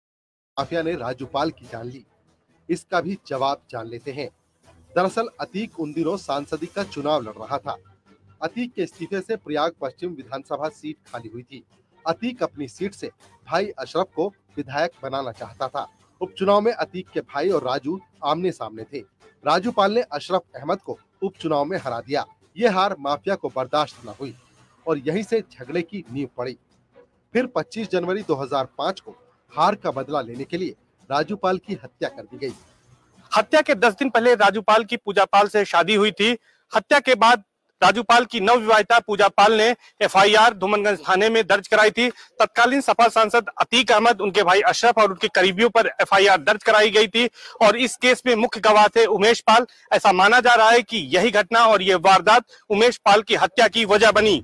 Mafia ने राजू पाल की जान ली। इसका भी जवाब जान लेते हैं। दरअसल अतीक उन दिनों सांसदी का चुनाव लड़ रहा था। अतीक के इस्तीफे से प्रयाग पश्चिम विधानसभा सीट खाली हुई थी। अतीक अपनी सीट से भाई अशरफ को विधायक बनाना चाहता था। उपचुनाव में अतीक के भाई और राजू आमने सामने थे। राजू पाल ने अशरफ अहमद को उपचुनाव में हरा दिया। ये हार माफिया को बर्दाश्त न हुई और यहीं से झगड़े की नींव पड़ी। फिर पच्चीस जनवरी दो हज़ार पाँच को हार का बदला लेने के लिए राजू पाल की हत्या कर दी गई। हत्या के दस दिन पहले राजू पाल की पूजा पाल से शादी हुई थी। हत्या के बाद राजू पाल की नवविवाहिता पूजा पाल ने एफआईआर धूमनगंज थाने में दर्ज कराई थी। तत्कालीन सपा सांसद अतीक अहमद, उनके भाई अशरफ और उनके करीबियों पर एफआईआर दर्ज कराई गई थी और इस केस में मुख्य गवाह थे उमेश पाल। ऐसा माना जा रहा है कि यही घटना और ये वारदात उमेश पाल की हत्या की वजह बनी।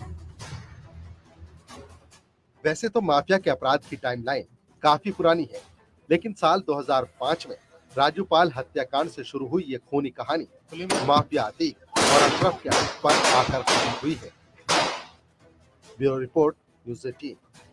वैसे तो माफिया के अपराध की टाइमलाइन काफी पुरानी है, लेकिन साल दो हज़ार पाँच में राजू पाल हत्याकांड से शुरू हुई ये खूनी कहानी माफिया अतीक और अशरफ के पर आकर खत्म हुई है। Bureau report, news eighteen.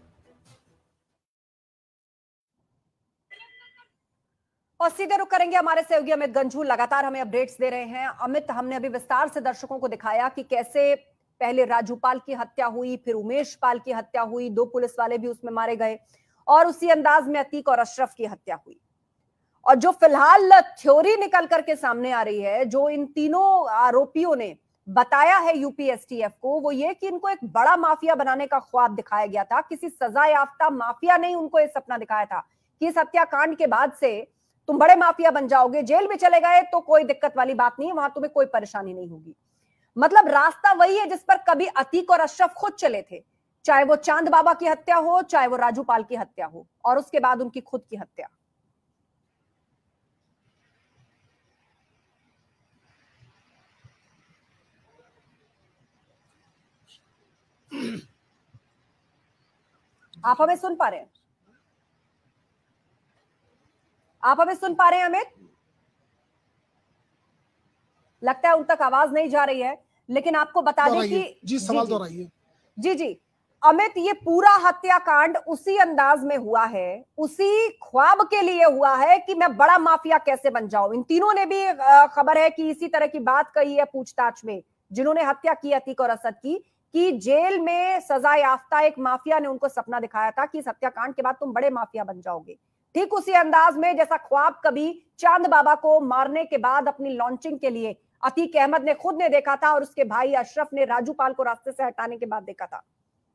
और सीधे रुक करेंगे हमारे सहयोगी अमित गंजू, लगातार हमें अपडेट्स दे रहे हैं। अमित, हमने अभी विस्तार से दर्शकों को दिखाया कि कैसे पहले राजू पाल की हत्या हुई, फिर उमेश पाल की हत्या हुई, दो पुलिस वाले भी उसमें मारे गए और उसी अंदाज में अतीक और अशरफ की हत्या हुई। और जो फिलहाल थ्योरी निकल करके सामने आ रही है, जो इन तीनों आरोपियों ने बताया है यूपी एसटीएफ को वो ये कि इनको एक बड़ा माफिया बनाने का ख्वाब दिखाया गया था। किसी सजा याफ्ता माफिया नहीं उनको ये सपना दिखाया था कि इस हत्याकांड के बाद से तुम बड़े माफिया बन जाओगे, जेल में चले गए तो कोई दिक्कत वाली बात नहीं है, वहां तुम्हें कोई परेशानी नहीं होगी। मतलब रास्ता वही है जिस पर कभी अतीक और अशरफ खुद चले थे, चाहे वो चांद बाबा की हत्या हो, चाहे वो राजू पाल की हत्या हो, और उसके बाद उनकी खुद की हत्या। आप हमें सुन पा रहे हैं? आप हमें सुन पा रहे हैं अमित? लगता है उन तक आवाज नहीं जा रही है, लेकिन आपको बता दें कि जी सवाल दोहराइए। जी जी अमित, ये पूरा हत्याकांड उसी अंदाज में हुआ है, उसी ख्वाब के लिए हुआ है कि मैं बड़ा माफिया कैसे बन जाऊं। इन तीनों ने भी खबर है कि इसी तरह की बात कही है पूछताछ में, जिन्होंने हत्या की अतीक और असद की, कि जेल में सजा याफ्ता एक माफिया ने उनको सपना दिखाया था कि इस हत्याकांड के बाद तुम बड़े माफिया बन जाओगे। ठीक उसी अंदाज में जैसा ख्वाब कभी चांद बाबा को मारने के बाद अपनी लॉन्चिंग के लिए अतीक अहमद ने खुद ने देखा था और उसके भाई अशरफ ने राजू पाल को रास्ते से हटाने के बाद देखा था।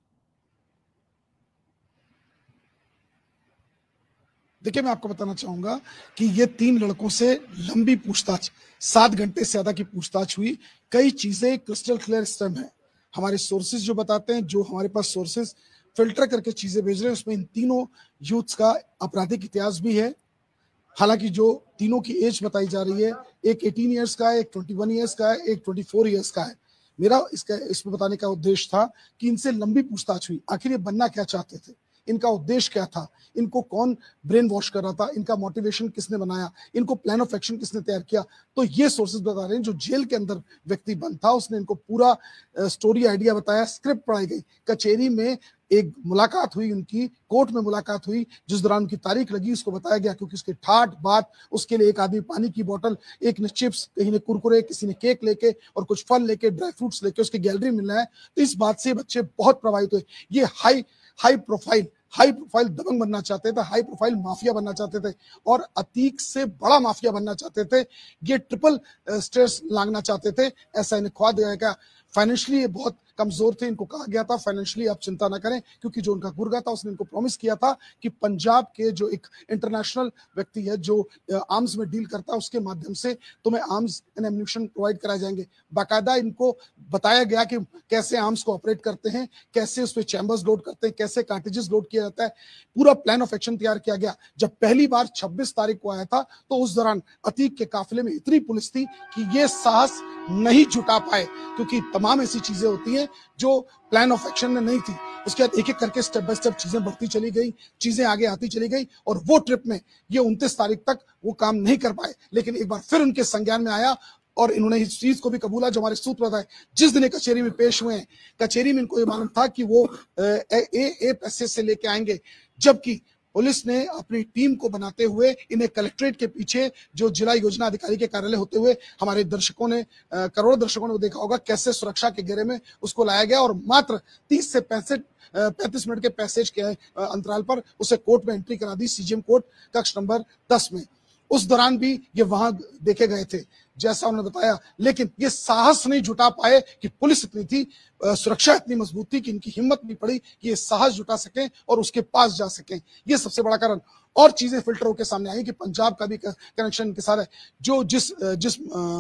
देखिए, मैं आपको बताना चाहूंगा कि ये तीन लड़कों से लंबी पूछताछ, सात घंटे से ज्यादा की पूछताछ हुई। कई चीजें क्रिस्टल क्लियर स्टम है। हमारे सोर्सेज जो बताते हैं, जो हमारे पास सोर्सेज फिल्टर करके चीजें भेज रहे हैं, उसमें इन तीनों यूथ्स का आपराधिक इतिहास भी है। हालांकि जो तीनों की एज बताई जा रही है, एक अठारह इयर्स का है, एक इक्कीस इयर्स का है, एक चौबीस इयर्स का है। मेरा इसका इसमें बताने का उद्देश्य था कि इनसे लंबी पूछताछ हुई, आखिर ये बनना क्या चाहते थे, इनका उद्देश्य क्या था, इनको कौन ब्रेन वॉश कर रहा था, इनका मोटिवेशन किसने बनाया, इनको प्लान ऑफ एक्शन किसने तैयार किया। तो ये सोर्सेज बता रहे हैं जो जेल के अंदर व्यक्ति बंद था, उसने इनको पूरा स्टोरी आइडिया बताया, स्क्रिप्ट पढ़ाई गई, कचहरी में एक मुलाकात हुई, उनकी कोर्ट में मुलाकात हुई, जिस दौरान उनकी तारीख लगी उसको बताया गया, क्योंकि उसके ठाट बात, उसके लिए एक आदमी पानी की बोतल, एक ने चिप्स, कहीं ने कुरकुरे, किसी ने केक लेके और कुछ फल लेके, ड्राई फ्रूट्स लेके उसकी गैलरी मिल रहा है। तो इस बात से बच्चे बहुत प्रभावित हुए। ये high high profile high profile दबंग बनना चाहते थे, हाई प्रोफाइल माफिया बनना चाहते थे और अतीक से बड़ा माफिया बनना चाहते थे। ये ट्रिपल स्ट्रेस लांघना चाहते थे, ऐसा इन्हें ख्वाब दिया गया। फाइनेंशियली ये बहुत कमजोर थे, इनको कहा गया था फाइनेंशियली आप चिंता ना करें, क्योंकि जो उनका गुर्गा था उसने इनको प्रॉमिस किया था कि पंजाब के जो एक इंटरनेशनल व्यक्ति है जो आर्म्स में डील करता है, उसके माध्यम से तुम्हें आर्म्स एंड एम्यूनिशन प्रोवाइड कराए जाएंगे। बाकायदा इनको बताया गया कि कैसे आर्म्स को ऑपरेट करते हैं, कैसे उस पर चैम्बर्स लोड करते हैं, कैसे कार्टिजेस लोड किया जाता है। पूरा प्लान ऑफ एक्शन तैयार किया गया। जब पहली बार छब्बीस तारीख को आया था तो उस दौरान अतीक के काफिले में इतनी पुलिस थी कि ये साहस नहीं जुटा पाए, क्योंकि तमाम ऐसी चीजें होती हैं जो प्लान ऑफ एक्शन में नहीं थी। उसके बाद एक एक करके स्टेप बाय स्टेप चीजें बढ़ती चली गई, चीजें आगे आती चली गई और वो ट्रिप में ये उनतीस तारीख तक वो काम नहीं कर पाए। लेकिन एक बार फिर उनके संज्ञान में आया और इन्होंने इस चीज को भी कबूला जो हमारे सूत्र बताए। जिस दिन कचहरी में पेश हुए हैं, कचहरी में इनको ये मालूम था कि वो ए ए, ए पैसे से लेके आएंगे, जबकि पुलिस ने अपनी टीम को बनाते हुए इन्हें कलेक्ट्रेट के पीछे जो जिला योजना अधिकारी के कार्यालय होते हुए हमारे दर्शकों ने करोड़ों दर्शकों ने देखा होगा कैसे सुरक्षा के घेरे में उसको लाया गया और मात्र तीस से पैंसठ पैंतीस मिनट के पैसेज के अंतराल पर उसे कोर्ट में एंट्री करा दी, सीजीएम कोर्ट कक्ष नंबर दस में। उस दौरान भी ये वहां देखे गए थे जैसा उन्होंने बताया, लेकिन ये साहस नहीं जुटा पाए कि पुलिस इतनी थी, सुरक्षा इतनी मजबूत थी कि इनकी हिम्मत नहीं पड़ी कि ये साहस जुटा सकें और उसके पास जा सकें। ये सबसे बड़ा कारण। और चीजें फिल्टर होकर सामने आई कि पंजाब का भी कनेक्शन इनके साथ है। जो जिस जिस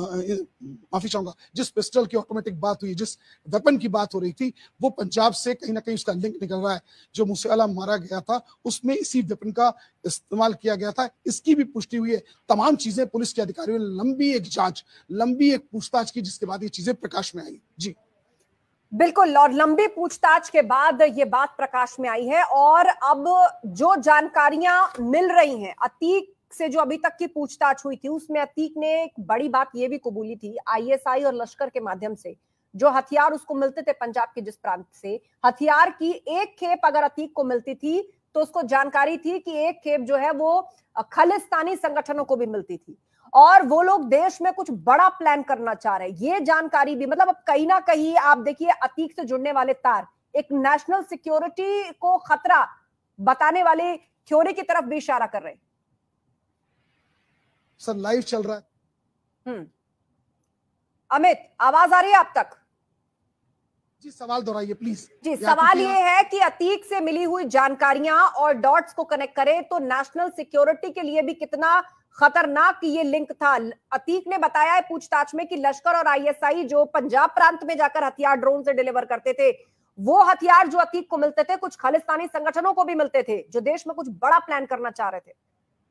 माफी चाहूंगा जिस पिस्टल की ऑटोमेटिक बात हुई, जिस वेपन की बात हो रही थी, वो पंजाब से कहीं ना कहीं उसका लिंक निकल रहा है। जो मूसेवाला मारा गया था उसमें इसी वेपन का इस्तेमाल किया गया था, इसकी भी पुष्टि हुई है। तमाम चीजें पुलिस के अधिकारियों ने लंबी एक जांच, लंबी एक पूछताछ की, जिसके बाद ये चीजें प्रकाश में आई। जी बिल्कुल, और लंबी पूछताछ के बाद ये बात प्रकाश में आई है। और अब जो जानकारियां मिल रही हैं, अतीक से जो अभी तक की पूछताछ हुई थी उसमें अतीक ने एक बड़ी बात ये भी कबूली थी, आईएसआई और लश्कर के माध्यम से जो हथियार उसको मिलते थे पंजाब के जिस प्रांत से, हथियार की एक खेप अगर अतीक को मिलती थी तो उसको जानकारी थी कि एक खेप जो है वो खालिस्तानी संगठनों को भी मिलती थी और वो लोग देश में कुछ बड़ा प्लान करना चाह रहे हैं। ये जानकारी भी, मतलब अब कहीं ना कहीं आप देखिए अतीक से जुड़ने वाले तार एक नेशनल सिक्योरिटी को खतरा बताने वाले थ्योरी की तरफ भी इशारा कर रहे हैं। सर लाइव चल रहा है। हम्म अमित, आवाज आ रही है आप तक? जी सवाल दोहराइए प्लीज। जी, सवाल ये है कि अतीक से मिली हुई जानकारियां और डॉट्स को कनेक्ट करें तो नेशनल सिक्योरिटी के लिए भी कितना खतरनाक ये लिंक था। अतीक ने बताया है पूछताछ में कि लश्कर और आईएसआई जो पंजाब प्रांत में जाकर हथियार ड्रोन से डिलीवर करते थे, वो हथियार जो अतीक को मिलते थे कुछ खालिस्तानी संगठनों को भी मिलते थे जो देश में कुछ बड़ा प्लान करना चाह रहे थे।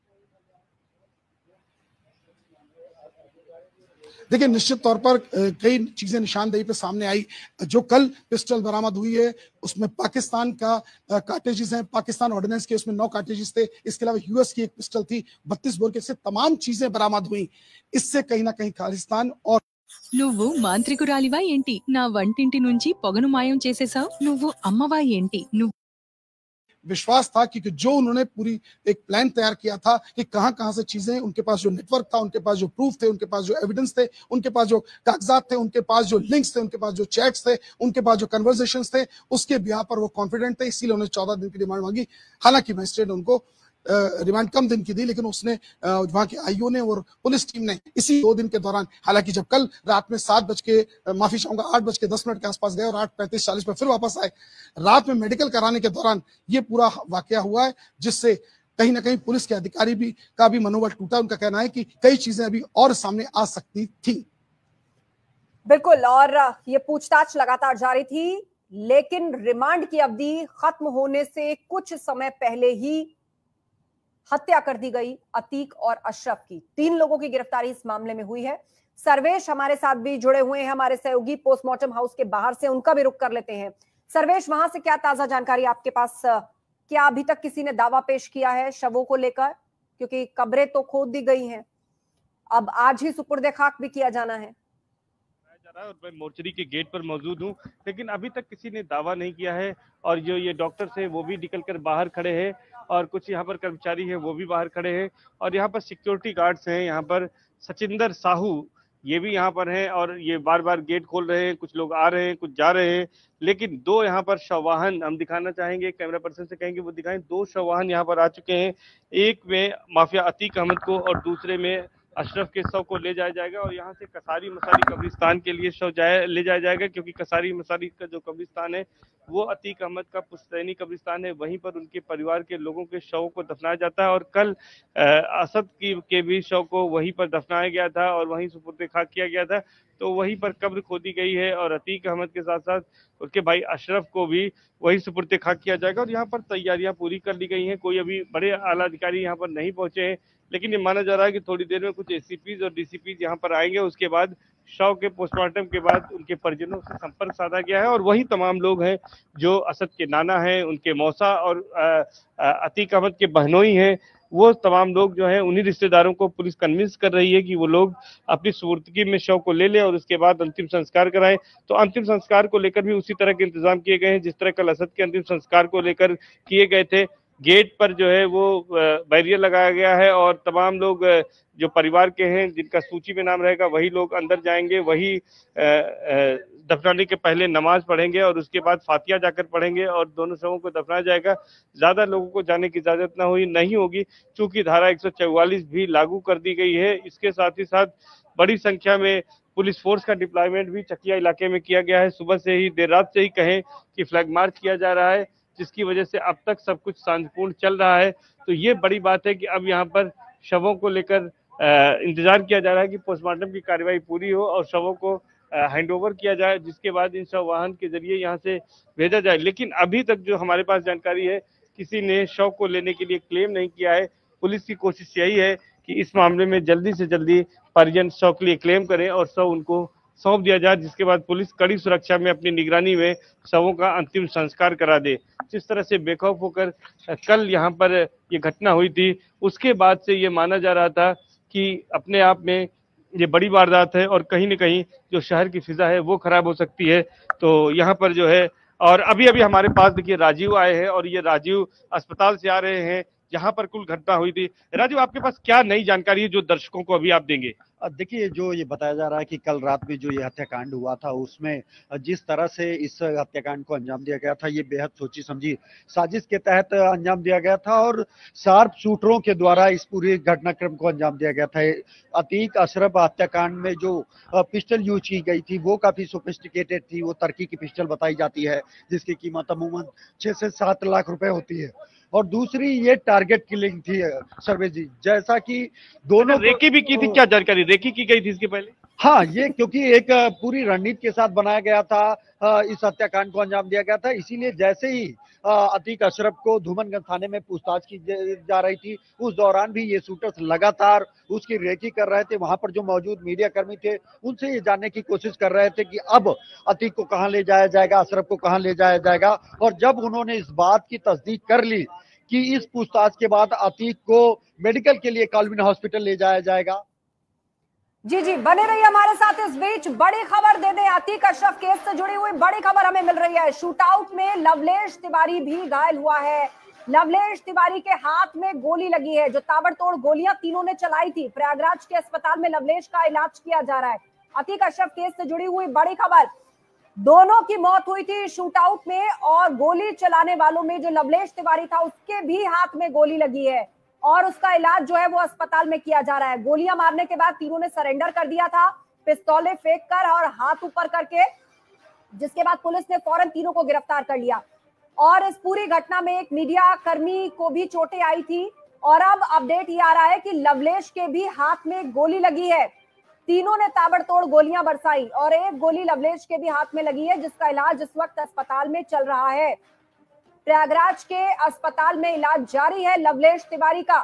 देखिए, निश्चित तौर पर कई चीजें निशानदेही पे सामने आई। जो कल पिस्टल बरामद हुई है उसमें पाकिस्तान का कार्टेजेस हैं, पाकिस्तान ऑर्डिनेंस के उसमें नौ कार्टेजेस थे। इसके अलावा यूएस की एक पिस्टल थी बत्तीस बोर के। से तमाम चीजें बरामद हुई। इससे कहीं ना कहीं खालिस्तान और నువ్వు మాంత్రికురాలివా ఏంటి? నా వంటింటి నుంచి పొగను మాయం చేసేసావు. నువ్వు అమ్మవా ఏంటి? నువ్వు विश्वास था क्योंकि जो उन्होंने पूरी एक प्लान तैयार किया था कि कहां कहां से चीजें, उनके पास जो नेटवर्क था, उनके पास जो प्रूफ थे, उनके पास जो एविडेंस थे, उनके पास जो कागजात थे, उनके पास जो लिंक्स थे, उनके पास जो चैट्स थे, उनके पास जो कन्वर्सेशंस थे, उसके बिहार पर वो कॉन्फिडेंट थे। इसीलिए उन्होंने चौदह दिन की डिमांड मांगी। हालांकि मजिस्ट्रेट ने उनको रिमांड कम दिन की दी, लेकिन उसने वहां के आईओ ने और पुलिस टीम ने इसी दो दिन के दौरान, हालांकि जब कल रात में सात बज के माफी चाहूंगा आठ बज के दस मिनट के आसपास गए और आठ पैंतीस चालीस पर फिर वापस आए, रात में मेडिकल कराने के दौरान ये पूरा वाकया हुआ है, जिससे कहीं ना कहीं पुलिस के अधिकारी भी का भी मनोबल टूटा। उनका कहना है कि कई चीजें अभी और सामने आ सकती थी। बिल्कुल, और ये पूछताछ लगातार जारी थी, लेकिन रिमांड की अवधि खत्म होने से कुछ समय पहले ही हत्या कर दी गई अतीक और अशरफ की। तीन लोगों की गिरफ्तारी इस मामले में हुई है। सर्वेश हमारे साथ भी जुड़े हुए हैं, हमारे सहयोगी पोस्टमार्टम हाउस के बाहर से, उनका भी रुख कर लेते हैं। सर्वेश, वहां से क्या ताजा जानकारी आपके पास? क्या अभी तक किसी ने दावा पेश किया है शवों को लेकर? क्योंकि कब्रें तो खोद दी गई हैं, अब आज ही सुपुर्दे खाक भी किया जाना है। और मैं मोर्चरी के गेट पर मौजूद हूं, लेकिन अभी तक किसी ने दावा नहीं किया है। और जो ये डॉक्टर्स हैं वो भी निकल कर बाहर खड़े हैं और कुछ यहाँ पर कर्मचारी हैं वो भी बाहर खड़े हैं और यहाँ पर सिक्योरिटी गार्ड्स हैं। यहाँ पर सचिंदर साहू ये भी यहाँ पर हैं और ये बार बार गेट खोल रहे हैं। कुछ लोग आ रहे हैं, कुछ जा रहे हैं, लेकिन दो यहाँ पर शववाहन हम दिखाना चाहेंगे, कैमरा पर्सन से कहेंगे वो दिखाएं। दो शववाहन यहाँ पर आ चुके हैं, एक में माफिया अतीक अहमद को और दूसरे में अशरफ के शव को ले जाया जाएगा और यहाँ से कसारी मसारी कब्रिस्तान के लिए शव जाए ले जाया जाएगा, क्योंकि कसारी मसारी का जो कब्रिस्तान है वो अतीक अहमद का पुश्तैनी कब्रिस्तान है। वहीं पर उनके परिवार के लोगों के शव को दफनाया जाता है और कल असद की के भी शव को वहीं पर दफनाया गया था और वहीं सुपुर्दे खाक किया गया था। तो वहीं पर कब्र खोदी गई है और अतीक अहमद के साथ साथ उसके भाई अशरफ को भी वही सुपुर्दे खाक किया जाएगा और यहाँ पर तैयारियां पूरी कर ली गई हैं। कोई अभी बड़े आला अधिकारी यहाँ पर नहीं पहुंचे हैं, लेकिन ये माना जा रहा है कि थोड़ी देर में कुछ एसीपीज और डीसीपीज यहाँ पर आएंगे। उसके बाद शव के पोस्टमार्टम के बाद उनके परिजनों से संपर्क साधा गया है और वही तमाम लोग हैं जो असद के नाना हैं, उनके मौसा और अतीक अहमद के बहनोई हैं। वो तमाम लोग जो हैं उन्हीं रिश्तेदारों को पुलिस कन्विंस कर रही है कि वो लोग अपनी सुपुर्दगी में शव को ले लें और उसके बाद अंतिम संस्कार कराएं। तो अंतिम संस्कार को लेकर भी उसी तरह के इंतजाम किए गए हैं जिस तरह कल असद के अंतिम संस्कार को लेकर किए गए थे। गेट पर जो है वो बैरियर लगाया गया है और तमाम लोग जो परिवार के हैं जिनका सूची में नाम रहेगा वही लोग अंदर जाएंगे, वही दफनाने के पहले नमाज पढ़ेंगे और उसके बाद फातिया जाकर पढ़ेंगे और दोनों शवों को दफनाया जाएगा। ज्यादा लोगों को जाने की इजाजत ना हुई नहीं होगी क्योंकि धारा एक सौ चौवालीस भी लागू कर दी गई है। इसके साथ ही साथ बड़ी संख्या में पुलिस फोर्स का डिप्लॉयमेंट भी चकिया इलाके में किया गया है। सुबह से ही, देर रात से ही कहें कि फ्लैग मार्च किया जा रहा है, जिसकी वजह से अब तक सब कुछ शांतिपूर्ण चल रहा है। तो ये बड़ी बात है कि अब यहाँ पर शवों को लेकर इंतजार किया जा रहा है कि पोस्टमार्टम की कार्रवाई पूरी हो और शवों को हैंडओवर किया जाए, जिसके बाद इन शव वाहन के जरिए यहाँ से भेजा जाए। लेकिन अभी तक जो हमारे पास जानकारी है, किसी ने शव को लेने के लिए क्लेम नहीं किया है। पुलिस की कोशिश यही है कि इस मामले में जल्दी से जल्दी परिजन शव के लिए क्लेम करें और शव उनको सौंप दिया जाए, जिसके बाद पुलिस कड़ी सुरक्षा में अपनी निगरानी में शवों का अंतिम संस्कार करा दे। जिस तरह से बेखौफ होकर कल यहाँ पर ये घटना हुई थी, उसके बाद से ये माना जा रहा था कि अपने आप में ये बड़ी वारदात है और कहीं न कहीं जो शहर की फिजा है वो खराब हो सकती है। तो यहाँ पर जो है, और अभी अभी हमारे पास देखिए राजीव आए हैं और ये राजीव अस्पताल से आ रहे हैं जहाँ पर कुल घटना हुई थी। राजीव, आपके पास क्या नई जानकारी है जो दर्शकों को अभी आप देंगे? देखिए, जो ये बताया जा रहा है कि कल रात में जो ये हत्याकांड हुआ था उसमें जिस तरह से इस हत्याकांड को अंजाम दिया गया था, ये बेहद सोची समझी साजिश के तहत अंजाम दिया गया था और शार्प शूटरों के द्वारा इस पूरे घटनाक्रम को अंजाम दिया गया था। अतीक अशरफ हत्याकांड में जो पिस्टल यूज की गई थी वो काफी सोफिस्टिकेटेड थी, वो टर्की की पिस्टल बताई जाती है जिसकी कीमत अमूमन छह से सात लाख रुपए होती है। और दूसरी ये टारगेट किलिंग थी सर्वेश जी, जैसा कि दोनों रेकी भी की थी, क्या जानकारी रेकी की गई थी इसके पहले? हाँ, ये क्योंकि एक पूरी रणनीति के साथ बनाया गया था, इस हत्याकांड को अंजाम दिया गया था, इसीलिए जैसे ही अतीक अशरफ को धूमनगंज थाने में पूछताछ की जा रही थी उस दौरान भी ये शूटर्स लगातार उसकी रेकी कर रहे थे। वहां पर जो मौजूद मीडिया कर्मी थे उनसे ये जानने की कोशिश कर रहे थे कि अब अतीक को कहां ले जाया जाएगा, अशरफ को कहां ले जाया जाएगा। और जब उन्होंने इस बात की तस्दीक कर ली कि इस पूछताछ के बाद अतीक को मेडिकल के लिए कालविन हॉस्पिटल ले जाया जाएगा। जी जी बने रहिए हमारे साथ। इस बीच बड़ी खबर दे दें, अतीक अशरफ केस से जुड़ी हुई बड़ी खबर हमें मिल रही है। शूटआउट में लवलेश तिवारी भी घायल हुआ है। लवलेश तिवारी के हाथ में गोली लगी है। जो ताबड़तोड़ गोलियां तीनों ने चलाई थी, प्रयागराज के अस्पताल में लवलेश का इलाज किया जा रहा है। अतीक अशरफ केस से जुड़ी हुई बड़ी खबर, दोनों की मौत हुई थी शूटआउट में और गोली चलाने वालों में जो लवलेश तिवारी था उसके भी हाथ में गोली लगी है और उसका इलाज जो है वो अस्पताल में किया जा रहा है। गोलियां मारने के बाद तीनों ने सरेंडर कर दिया था, पिस्तौलें फेंक कर और हाथ ऊपर करके, जिसके बाद पुलिस ने फौरन तीनों को गिरफ्तार कर लिया। और इस पूरी घटना में एक मीडिया कर्मी को भी चोटें आई थी और अब अपडेट ये आ रहा है कि लवलेश के भी हाथ में गोली लगी है। तीनों ने ताबड़तोड़ गोलियां बरसाई और एक गोली लवलेश के भी हाथ में लगी है, जिसका इलाज इस वक्त अस्पताल में चल रहा है। प्रयागराज के अस्पताल में इलाज जारी है लवलेश तिवारी का,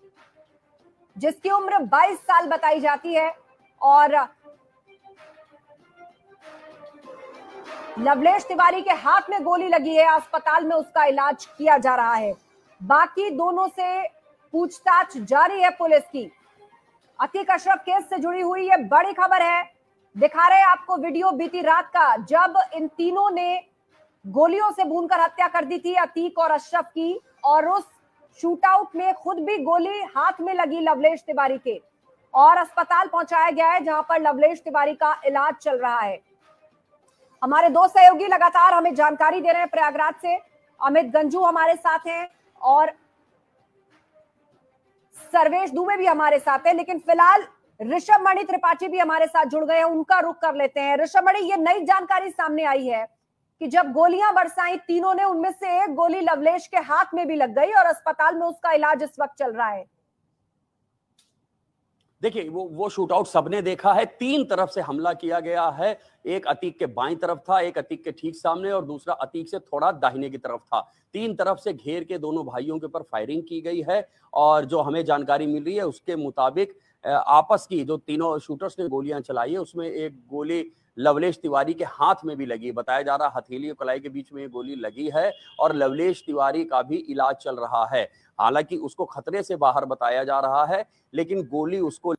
जिसकी उम्र बाईस साल बताई जाती है। और लवलेश तिवारी के हाथ में गोली लगी है, अस्पताल में उसका इलाज किया जा रहा है। बाकी दोनों से पूछताछ जारी है पुलिस की। अतीक अशरफ केस से जुड़ी हुई ये बड़ी खबर है। दिखा रहे हैं आपको वीडियो बीती रात का, जब इन तीनों ने गोलियों से भूनकर हत्या कर दी थी अतीक और अशरफ की, और उस शूटआउट में खुद भी गोली हाथ में लगी लवलेश तिवारी के और अस्पताल पहुंचाया गया है, जहां पर लवलेश तिवारी का इलाज चल रहा है। हमारे दो सहयोगी लगातार हमें जानकारी दे रहे हैं प्रयागराज से। अमित गंजू हमारे साथ हैं और सर्वेश दुबे भी हमारे साथ है, लेकिन फिलहाल ऋषभ मणि त्रिपाठी भी हमारे साथ जुड़ गए हैं, उनका रुख कर लेते हैं। ऋषभ मणि, ये नई जानकारी सामने आई है कि जब गोलियां बरसाई तीनों ने, उनमें से एक गोली लवलेश के हाथ में भी लग गई और अस्पताल में उसका इलाज इस वक्त चल रहा है। देखिए, वो वो शूटआउट सबने देखा है। तीन तरफ से हमला किया गया है। एक अतीक के बाईं तरफ था, एक अतीक के ठीक सामने और दूसरा अतीक से थोड़ा दाहिने की तरफ था। तीन तरफ से घेर के दोनों भाइयों के ऊपर फायरिंग की गई है और जो हमें जानकारी मिल रही है उसके मुताबिक आपस की जो तीनों शूटर्स ने गोलियां चलाई है उसमें एक गोली लवलेश तिवारी के हाथ में भी लगी। बताया जा रहा हथेली और कलाई के बीच में ये गोली लगी है और लवलेश तिवारी का भी इलाज चल रहा है। हालांकि उसको खतरे से बाहर बताया जा रहा है, लेकिन गोली उसको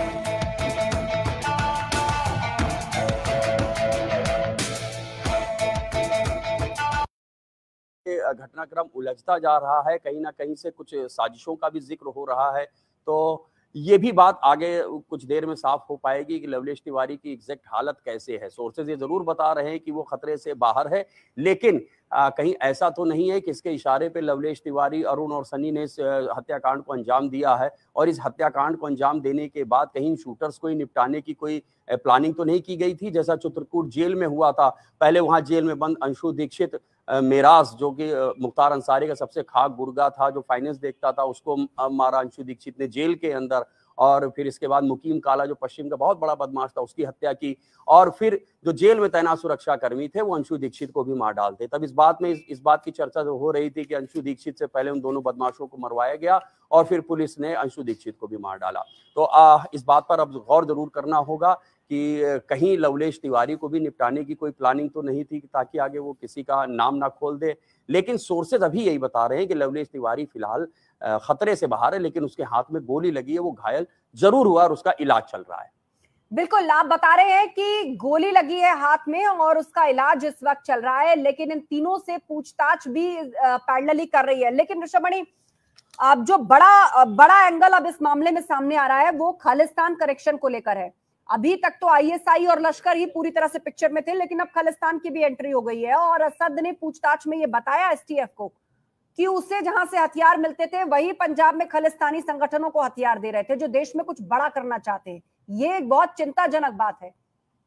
घटनाक्रम उलझता जा रहा है। कहीं ना कहीं से कुछ साजिशों का भी जिक्र हो रहा है, तो ये भी बात आगे कुछ देर में साफ हो पाएगी कि लवलेश तिवारी की एग्जैक्ट हालत कैसे है। सोर्सेज ये जरूर बता रहे हैं कि वो खतरे से बाहर है, लेकिन आ, कहीं ऐसा तो नहीं है कि इसके इशारे पे लवलेश तिवारी, अरुण और सनी ने इस हत्याकांड को अंजाम दिया है और इस हत्याकांड को अंजाम देने के बाद कहीं शूटर्स को ही निपटाने की कोई प्लानिंग तो नहीं की गई थी, जैसा चित्रकूट जेल में हुआ था। पहले वहां जेल में बंद अंशु दीक्षित मेराज, जो कि मुख्तार अंसारी का सबसे खाक गुर्गा था, जो फाइनेंस देखता था, उसको मारा अंशु दीक्षित ने जेल के अंदर। और फिर इसके बाद मुकीम काला, जो पश्चिम का बहुत बड़ा बदमाश था, उसकी हत्या की। और फिर जो जेल में तैनात सुरक्षा कर्मी थे वो अंशु दीक्षित को भी मार डालते। तब इस बात में इस, इस बात की चर्चा जो हो रही थी कि अंशु दीक्षित से पहले उन दोनों बदमाशों को मरवाया गया और फिर पुलिस ने अंशु दीक्षित को भी मार डाला। तो आ, इस बात पर अब गौर जरूर करना होगा कि कहीं लवलेश तिवारी को भी निपटाने की कोई प्लानिंग तो नहीं थी ताकि आगे वो किसी का नाम ना खोल दे। लेकिन सोर्सेज अभी यही बता रहे हैं कि लवलेश तिवारी फिलहाल खतरे से बाहर है, लेकिन उसके हाथ में गोली लगी है, वो घायल जरूर हुआ और उसका इलाज चल रहा है। बिल्कुल, आप बता रहे हैं कि गोली लगी है हाथ में और उसका इलाज इस वक्त चल रहा है, लेकिन इन तीनों से पूछताछ भी पैरेलली कर रही है। लेकिन ऋषभ मणि, अब जो बड़ा बड़ा एंगल अब इस मामले में सामने आ रहा है वो खालिस्तान करेक्शन को लेकर है। अभी तक तो आईएसआई और लश्कर ही पूरी तरह से पिक्चर में थे, लेकिन अब खालिस्तान की भी एंट्री हो गई है और असद ने पूछताछ में ये बताया एसटीएफ को कि उसे जहां से हथियार मिलते थे वही पंजाब में खालिस्तानी संगठनों को हथियार दे रहे थे जो देश में कुछ बड़ा करना चाहते हैं। ये एक बहुत चिंताजनक बात है।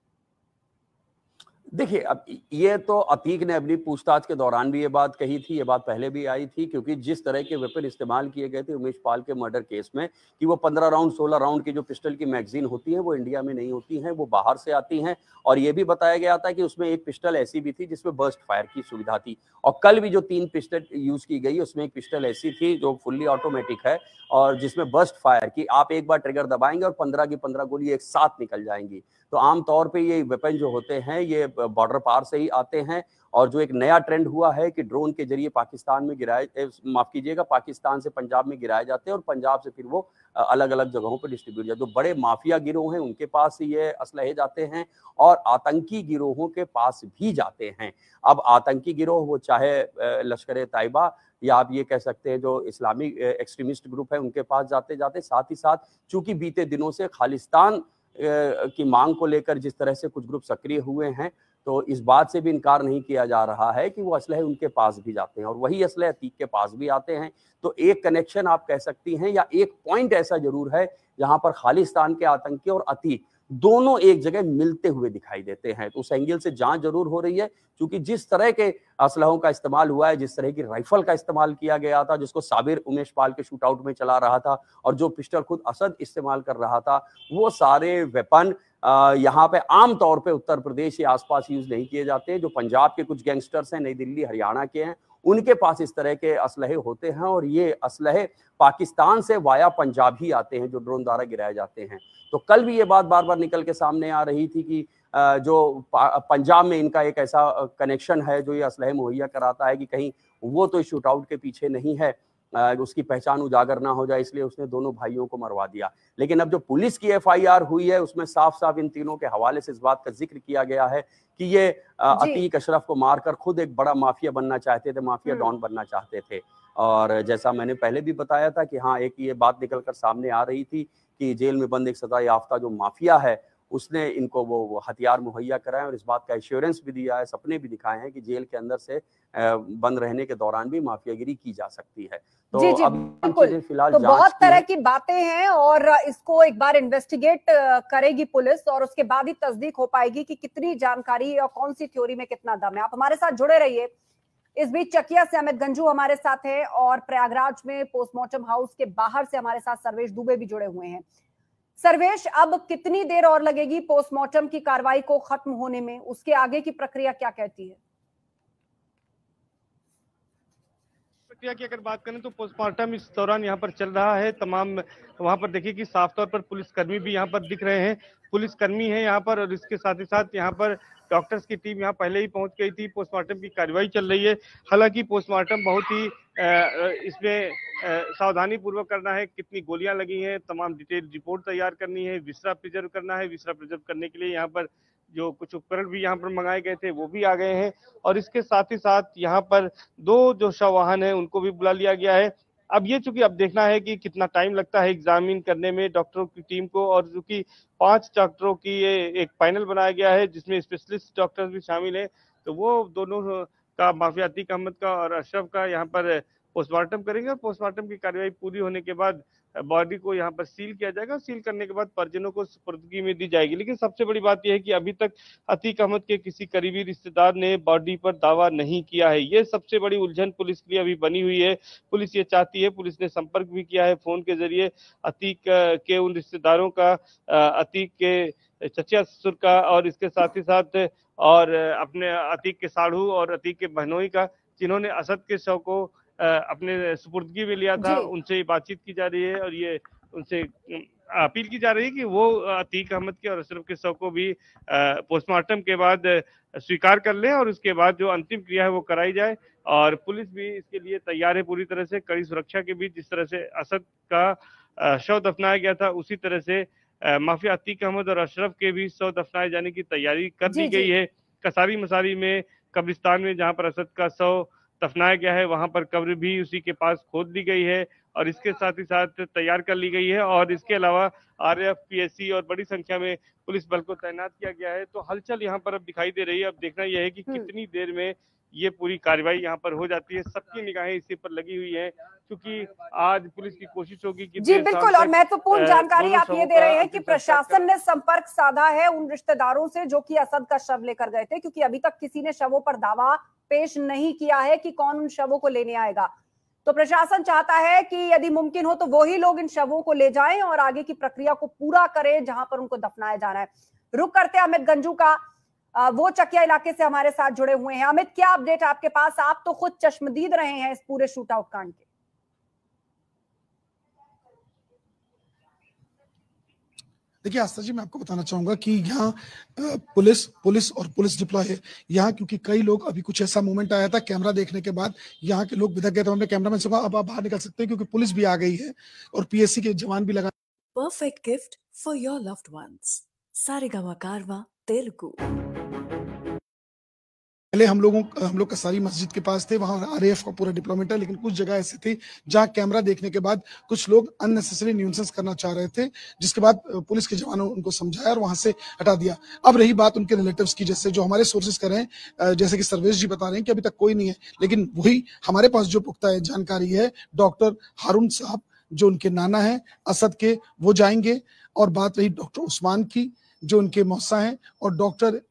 देखिए, अब ये तो अतीक ने अपनी पूछताछ के दौरान भी ये बात कही थी, ये बात पहले भी आई थी, क्योंकि जिस तरह के वेपन इस्तेमाल किए गए थे उमेश पाल के मर्डर केस में कि वो पंद्रह राउंड सोलह राउंड की जो पिस्टल की मैगजीन होती है वो इंडिया में नहीं होती हैं, वो बाहर से आती हैं। और ये भी बताया गया था कि उसमें एक पिस्टल ऐसी भी थी जिसमें बर्स्ट फायर की सुविधा थी। और कल भी जो तीन पिस्टल यूज की गई उसमें एक पिस्टल ऐसी थी जो फुल्ली ऑटोमेटिक है और जिसमें बर्स्ट फायर की आप एक बार ट्रिगर दबाएंगे और पंद्रह की पंद्रह गोली एक साथ निकल जाएंगी। तो आमतौर पे ये वेपन जो होते हैं ये बॉर्डर पार से ही आते हैं। और जो एक नया ट्रेंड हुआ है कि ड्रोन के जरिए पाकिस्तान में गिराए माफ कीजिएगा पाकिस्तान से पंजाब में गिराए जाते हैं और पंजाब से फिर वो अलग अलग जगहों पर डिस्ट्रीब्यूट जाते हैं। जो बड़े माफिया गिरोह हैं उनके पास ये असलहे जाते हैं और आतंकी गिरोहों के पास भी जाते हैं। अब आतंकी गिरोह वो चाहे लश्कर तैयबा या आप ये कह सकते हैं जो इस्लामिक एक्सट्रीमिस्ट ग्रुप है उनके पास जाते जाते साथ ही साथ चूंकि बीते दिनों से खालिस्तान की मांग को लेकर जिस तरह से कुछ ग्रुप सक्रिय हुए हैं तो इस बात से भी इनकार नहीं किया जा रहा है कि वो असलहे उनके पास भी जाते हैं और वही असलहे अतीक के पास भी आते हैं। तो एक कनेक्शन आप कह सकती हैं या एक पॉइंट ऐसा जरूर है जहां पर खालिस्तान के आतंकी और अतीक दोनों एक जगह मिलते हुए दिखाई देते हैं। तो उस एंगल से जांच जरूर हो रही है, क्योंकि जिस तरह के असलहों का इस्तेमाल हुआ है, जिस तरह की राइफल का इस्तेमाल किया गया था जिसको साबिर उमेश पाल के शूट आउट में चला रहा था और जो पिस्टल खुद असद इस्तेमाल कर रहा था, वो सारे वेपन यहाँ पे आम तौर पे उत्तर प्रदेश या आसपास यूज नहीं किए जाते। जो पंजाब के कुछ गैंगस्टर्स हैं, नई दिल्ली हरियाणा के हैं, उनके पास इस तरह के असलहे होते हैं और ये असलहे पाकिस्तान से वाया पंजाब ही आते हैं जो ड्रोन द्वारा गिराए जाते हैं। तो कल भी ये बात बार बार निकल के सामने आ रही थी कि जो पंजाब में इनका एक ऐसा कनेक्शन है जो ये असलहे मुहैया कराता है कि कहीं वो तो शूट आउट के पीछे नहीं है, उसकी पहचान उजागर ना हो जाए, इसलिए उसने दोनों भाइयों को मरवा दिया। लेकिन अब जो पुलिस की एफआईआर हुई है उसमें साफ साफ इन तीनों के हवाले से इस बात का जिक्र किया गया है कि ये अतीक अशरफ को मारकर खुद एक बड़ा माफिया बनना चाहते थे, माफिया डॉन बनना चाहते थे। और जैसा मैंने पहले भी बताया था कि हाँ, एक ये बात निकल कर सामने आ रही थी कि जेल में बंद एक सजा याफ्ता जो माफिया है उसने इनको वो, वो हथियार मुहैया कराए और इस बात का एश्योरेंस भी दिया है, सपने भी दिखाए हैं कि जेल के अंदर से बंद रहने के दौरान भी माफियागिरी की जा सकती है। तो जी जी, अब बिल्कुल। फिलहाल तो बहुत तरह की बातें हैं और इसको एक बार इन्वेस्टिगेट करेगी पुलिस और उसके बाद ही तस्दीक हो पाएगी कि कितनी जानकारी और कौन सी थ्योरी में कितना दम है। आप हमारे साथ जुड़े रहिए। इस बीच चकिया से अमित गंजू हमारे साथ है और प्रयागराज में पोस्टमार्टम हाउस के बाहर से हमारे साथ सर्वेश दुबे भी जुड़े हुए हैं। सर्वेश, अब कितनी देर और लगेगी पोस्टमार्टम की कार्रवाई को खत्म होने में? उसके आगे की प्रक्रिया क्या कहती है? प्रक्रिया की अगर बात करें तो पोस्टमार्टम इस दौरान यहाँ पर चल रहा है। तमाम वहाँ पर देखिए कि साफ तौर पर पुलिसकर्मी भी यहाँ पर दिख रहे हैं, पुलिसकर्मी है यहाँ पर और इसके साथ ही साथ यहाँ पर डॉक्टर्स की टीम यहाँ पहले ही पहुंच गई थी। पोस्टमार्टम की कार्रवाई चल रही है। हालांकि पोस्टमार्टम बहुत ही इसमें सावधानी पूर्वक करना है, कितनी गोलियां लगी हैं, तमाम डिटेल रिपोर्ट तैयार करनी है, विसरा प्रिजर्व करना है। विसरा प्रिजर्व करने के लिए यहाँ पर जो कुछ उपकरण भी यहाँ पर मंगाए गए थे वो भी आ गए हैं और इसके साथ ही साथ यहाँ पर दो जो शव वाहन है उनको भी बुला लिया गया है। अब ये चूंकि अब देखना है कि कितना टाइम लगता है एग्जामिन करने में डॉक्टरों की टीम को, और चूंकि पांच डॉक्टरों की ये एक पैनल बनाया गया है जिसमें स्पेशलिस्ट डॉक्टर्स भी शामिल हैं, तो वो दोनों का माफिया अतीक अहमद का और अशरफ का यहाँ पर पोस्टमार्टम करेंगे और पोस्टमार्टम की कार्रवाई पूरी होने के बाद बॉडी को यहाँ पर सील किया जाएगा। सील करने के बाद परिजनों को सुपुर्दगी में दी जाएगी। लेकिन सबसे बड़ी बात यह है कि अभी तक अतीक अहमद के किसी करीबी रिश्तेदार ने बॉडी पर दावा नहीं किया है। ये सबसे बड़ी उलझन पुलिस के लिए अभी बनी हुई है। पुलिस ये चाहती है, पुलिस ने संपर्क भी किया है फोन के जरिए अतीक के उन रिश्तेदारों का, अतीक के चचा ससुर का और इसके साथ ही साथ और अपने अतीक के साढ़ू और अतीक के बहनोई का, जिन्होंने असद के शव को अपने सुपुर्दगी में लिया था, उनसे बातचीत की जा रही है और ये उनसे अपील की जा रही है कि वो अतीक अहमद के और अशरफ के शव को भी पोस्टमार्टम के बाद स्वीकार कर लें और उसके बाद जो अंतिम क्रिया है वो कराई जाए। और पुलिस भी इसके लिए तैयार है पूरी तरह से। कड़ी सुरक्षा के बीच जिस तरह से असद का शव दफनाया गया था उसी तरह से माफिया अतीक अहमद और अशरफ के भी शव दफनाए जाने की तैयारी कर दी गई है। कसारी मसारी में कब्रिस्तान में जहाँ पर असद का शव दफनाया गया है वहां पर कब्र भी उसी के पास खोद दी गई है और इसके साथ ही साथ तैयार कर ली गई है और इसके अलावा आरएएफ, पीएससी और बड़ी संख्या में पुलिस बल को तैनात किया गया है। तो हलचल यहाँ पर अब दिखाई दे रही है। अब देखना यह है कि कितनी देर में ये पूरी कार्रवाई यहाँ पर हो जाती है। सबकी निगाहें इसी पर लगी हुई है क्योंकि आज पुलिस की कोशिश होगी कि जी बिल्कुल, और महत्वपूर्ण जानकारी आप ये दे रहे हैं कि प्रशासन ने संपर्क साधा है उन रिश्तेदारों से जो कि असद का शव लेकर गए थे, क्योंकि अभी तक किसी ने शवों पर दावा पेश नहीं किया है कि कौन उन शवों को लेने आएगा। तो प्रशासन चाहता है कि यदि मुमकिन हो तो वही लोग इन शवों को ले जाएं और आगे की प्रक्रिया को पूरा करें जहां पर उनको दफनाया जाना है। रुक करते हैं अमित गंजू का, वो चकिया इलाके से हमारे साथ जुड़े हुए हैं। अमित, क्या अपडेट आपके पास? आप तो खुद चश्मदीद रहे हैं इस पूरे शूट आउट कांड के। देखिए आस्था जी, मैं आपको बताना चाहूंगा कि यहाँ पुलिस पुलिस और पुलिस डिप्लॉय है यहाँ, क्योंकि कई लोग, अभी कुछ ऐसा मोमेंट आया था कैमरा देखने के बाद यहाँ के लोग बिदक गए थे। हमने कैमरामैन से कहा अब आप बाहर निकल सकते हैं क्योंकि पुलिस भी आ गई है और पीएससी के जवान भी लगा। Perfect gift for your loved ones. Saregama Carvaan Telugu. पहले हम लोगों हम लोग कसारी मस्जिद के पास थे, वहां आरएएफ का पूरा डिप्लॉयमेंट है, लेकिन कुछ जगह ऐसे थी जहां कैमरा देखने के बाद कुछ लोग अननेसेसरी न्यूसेंस करना चाह रहे थे, जिसके बाद पुलिस के जवानों ने उनको समझाया और वहां से हटा दिया। अब रही बात उनके रिलेटिव्स की, जैसे जो हमारे सोर्सेज कर रहे हैं, जैसे कि सर्वेश जी बता रहे हैं कि अभी तक कोई नहीं है, लेकिन वही हमारे पास जो पुख्ता जानकारी है, डॉक्टर हारून साहब जो उनके नाना है असद के, वो जाएंगे। और बात रही डॉक्टर उस्मान की जो उनके मौसा हैं, और डॉक्टर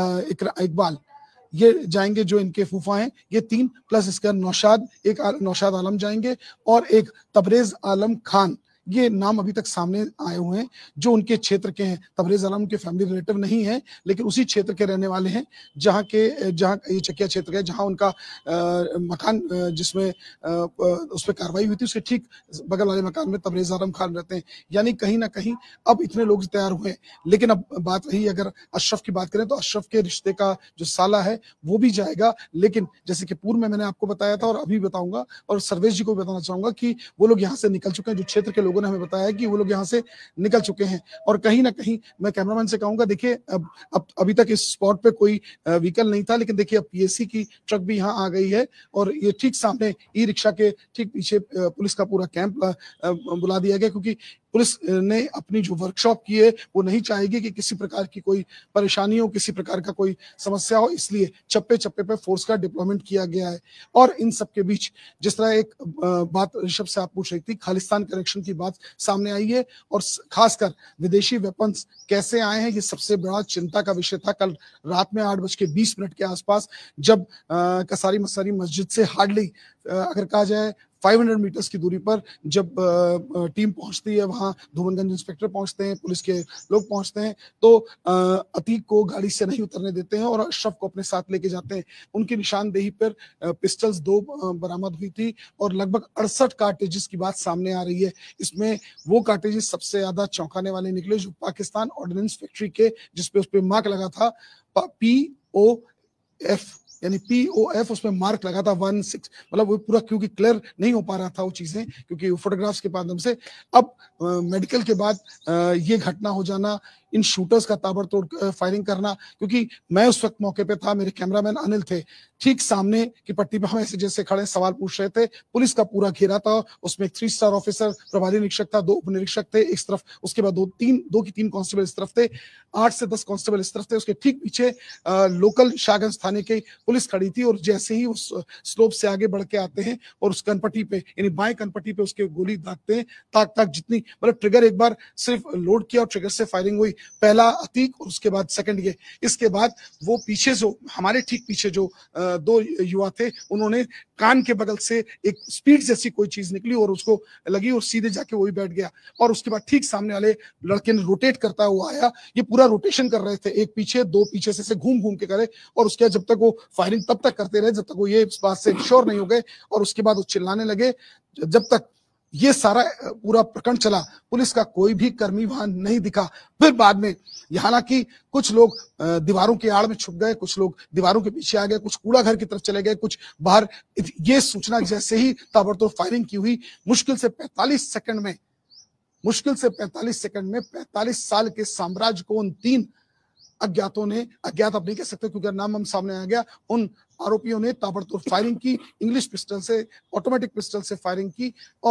इकबाल ये जाएंगे जो इनके फूफा हैं। ये तीन प्लस इसका नौशाद, एक नौशाद आलम जाएंगे और एक तबरेज आलम खान, ये नाम अभी तक सामने आए हुए हैं जो उनके क्षेत्र के हैं। तबरेज आलम के फैमिली रिलेटिव नहीं है, लेकिन उसी क्षेत्र के रहने वाले हैं जहाँ के जहाँ ये चकिया क्षेत्र है, जहाँ उनका आ, मकान जिसमें उस पर कार्रवाई हुई थी उसके ठीक बगल वाले मकान में तबरेज आलम खान रहते हैं। यानी कहीं ना कहीं अब इतने लोग तैयार हुए हैं। लेकिन अब बात रही, अगर अशरफ की बात करें तो अशरफ के रिश्ते का जो साला है वो भी जाएगा। लेकिन जैसे कि पूर्व में मैंने आपको बताया था और अभी बताऊंगा और सर्वेश जी को बताना चाहूंगा कि वो लोग यहाँ से निकल चुके हैं। जो क्षेत्र के लोगों ने हमें बताया कि वो लोग यहाँ से निकल चुके हैं। और कहीं ना कहीं मैं कैमरामैन से कहूंगा, देखिए अब, अब अभी तक इस स्पॉट पे कोई व्हीकल नहीं था, लेकिन देखिए अब पीएससी की ट्रक भी यहाँ आ गई है और ये ठीक सामने ई रिक्शा के ठीक पीछे पुलिस का पूरा कैंप बुला दिया गया, क्योंकि पुलिस ने अपनी जो वर्कशॉप की है वो नहीं चाहेगी कि किसी प्रकार की कोई परेशानी हो, किसी प्रकार का कोई समस्या हो, इसलिए चप्पे चप्पे पे फोर्स का डिप्लॉयमेंट किया गया है। और इन सब के बीच जिस तरह एक बात ऋषभ से आप पूछ रही थी, खालिस्तान कनेक्शन की बात सामने आई है और खासकर विदेशी वेपन्स कैसे आए हैं, ये सबसे बड़ा चिंता का विषय था। कल रात में आठ बज के बीस मिनट के आसपास जब कसारी मसारी मस्जिद से हार्डली अगर कहा जाए पाँच सौ मीटर्स की दूरी पर जब टीम पहुंचती है, वहां धूमनगंज इंस्पेक्टर पहुंचते हैं, पुलिस के लोग पहुंचते हैं, तो अतीक को गाड़ी से नहीं उतरने देते हैं और अशरफ को अपने साथ लेके जाते हैं। उनकी निशानदेही पर पिस्टल्स दो बरामद हुई थी और लगभग अड़सठ कार्टेजेस की बात सामने आ रही है। इसमें वो कार्टेजेस सबसे ज्यादा चौंकाने वाले निकले जो पाकिस्तान ऑर्डिनेंस फैक्ट्री के, जिसपे उस पर मार्क लगा था पी ओ एफ, यानी पी ओ एफ, उसमें मार्क लगा था वन सिक्स, मतलब वो पूरा क्योंकि क्लियर नहीं हो पा रहा था वो चीजें, क्योंकि फोटोग्राफ्स के माध्यम से। अब मेडिकल के बाद आ, ये घटना हो जाना, इन शूटर्स का ताबड़तोड़ फायरिंग करना, क्योंकि मैं उस वक्त मौके पे था, मेरे कैमरामैन अनिल थे, ठीक सामने की पट्टी पे हम ऐसे जैसे खड़े सवाल पूछ रहे थे। पुलिस का पूरा घेरा था, उसमें एक थ्री स्टार ऑफिसर प्रभारी निरीक्षक था, दो उप निरीक्षक थे इस तरफ, उसके बाद दो तीन दो की तीन कांस्टेबल इस तरफ थे, आठ से दस कांस्टेबल इस तरफ थे। उसके ठीक पीछे आ, लोकल शाहगंज थाने की पुलिस खड़ी थी और जैसे ही उस स्लोप से आगे बढ़ के आते हैं और उस कनपट्टी पे, यानी बाएं कनपट्टी पे उसके गोली दागते हैं, ताक ताक जितनी, मतलब ट्रिगर एक बार सिर्फ लोड किया और ट्रिगर से फायरिंग हुई, पहला अतीक और उसके बाद सेकंड ये। इसके बाद वो पीछे जो हमारे ठीक पीछे जो दो युवा थे, उन्होंने कान के बगल से एक स्पीड जैसी कोई चीज निकली और उसको लगी और सीधे जाके वो भी बैठ गया। और उसके बाद ठीक सामने वाले लड़के ने रोटेट करता हुआ आया, ये पूरा रोटेशन कर रहे थे, एक पीछे दो पीछे से, से घूम घूम के करे, और उसके बाद जब तक वो फायरिंग तब तक करते रहे जब तक वो ये इस बात से श्योर नहीं हो गए, और उसके बाद वो चिल्लाने लगे। जब तक ये सारा पूरा प्रकरण चला, पुलिस का कोई भी कर्मी वहां नहीं दिखा। फिर बाद में हालांकि कुछ लोग दीवारों के आड़ में छुप गए, कुछ लोग दीवारों के पीछे आ गए, कुछ कूड़ा घर की तरफ चले गए, कुछ बाहर। ये सूचना जैसे ही ताबड़तोड़ फायरिंग की हुई, मुश्किल से पैंतालीस सेकंड में मुश्किल से पैंतालीस सेकंड में पैंतालीस साल के साम्राज्य को उन तीन अज्ञातों ने, अज्ञात आप नहीं कह सकते क्योंकि नाम हम सामने आ गया, उन आरोपियों ने ताबड़तोड़ फायरिंग की, इंग्लिश पिस्टल से, ऑटोमेटिक पिस्टल से फायरिंग की और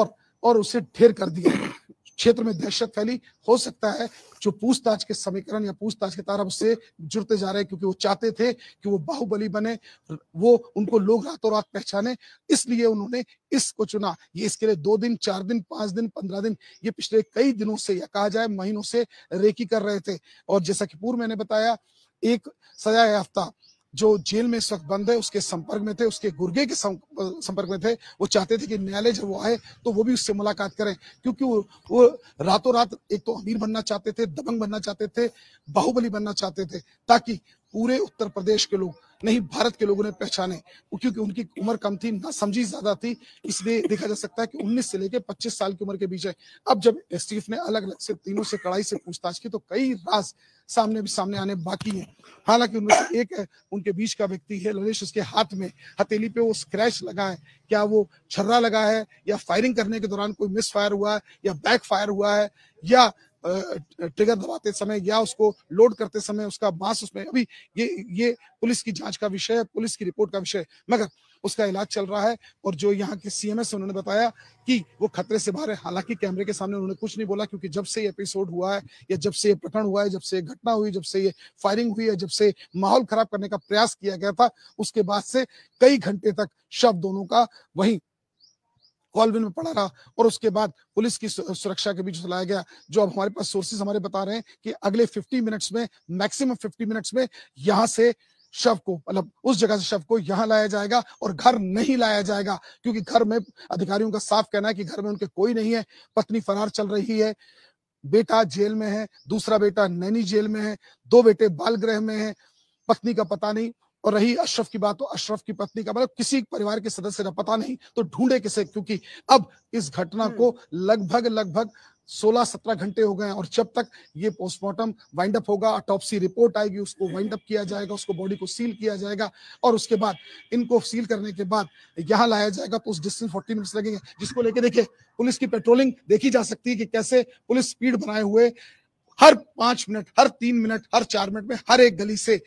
और उसे ढेर कर दिया। क्षेत्र में दहशत फैली। हो सकता है जो पूछताछ के समीकरण या पूछताछ के तार अब उससे जुड़ते जा रहे हैं, क्योंकि वो चाहते थे कि वो बाहुबली बने, वो उनको लोग रातों रात पहचाने, इसलिए उन्होंने इसको चुना। ये इसके लिए दो दिन, चार दिन, पांच दिन, पंद्रह दिन, ये पिछले कई दिनों से या कहा जाए महीनों से रेकी कर रहे थे। और जैसा कि पूर्व मैंने बताया, एक सजा याफ्ता जो जेल में इस वक्त बंद है उसके संपर्क में थे, उसके गुर्गे के संपर्क में थे। वो चाहते थे कि न्यायालय जब वो आए तो वो भी उससे मुलाकात करें, क्योंकि वो, वो रातों रात एक तो अमीर बनना चाहते थे, दबंग बनना चाहते थे, बाहुबली बनना चाहते थे, ताकि पूरे उत्तर प्रदेश के लोग नहीं भारत के लोगों ने पहचाने। क्योंकि उनकी उम्र कम थी, ना समझी ज्यादा थी, इसलिए देखा जा सकता है कि उन्नीस से लेकर पच्चीस साल की उम्र के बीच है। अब जब एसटीएफ ने अलग अलग से तीनों से कड़ाई से पूछताछ की तो कई राज सामने भी सामने आने बाकी है। हालांकि उनमें से एक है, उनके बीच का व्यक्ति है लवलेश, उसके हाथ में हथेली पे वो स्क्रैच लगा है। क्या वो छर्रा लगा है या फायरिंग करने के दौरान कोई मिस फायर हुआ है या बैक फायर हुआ है या ट्रिगर दबाते समय या उसको लोड करते समय उसका मांस उसमें, अभी ये ये पुलिस की जांच का विषय है, पुलिस की रिपोर्ट का विषय है, मगर उसका इलाज चल रहा है। और जो यहाँ के सीएमएस उन्होंने बताया कि वो खतरे से बाहर है। हालांकि कैमरे के सामने उन्होंने कुछ नहीं बोला, क्योंकि जब से ये एपिसोड हुआ है या जब से ये प्रकरण हुआ है, जब से घटना हुई, जब से ये फायरिंग हुई है, जब से माहौल खराब करने का प्रयास किया गया था, उसके बाद से कई घंटे तक शव दोनों का वहीं कॉलविन में पड़ा रहा। और उसके बाद पुलिस की सुरक्षा के बीच चलाया गया। जो अब हमारे पास सोर्सेज हमारे बता रहे हैं कि अगले पचास मिनट्स में, मैक्सिमम पचास मिनट्स में यहाँ से शव को, मतलब उस जगह से शव को यहाँ लाया जाएगा और घर नहीं लाया जाएगा, क्योंकि घर में अधिकारियों का साफ कहना है कि घर में उनके कोई नहीं है। पत्नी फरार चल रही है, बेटा जेल में है, दूसरा बेटा नैनी जेल में है, दो बेटे बाल गृह में है, पत्नी का पता नहीं। और रही अशरफ की बात, तो अशरफ की पत्नी का मतलब किसी परिवार के सदस्य का पता नहीं, तो ढूंढे किसे, क्योंकि अब इस घटना को लगभग लगभग सोलह सत्रह घंटे हो गए हैं। और जब तक ये पोस्टमार्टम वाइंड अप होगा, ऑटोप्सी रिपोर्ट आएगी, उसको वाइंड अप किया जाएगा, उसको बॉडी को सील किया जाएगा और उसके बाद इनको सील करने के बाद यहाँ लाया जाएगा, तो उस डिस्टेंस चालीस मिनट्स लगेंगे। जिसको लेके देखिए पुलिस की पेट्रोलिंग देखी जा सकती है कि कैसे पुलिस स्पीड बनाए हुए हर पांच मिनट, हर तीन मिनट, हर चार मिनट में हर एक गली से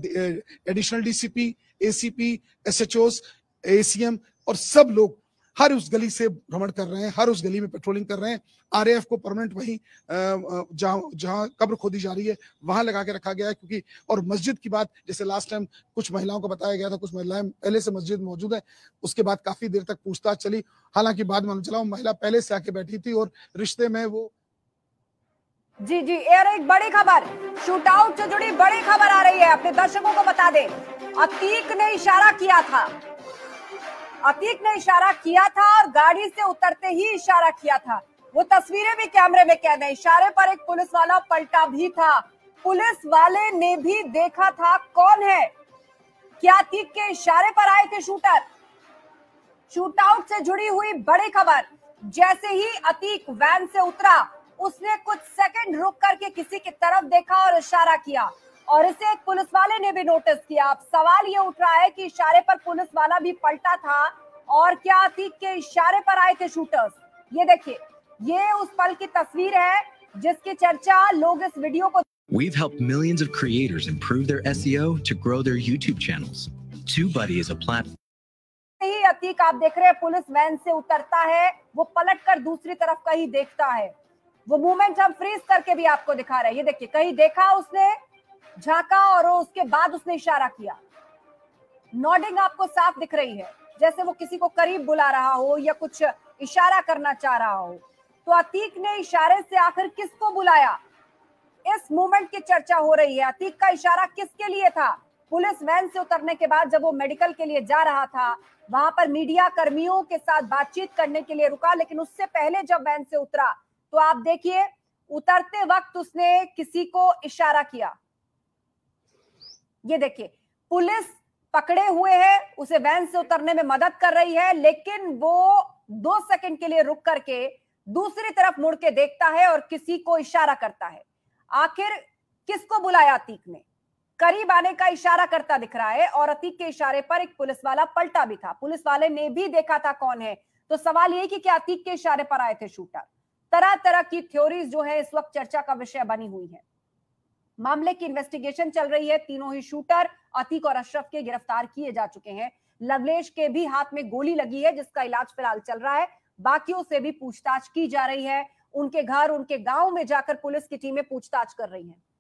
additional DCP, ACP, SHOs, ACM और सब लोग हर उस गली से भ्रमण कर रहे हैं, हर उस गली में पेट्रोलिंग कर रहे हैं। आरएएफ को परमानेंट वहीं जहां जहां कब्र खोदी जा रही है वहां लगा के रखा गया है, क्योंकि और मस्जिद की बात, जैसे लास्ट टाइम कुछ महिलाओं को बताया गया था, कुछ महिलाएं पहले से मस्जिद में मौजूद है, उसके बाद काफी देर तक पूछताछ चली। हालांकि बाद में मालूम चला महिला पहले से आके बैठी थी और रिश्ते में वो जी जी और एक बड़ी खबर, शूटआउट से जुड़ी बड़ी खबर आ रही है, अपने दर्शकों को बता दें। अतीक ने इशारा किया था, अतीक ने इशारा किया था और गाड़ी से उतरते ही इशारा किया था। वो तस्वीरें भी कैमरे में कैद है। इशारे पर एक पुलिस वाला पलटा भी था, पुलिस वाले ने भी देखा था कौन है। क्या अतीक के इशारे पर आए थे शूटर? शूटआउट से जुड़ी हुई बड़ी खबर, जैसे ही अतीक वैन से उतरा उसने कुछ सेकंड रुक करके किसी की तरफ देखा और इशारा किया, और इसे एक पुलिस वाले ने भी नोटिस किया। अब सवाल ये उठ रहा है कि इशारे पर पुलिस वाला भी पलटा था और क्या अतीक के इशारे पर आए थे शूटर्स? ये देखिए, ये उस पल की तस्वीर है जिसकी चर्चा लोग इस वीडियो को We've helped millions of creators improve their S E O to grow their YouTube channels. TubeBuddy is a platform. ही अतीक आप देख रहे हैं पुलिस वैन से उतरता है, वो पलटकर दूसरी तरफ कहीं देखता है। वो मूवमेंट हम फ्रीज करके भी आपको दिखा रहे हैं। ये देखिए, कहीं देखा उसने, झांका और उसके बाद उसने इशारा किया। नॉडिंग आपको साफ दिख रही है, जैसे वो किसी को करीब बुला रहा हो या कुछ इशारा करना चाह रहा हो। तो अतीक ने इशारे से आखिर किसको बुलाया, इस मूवमेंट की चर्चा हो रही है। अतीक का इशारा किसके लिए था? पुलिस वैन से उतरने के बाद जब वो मेडिकल के लिए जा रहा था, वहां पर मीडिया कर्मियों के साथ बातचीत करने के लिए रुका, लेकिन उससे पहले जब वैन से उतरा तो आप देखिए, उतरते वक्त उसने किसी को इशारा किया। ये देखिए, पुलिस पकड़े हुए है, उसे वैन से उतरने में मदद कर रही है, लेकिन वो दो सेकंड के लिए रुक करके दूसरी तरफ मुड़ के देखता है और किसी को इशारा करता है। आखिर किसको बुलाया अतीक ने? करीब आने का इशारा करता दिख रहा है और अतीक के इशारे पर एक पुलिस वाला पलटा भी था। पुलिस वाले ने भी देखा था कौन है। तो सवाल ये कि क्या अतीक के इशारे पर आए थे शूटर? तरह तरह की थ्योरीज जो है इस वक्त चर्चा का विषय बनी हुई है। मामले की इन्वेस्टिगेशन चल रही है। तीनों ही शूटर अतीक और अशरफ के गिरफ्तार किए जा चुके हैं। लवलेश के भी हाथ में गोली लगी है जिसका इलाज फिलहाल चल रहा है। बाकियों से भी पूछताछ की जा रही है। उनके घर, उनके गांव में जाकर पुलिस की टीमें पूछताछ कर रही हैं।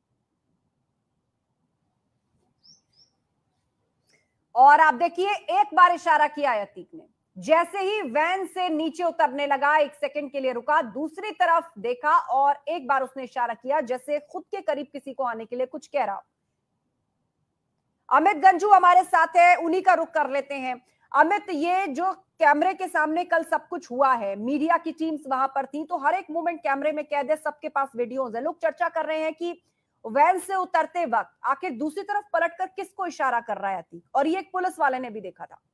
और आप देखिए, एक बार इशारा किया है अतीक ने, जैसे ही वैन से नीचे उतरने लगा, एक सेकंड के लिए रुका, दूसरी तरफ देखा और एक बार उसने इशारा किया जैसे खुद के करीब किसी को आने के लिए कुछ कह रहा हो। अमित गंजू हमारे साथ है, उन्हीं का रुख कर लेते हैं। अमित, ये जो कैमरे के सामने कल सब कुछ हुआ है, मीडिया की टीम्स वहां पर थी, तो हर एक मोमेंट कैमरे में कैद है, सबके पास वीडियोज है। लोग चर्चा कर रहे हैं कि वैन से उतरते वक्त आखिर दूसरी तरफ पलटकर किसको इशारा कर रहा है अतीक, और ये एक पुलिस वाले ने भी देखा था।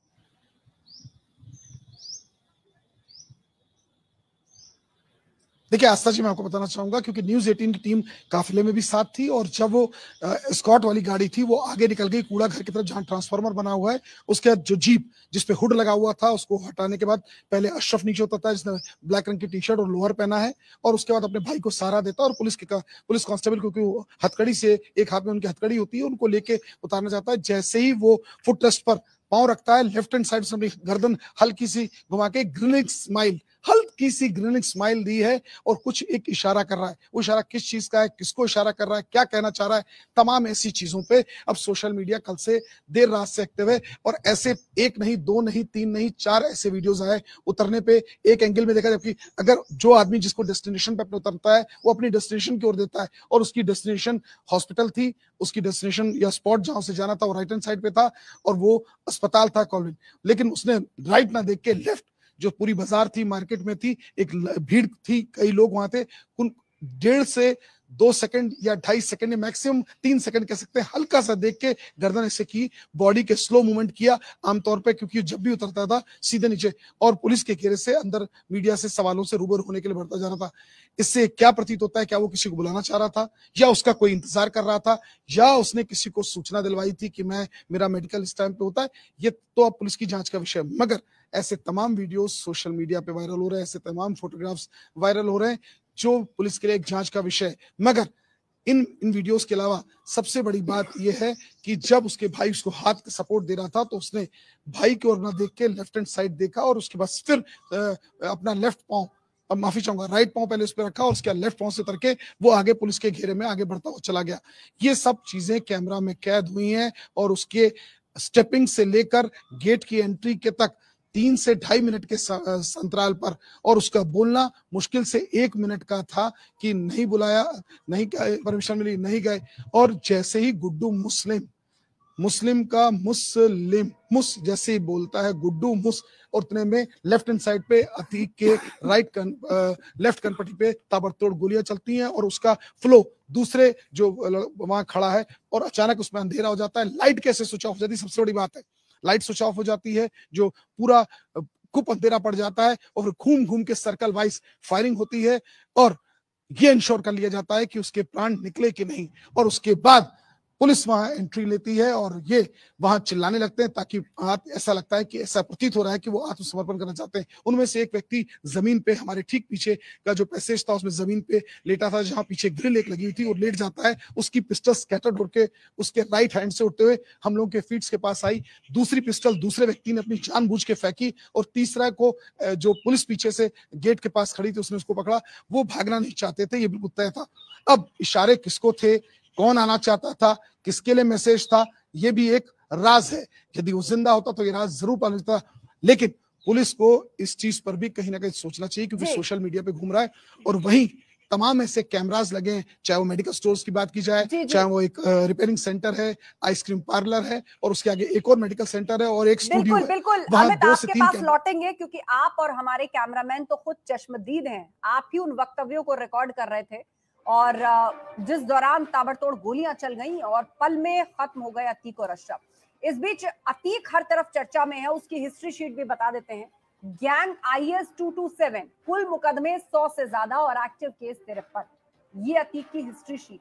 देखिए आस्था जी, मैं आपको बताना चाहूंगा क्योंकि न्यूज़ अठारह की टीम काफिले में भी साथ थी, और जब वो स्कॉट वाली गाड़ी थी वो आगे निकल गई कूड़ा घर की तरफ जहां ट्रांसफार्मर बना हुआ है, उसके बाद जो जीप जिसपे हुड लगा हुआ था उसको हटाने के बाद पहले अशरफ नीचे उतरता है जिसने ब्लैक रंग की टी शर्ट और लोअर पहना है, और उसके बाद अपने भाई को सहारा देता है और पुलिस के पुलिस कांस्टेबल, क्योंकि वो हथकड़ी से एक हाथ में उनकी हथकड़ी होती है, उनको लेके उतारना चाहता है। जैसे ही वो फुट रेस्ट पर पांव रखता है, लेफ्ट हैंड साइड से अपनी गर्दन हल्की सी घुमा के ग्रिनिंग स्माइल हल्की सी ग्रिनिंग स्माइल दी है और कुछ एक इशारा कर रहा है। वो इशारा किस चीज का है, किसको इशारा कर रहा है, क्या कहना चाह रहा है, तमाम ऐसी चीजों पे अब सोशल मीडिया कल से देर रात से एक्टिव है, और ऐसे एक नहीं, दो नहीं, तीन नहीं, चार ऐसे वीडियोस आए उतरने पे एक एंगल में देखा। जबकि अगर जो आदमी जिसको डेस्टिनेशन पे अपने उतरता है वो अपनी डेस्टिनेशन की ओर देता है, और उसकी डेस्टिनेशन हॉस्पिटल थी, उसकी डेस्टिनेशन या स्पॉट जहां से जाना था वो राइट हैंड साइड पे था और वो अस्पताल था कॉलविन, लेकिन उसने राइट ना देख के लेफ्ट, जो पूरी बाजार थी, मार्केट में थी, एक भीड़ थी, कई लोग वहां थे, उन डेढ़ से दो सेकंड या ढाई सेकंड या मैक्सिमम तीन सेकंड कह सकते हैं, हल्का सा देख के गर्दन ऐसे की, बॉडी के स्लो मूवमेंट किया आमतौर पे, क्योंकि जब भी उतरता था सीधे नीचे, और पुलिस के घेरे से अंदर मीडिया से सवालों से रूबरू होने के लिए बढ़ता जा रहा था। इससे क्या प्रतीत होता है, क्या वो किसी को बुलाना चाह रहा था, या उसका कोई इंतजार कर रहा था, या उसने किसी को सूचना दिलवाई थी कि मैं मेरा मेडिकल इस टाइम पे होता है, ये तो अब पुलिस की जांच का विषय। मगर ऐसे तमाम वीडियोस सोशल मीडिया पे वायरल हो रहे हैं, ऐसे तमाम फोटोग्राफ्स वायरल हो रहे हैं जो पुलिस के लिए एक जांच का विषय है। मगर इन इन वीडियोस के अलावा सबसे बड़ी बात यह है कि जब उसके भाई उसको हाथ का सपोर्ट दे रहा था तो उसने भाई की ओर ना देख के लेफ्ट हैंड साइड देखा, और उसके बाद फिर अपना लेफ्ट पांव, अब माफी चाहूंगा, राइट पांव पहले उस पर रखा और उसके बाद लेफ्ट पांव से उतर के वो आगे पुलिस के घेरे में आगे बढ़ता हुआ चला गया। ये सब चीजें कैमरा में कैद हुई हैं, और उसके स्टेपिंग से लेकर गेट की एंट्री के तक तीन से ढाई मिनट के अंतराल पर, और उसका बोलना मुश्किल से एक मिनट का था कि नहीं बुलाया, नहीं परमिशन मिली, नहीं गए। और जैसे ही गुड्डू मुस्लिम मुस्लिम का मुस्लिम मुस जैसे ही बोलता है गुड्डू मुस, और उतने में लेफ्ट हैंड साइड पे अतीक के राइट कन, लेफ्ट कनपट्टी पे ताबड़तोड़ गोलियां चलती हैं, और उसका फ्लो दूसरे जो वहां खड़ा है, और अचानक उसमें अंधेरा हो जाता है। लाइट कैसे स्विच ऑफ हो जाती है, सबसे बड़ी बात है, लाइट स्विच ऑफ हो जाती है, जो पूरा कुप अंधेरा पड़ जाता है, और घूम घूम के सर्कल वाइज फायरिंग होती है, और ये इंश्योर कर लिया जाता है कि उसके प्राण निकले कि नहीं। और उसके बाद पुलिस वहां एंट्री लेती है और ये वहां चिल्लाने लगते हैं, ताकि ऐसा लगता है कि ऐसा प्रतीत हो रहा है कि वो आत्मसमर्पण करना चाहते हैं। उनमें से एक व्यक्ति जमीन पे, हमारे ठीक पीछे का जो पैसेज था उसमें जमीन पे लेटा था, जहां पीछे ग्रिल एक लगी हुई थी, और लेट जाता है। उसकी पिस्टल स्कैटर्ड होकर उसके राइट हैंड से उठते हुए हम लोगों के फीट्स के पास आई। दूसरी पिस्टल दूसरे व्यक्ति ने अपनी जानबूझ के फेंकी, और तीसरा को जो पुलिस पीछे से गेट के पास खड़ी थी उसने उसको पकड़ा। वो भागना नहीं चाहते थे, ये बिल्कुल तय था। अब इशारे किसको थे, कौन आना चाहता था, किसके लिए मैसेज था, यह भी एक राज है। यदि वो जिंदा होता तो ये राज जरूर पता चलता, लेकिन पुलिस को इस चीज पर भी कहीं ना कहीं सोचना चाहिए, क्योंकि सोशल मीडिया पे घूम रहा है, और वहीं तमाम ऐसे कैमरास लगे हैं, चाहे वो मेडिकल स्टोर्स की बात की जाए, चाहे वो एक रिपेयरिंग सेंटर है, आइसक्रीम पार्लर है, और उसके आगे एक और मेडिकल सेंटर है, और एक स्टूडियो है। बिल्कुल, अमित, आपके पास लौटेंगे, क्योंकि आप और हमारे कैमरामैन तो खुद चश्मदीद हैं। आप ही उन वक्तव्यों को रिकॉर्ड कर रहे थे, और जिस दौरान ताबड़तोड़ गोलियां चल गईं और पल में खत्म हो गए अतीक और अशरफ। इस बीच अतीक हर तरफ चर्चा में है, उसकी हिस्ट्री शीट भी बता देते हैं। Gang I S two two seven, कुल मुकदमे सौ से ज्यादा और एक्टिव केस तिरपन। ये अतीक की हिस्ट्री शीट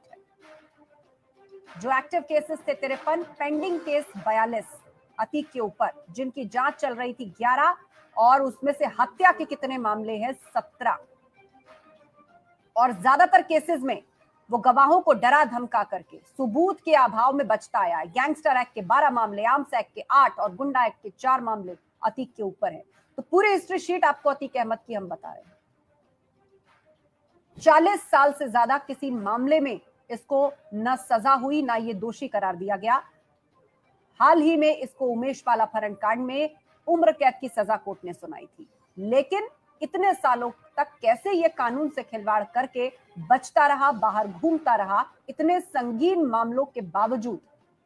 है। जो एक्टिव केसेस थे तिरपन, पेंडिंग केस बयालीस अतीक के ऊपर, जिनकी जांच चल रही थी ग्यारह, और उसमें से हत्या के कितने मामले हैं, सत्रह। और ज्यादातर केसेस में वो गवाहों को डरा धमका करके सबूत के अभाव में बचता आया है। गैंगस्टर एक्ट के बारह मामले, आर्म्स एक्ट के आठ और गुंडा एक्ट के चार मामले अतीक के ऊपर है। तो पूरी हिस्ट्री शीट आपको अतीक अहमद की हम बता रहे हैं। चालीस साल से ज्यादा किसी मामले में इसको न सजा हुई ना ये दोषी करार दिया गया। हाल ही में इसको उमेश पाल अपहरण कांड में उम्र कैद की सजा कोर्ट ने सुनाई थी, लेकिन इतने सालों तक कैसे ये कानून से खिलवाड़ करके बचता रहा, बाहर घूमता रहा, इतने संगीन मामलों के बावजूद।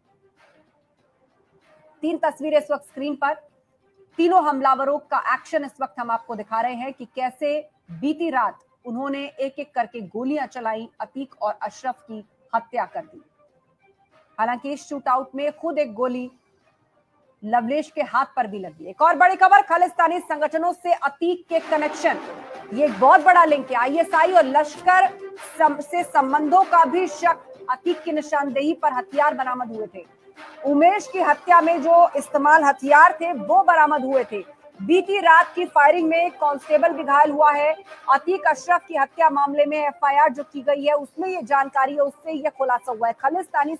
तीन तस्वीरें इस वक्त स्क्रीन पर, तीनों हमलावरों का एक्शन इस वक्त हम आपको दिखा रहे हैं कि कैसे बीती रात उन्होंने एक एक करके गोलियां चलाई, अतीक और अशरफ की हत्या कर दी। हालांकि इस शूटआउट में खुद एक गोली लवलेश के हाथ पर भी लगी। एक और बड़ी खबर, खालिस्तानी संगठनों से अतीक के कनेक्शन, ये एक बहुत बड़ा लिंक है। आईएसआई और लश्कर सम, से संबंधों का भी शक। अतीक की निशानदेही पर हथियार बरामद हुए थे। उमेश की हत्या में जो इस्तेमाल हथियार थे वो बरामद हुए थे। बीती रात की फायरिंग में कांस्टेबल भी घायल हुआ है। अतीक अशरफ की हत्या मामले में एफआईआर जो की गई है उसमें ये जानकारी है, उससे ये खुलासा हुआ है। खालिस्तानी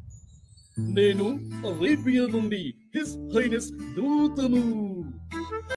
నేను అరేబియా నుండి హిస్ హైనెస్ దూతను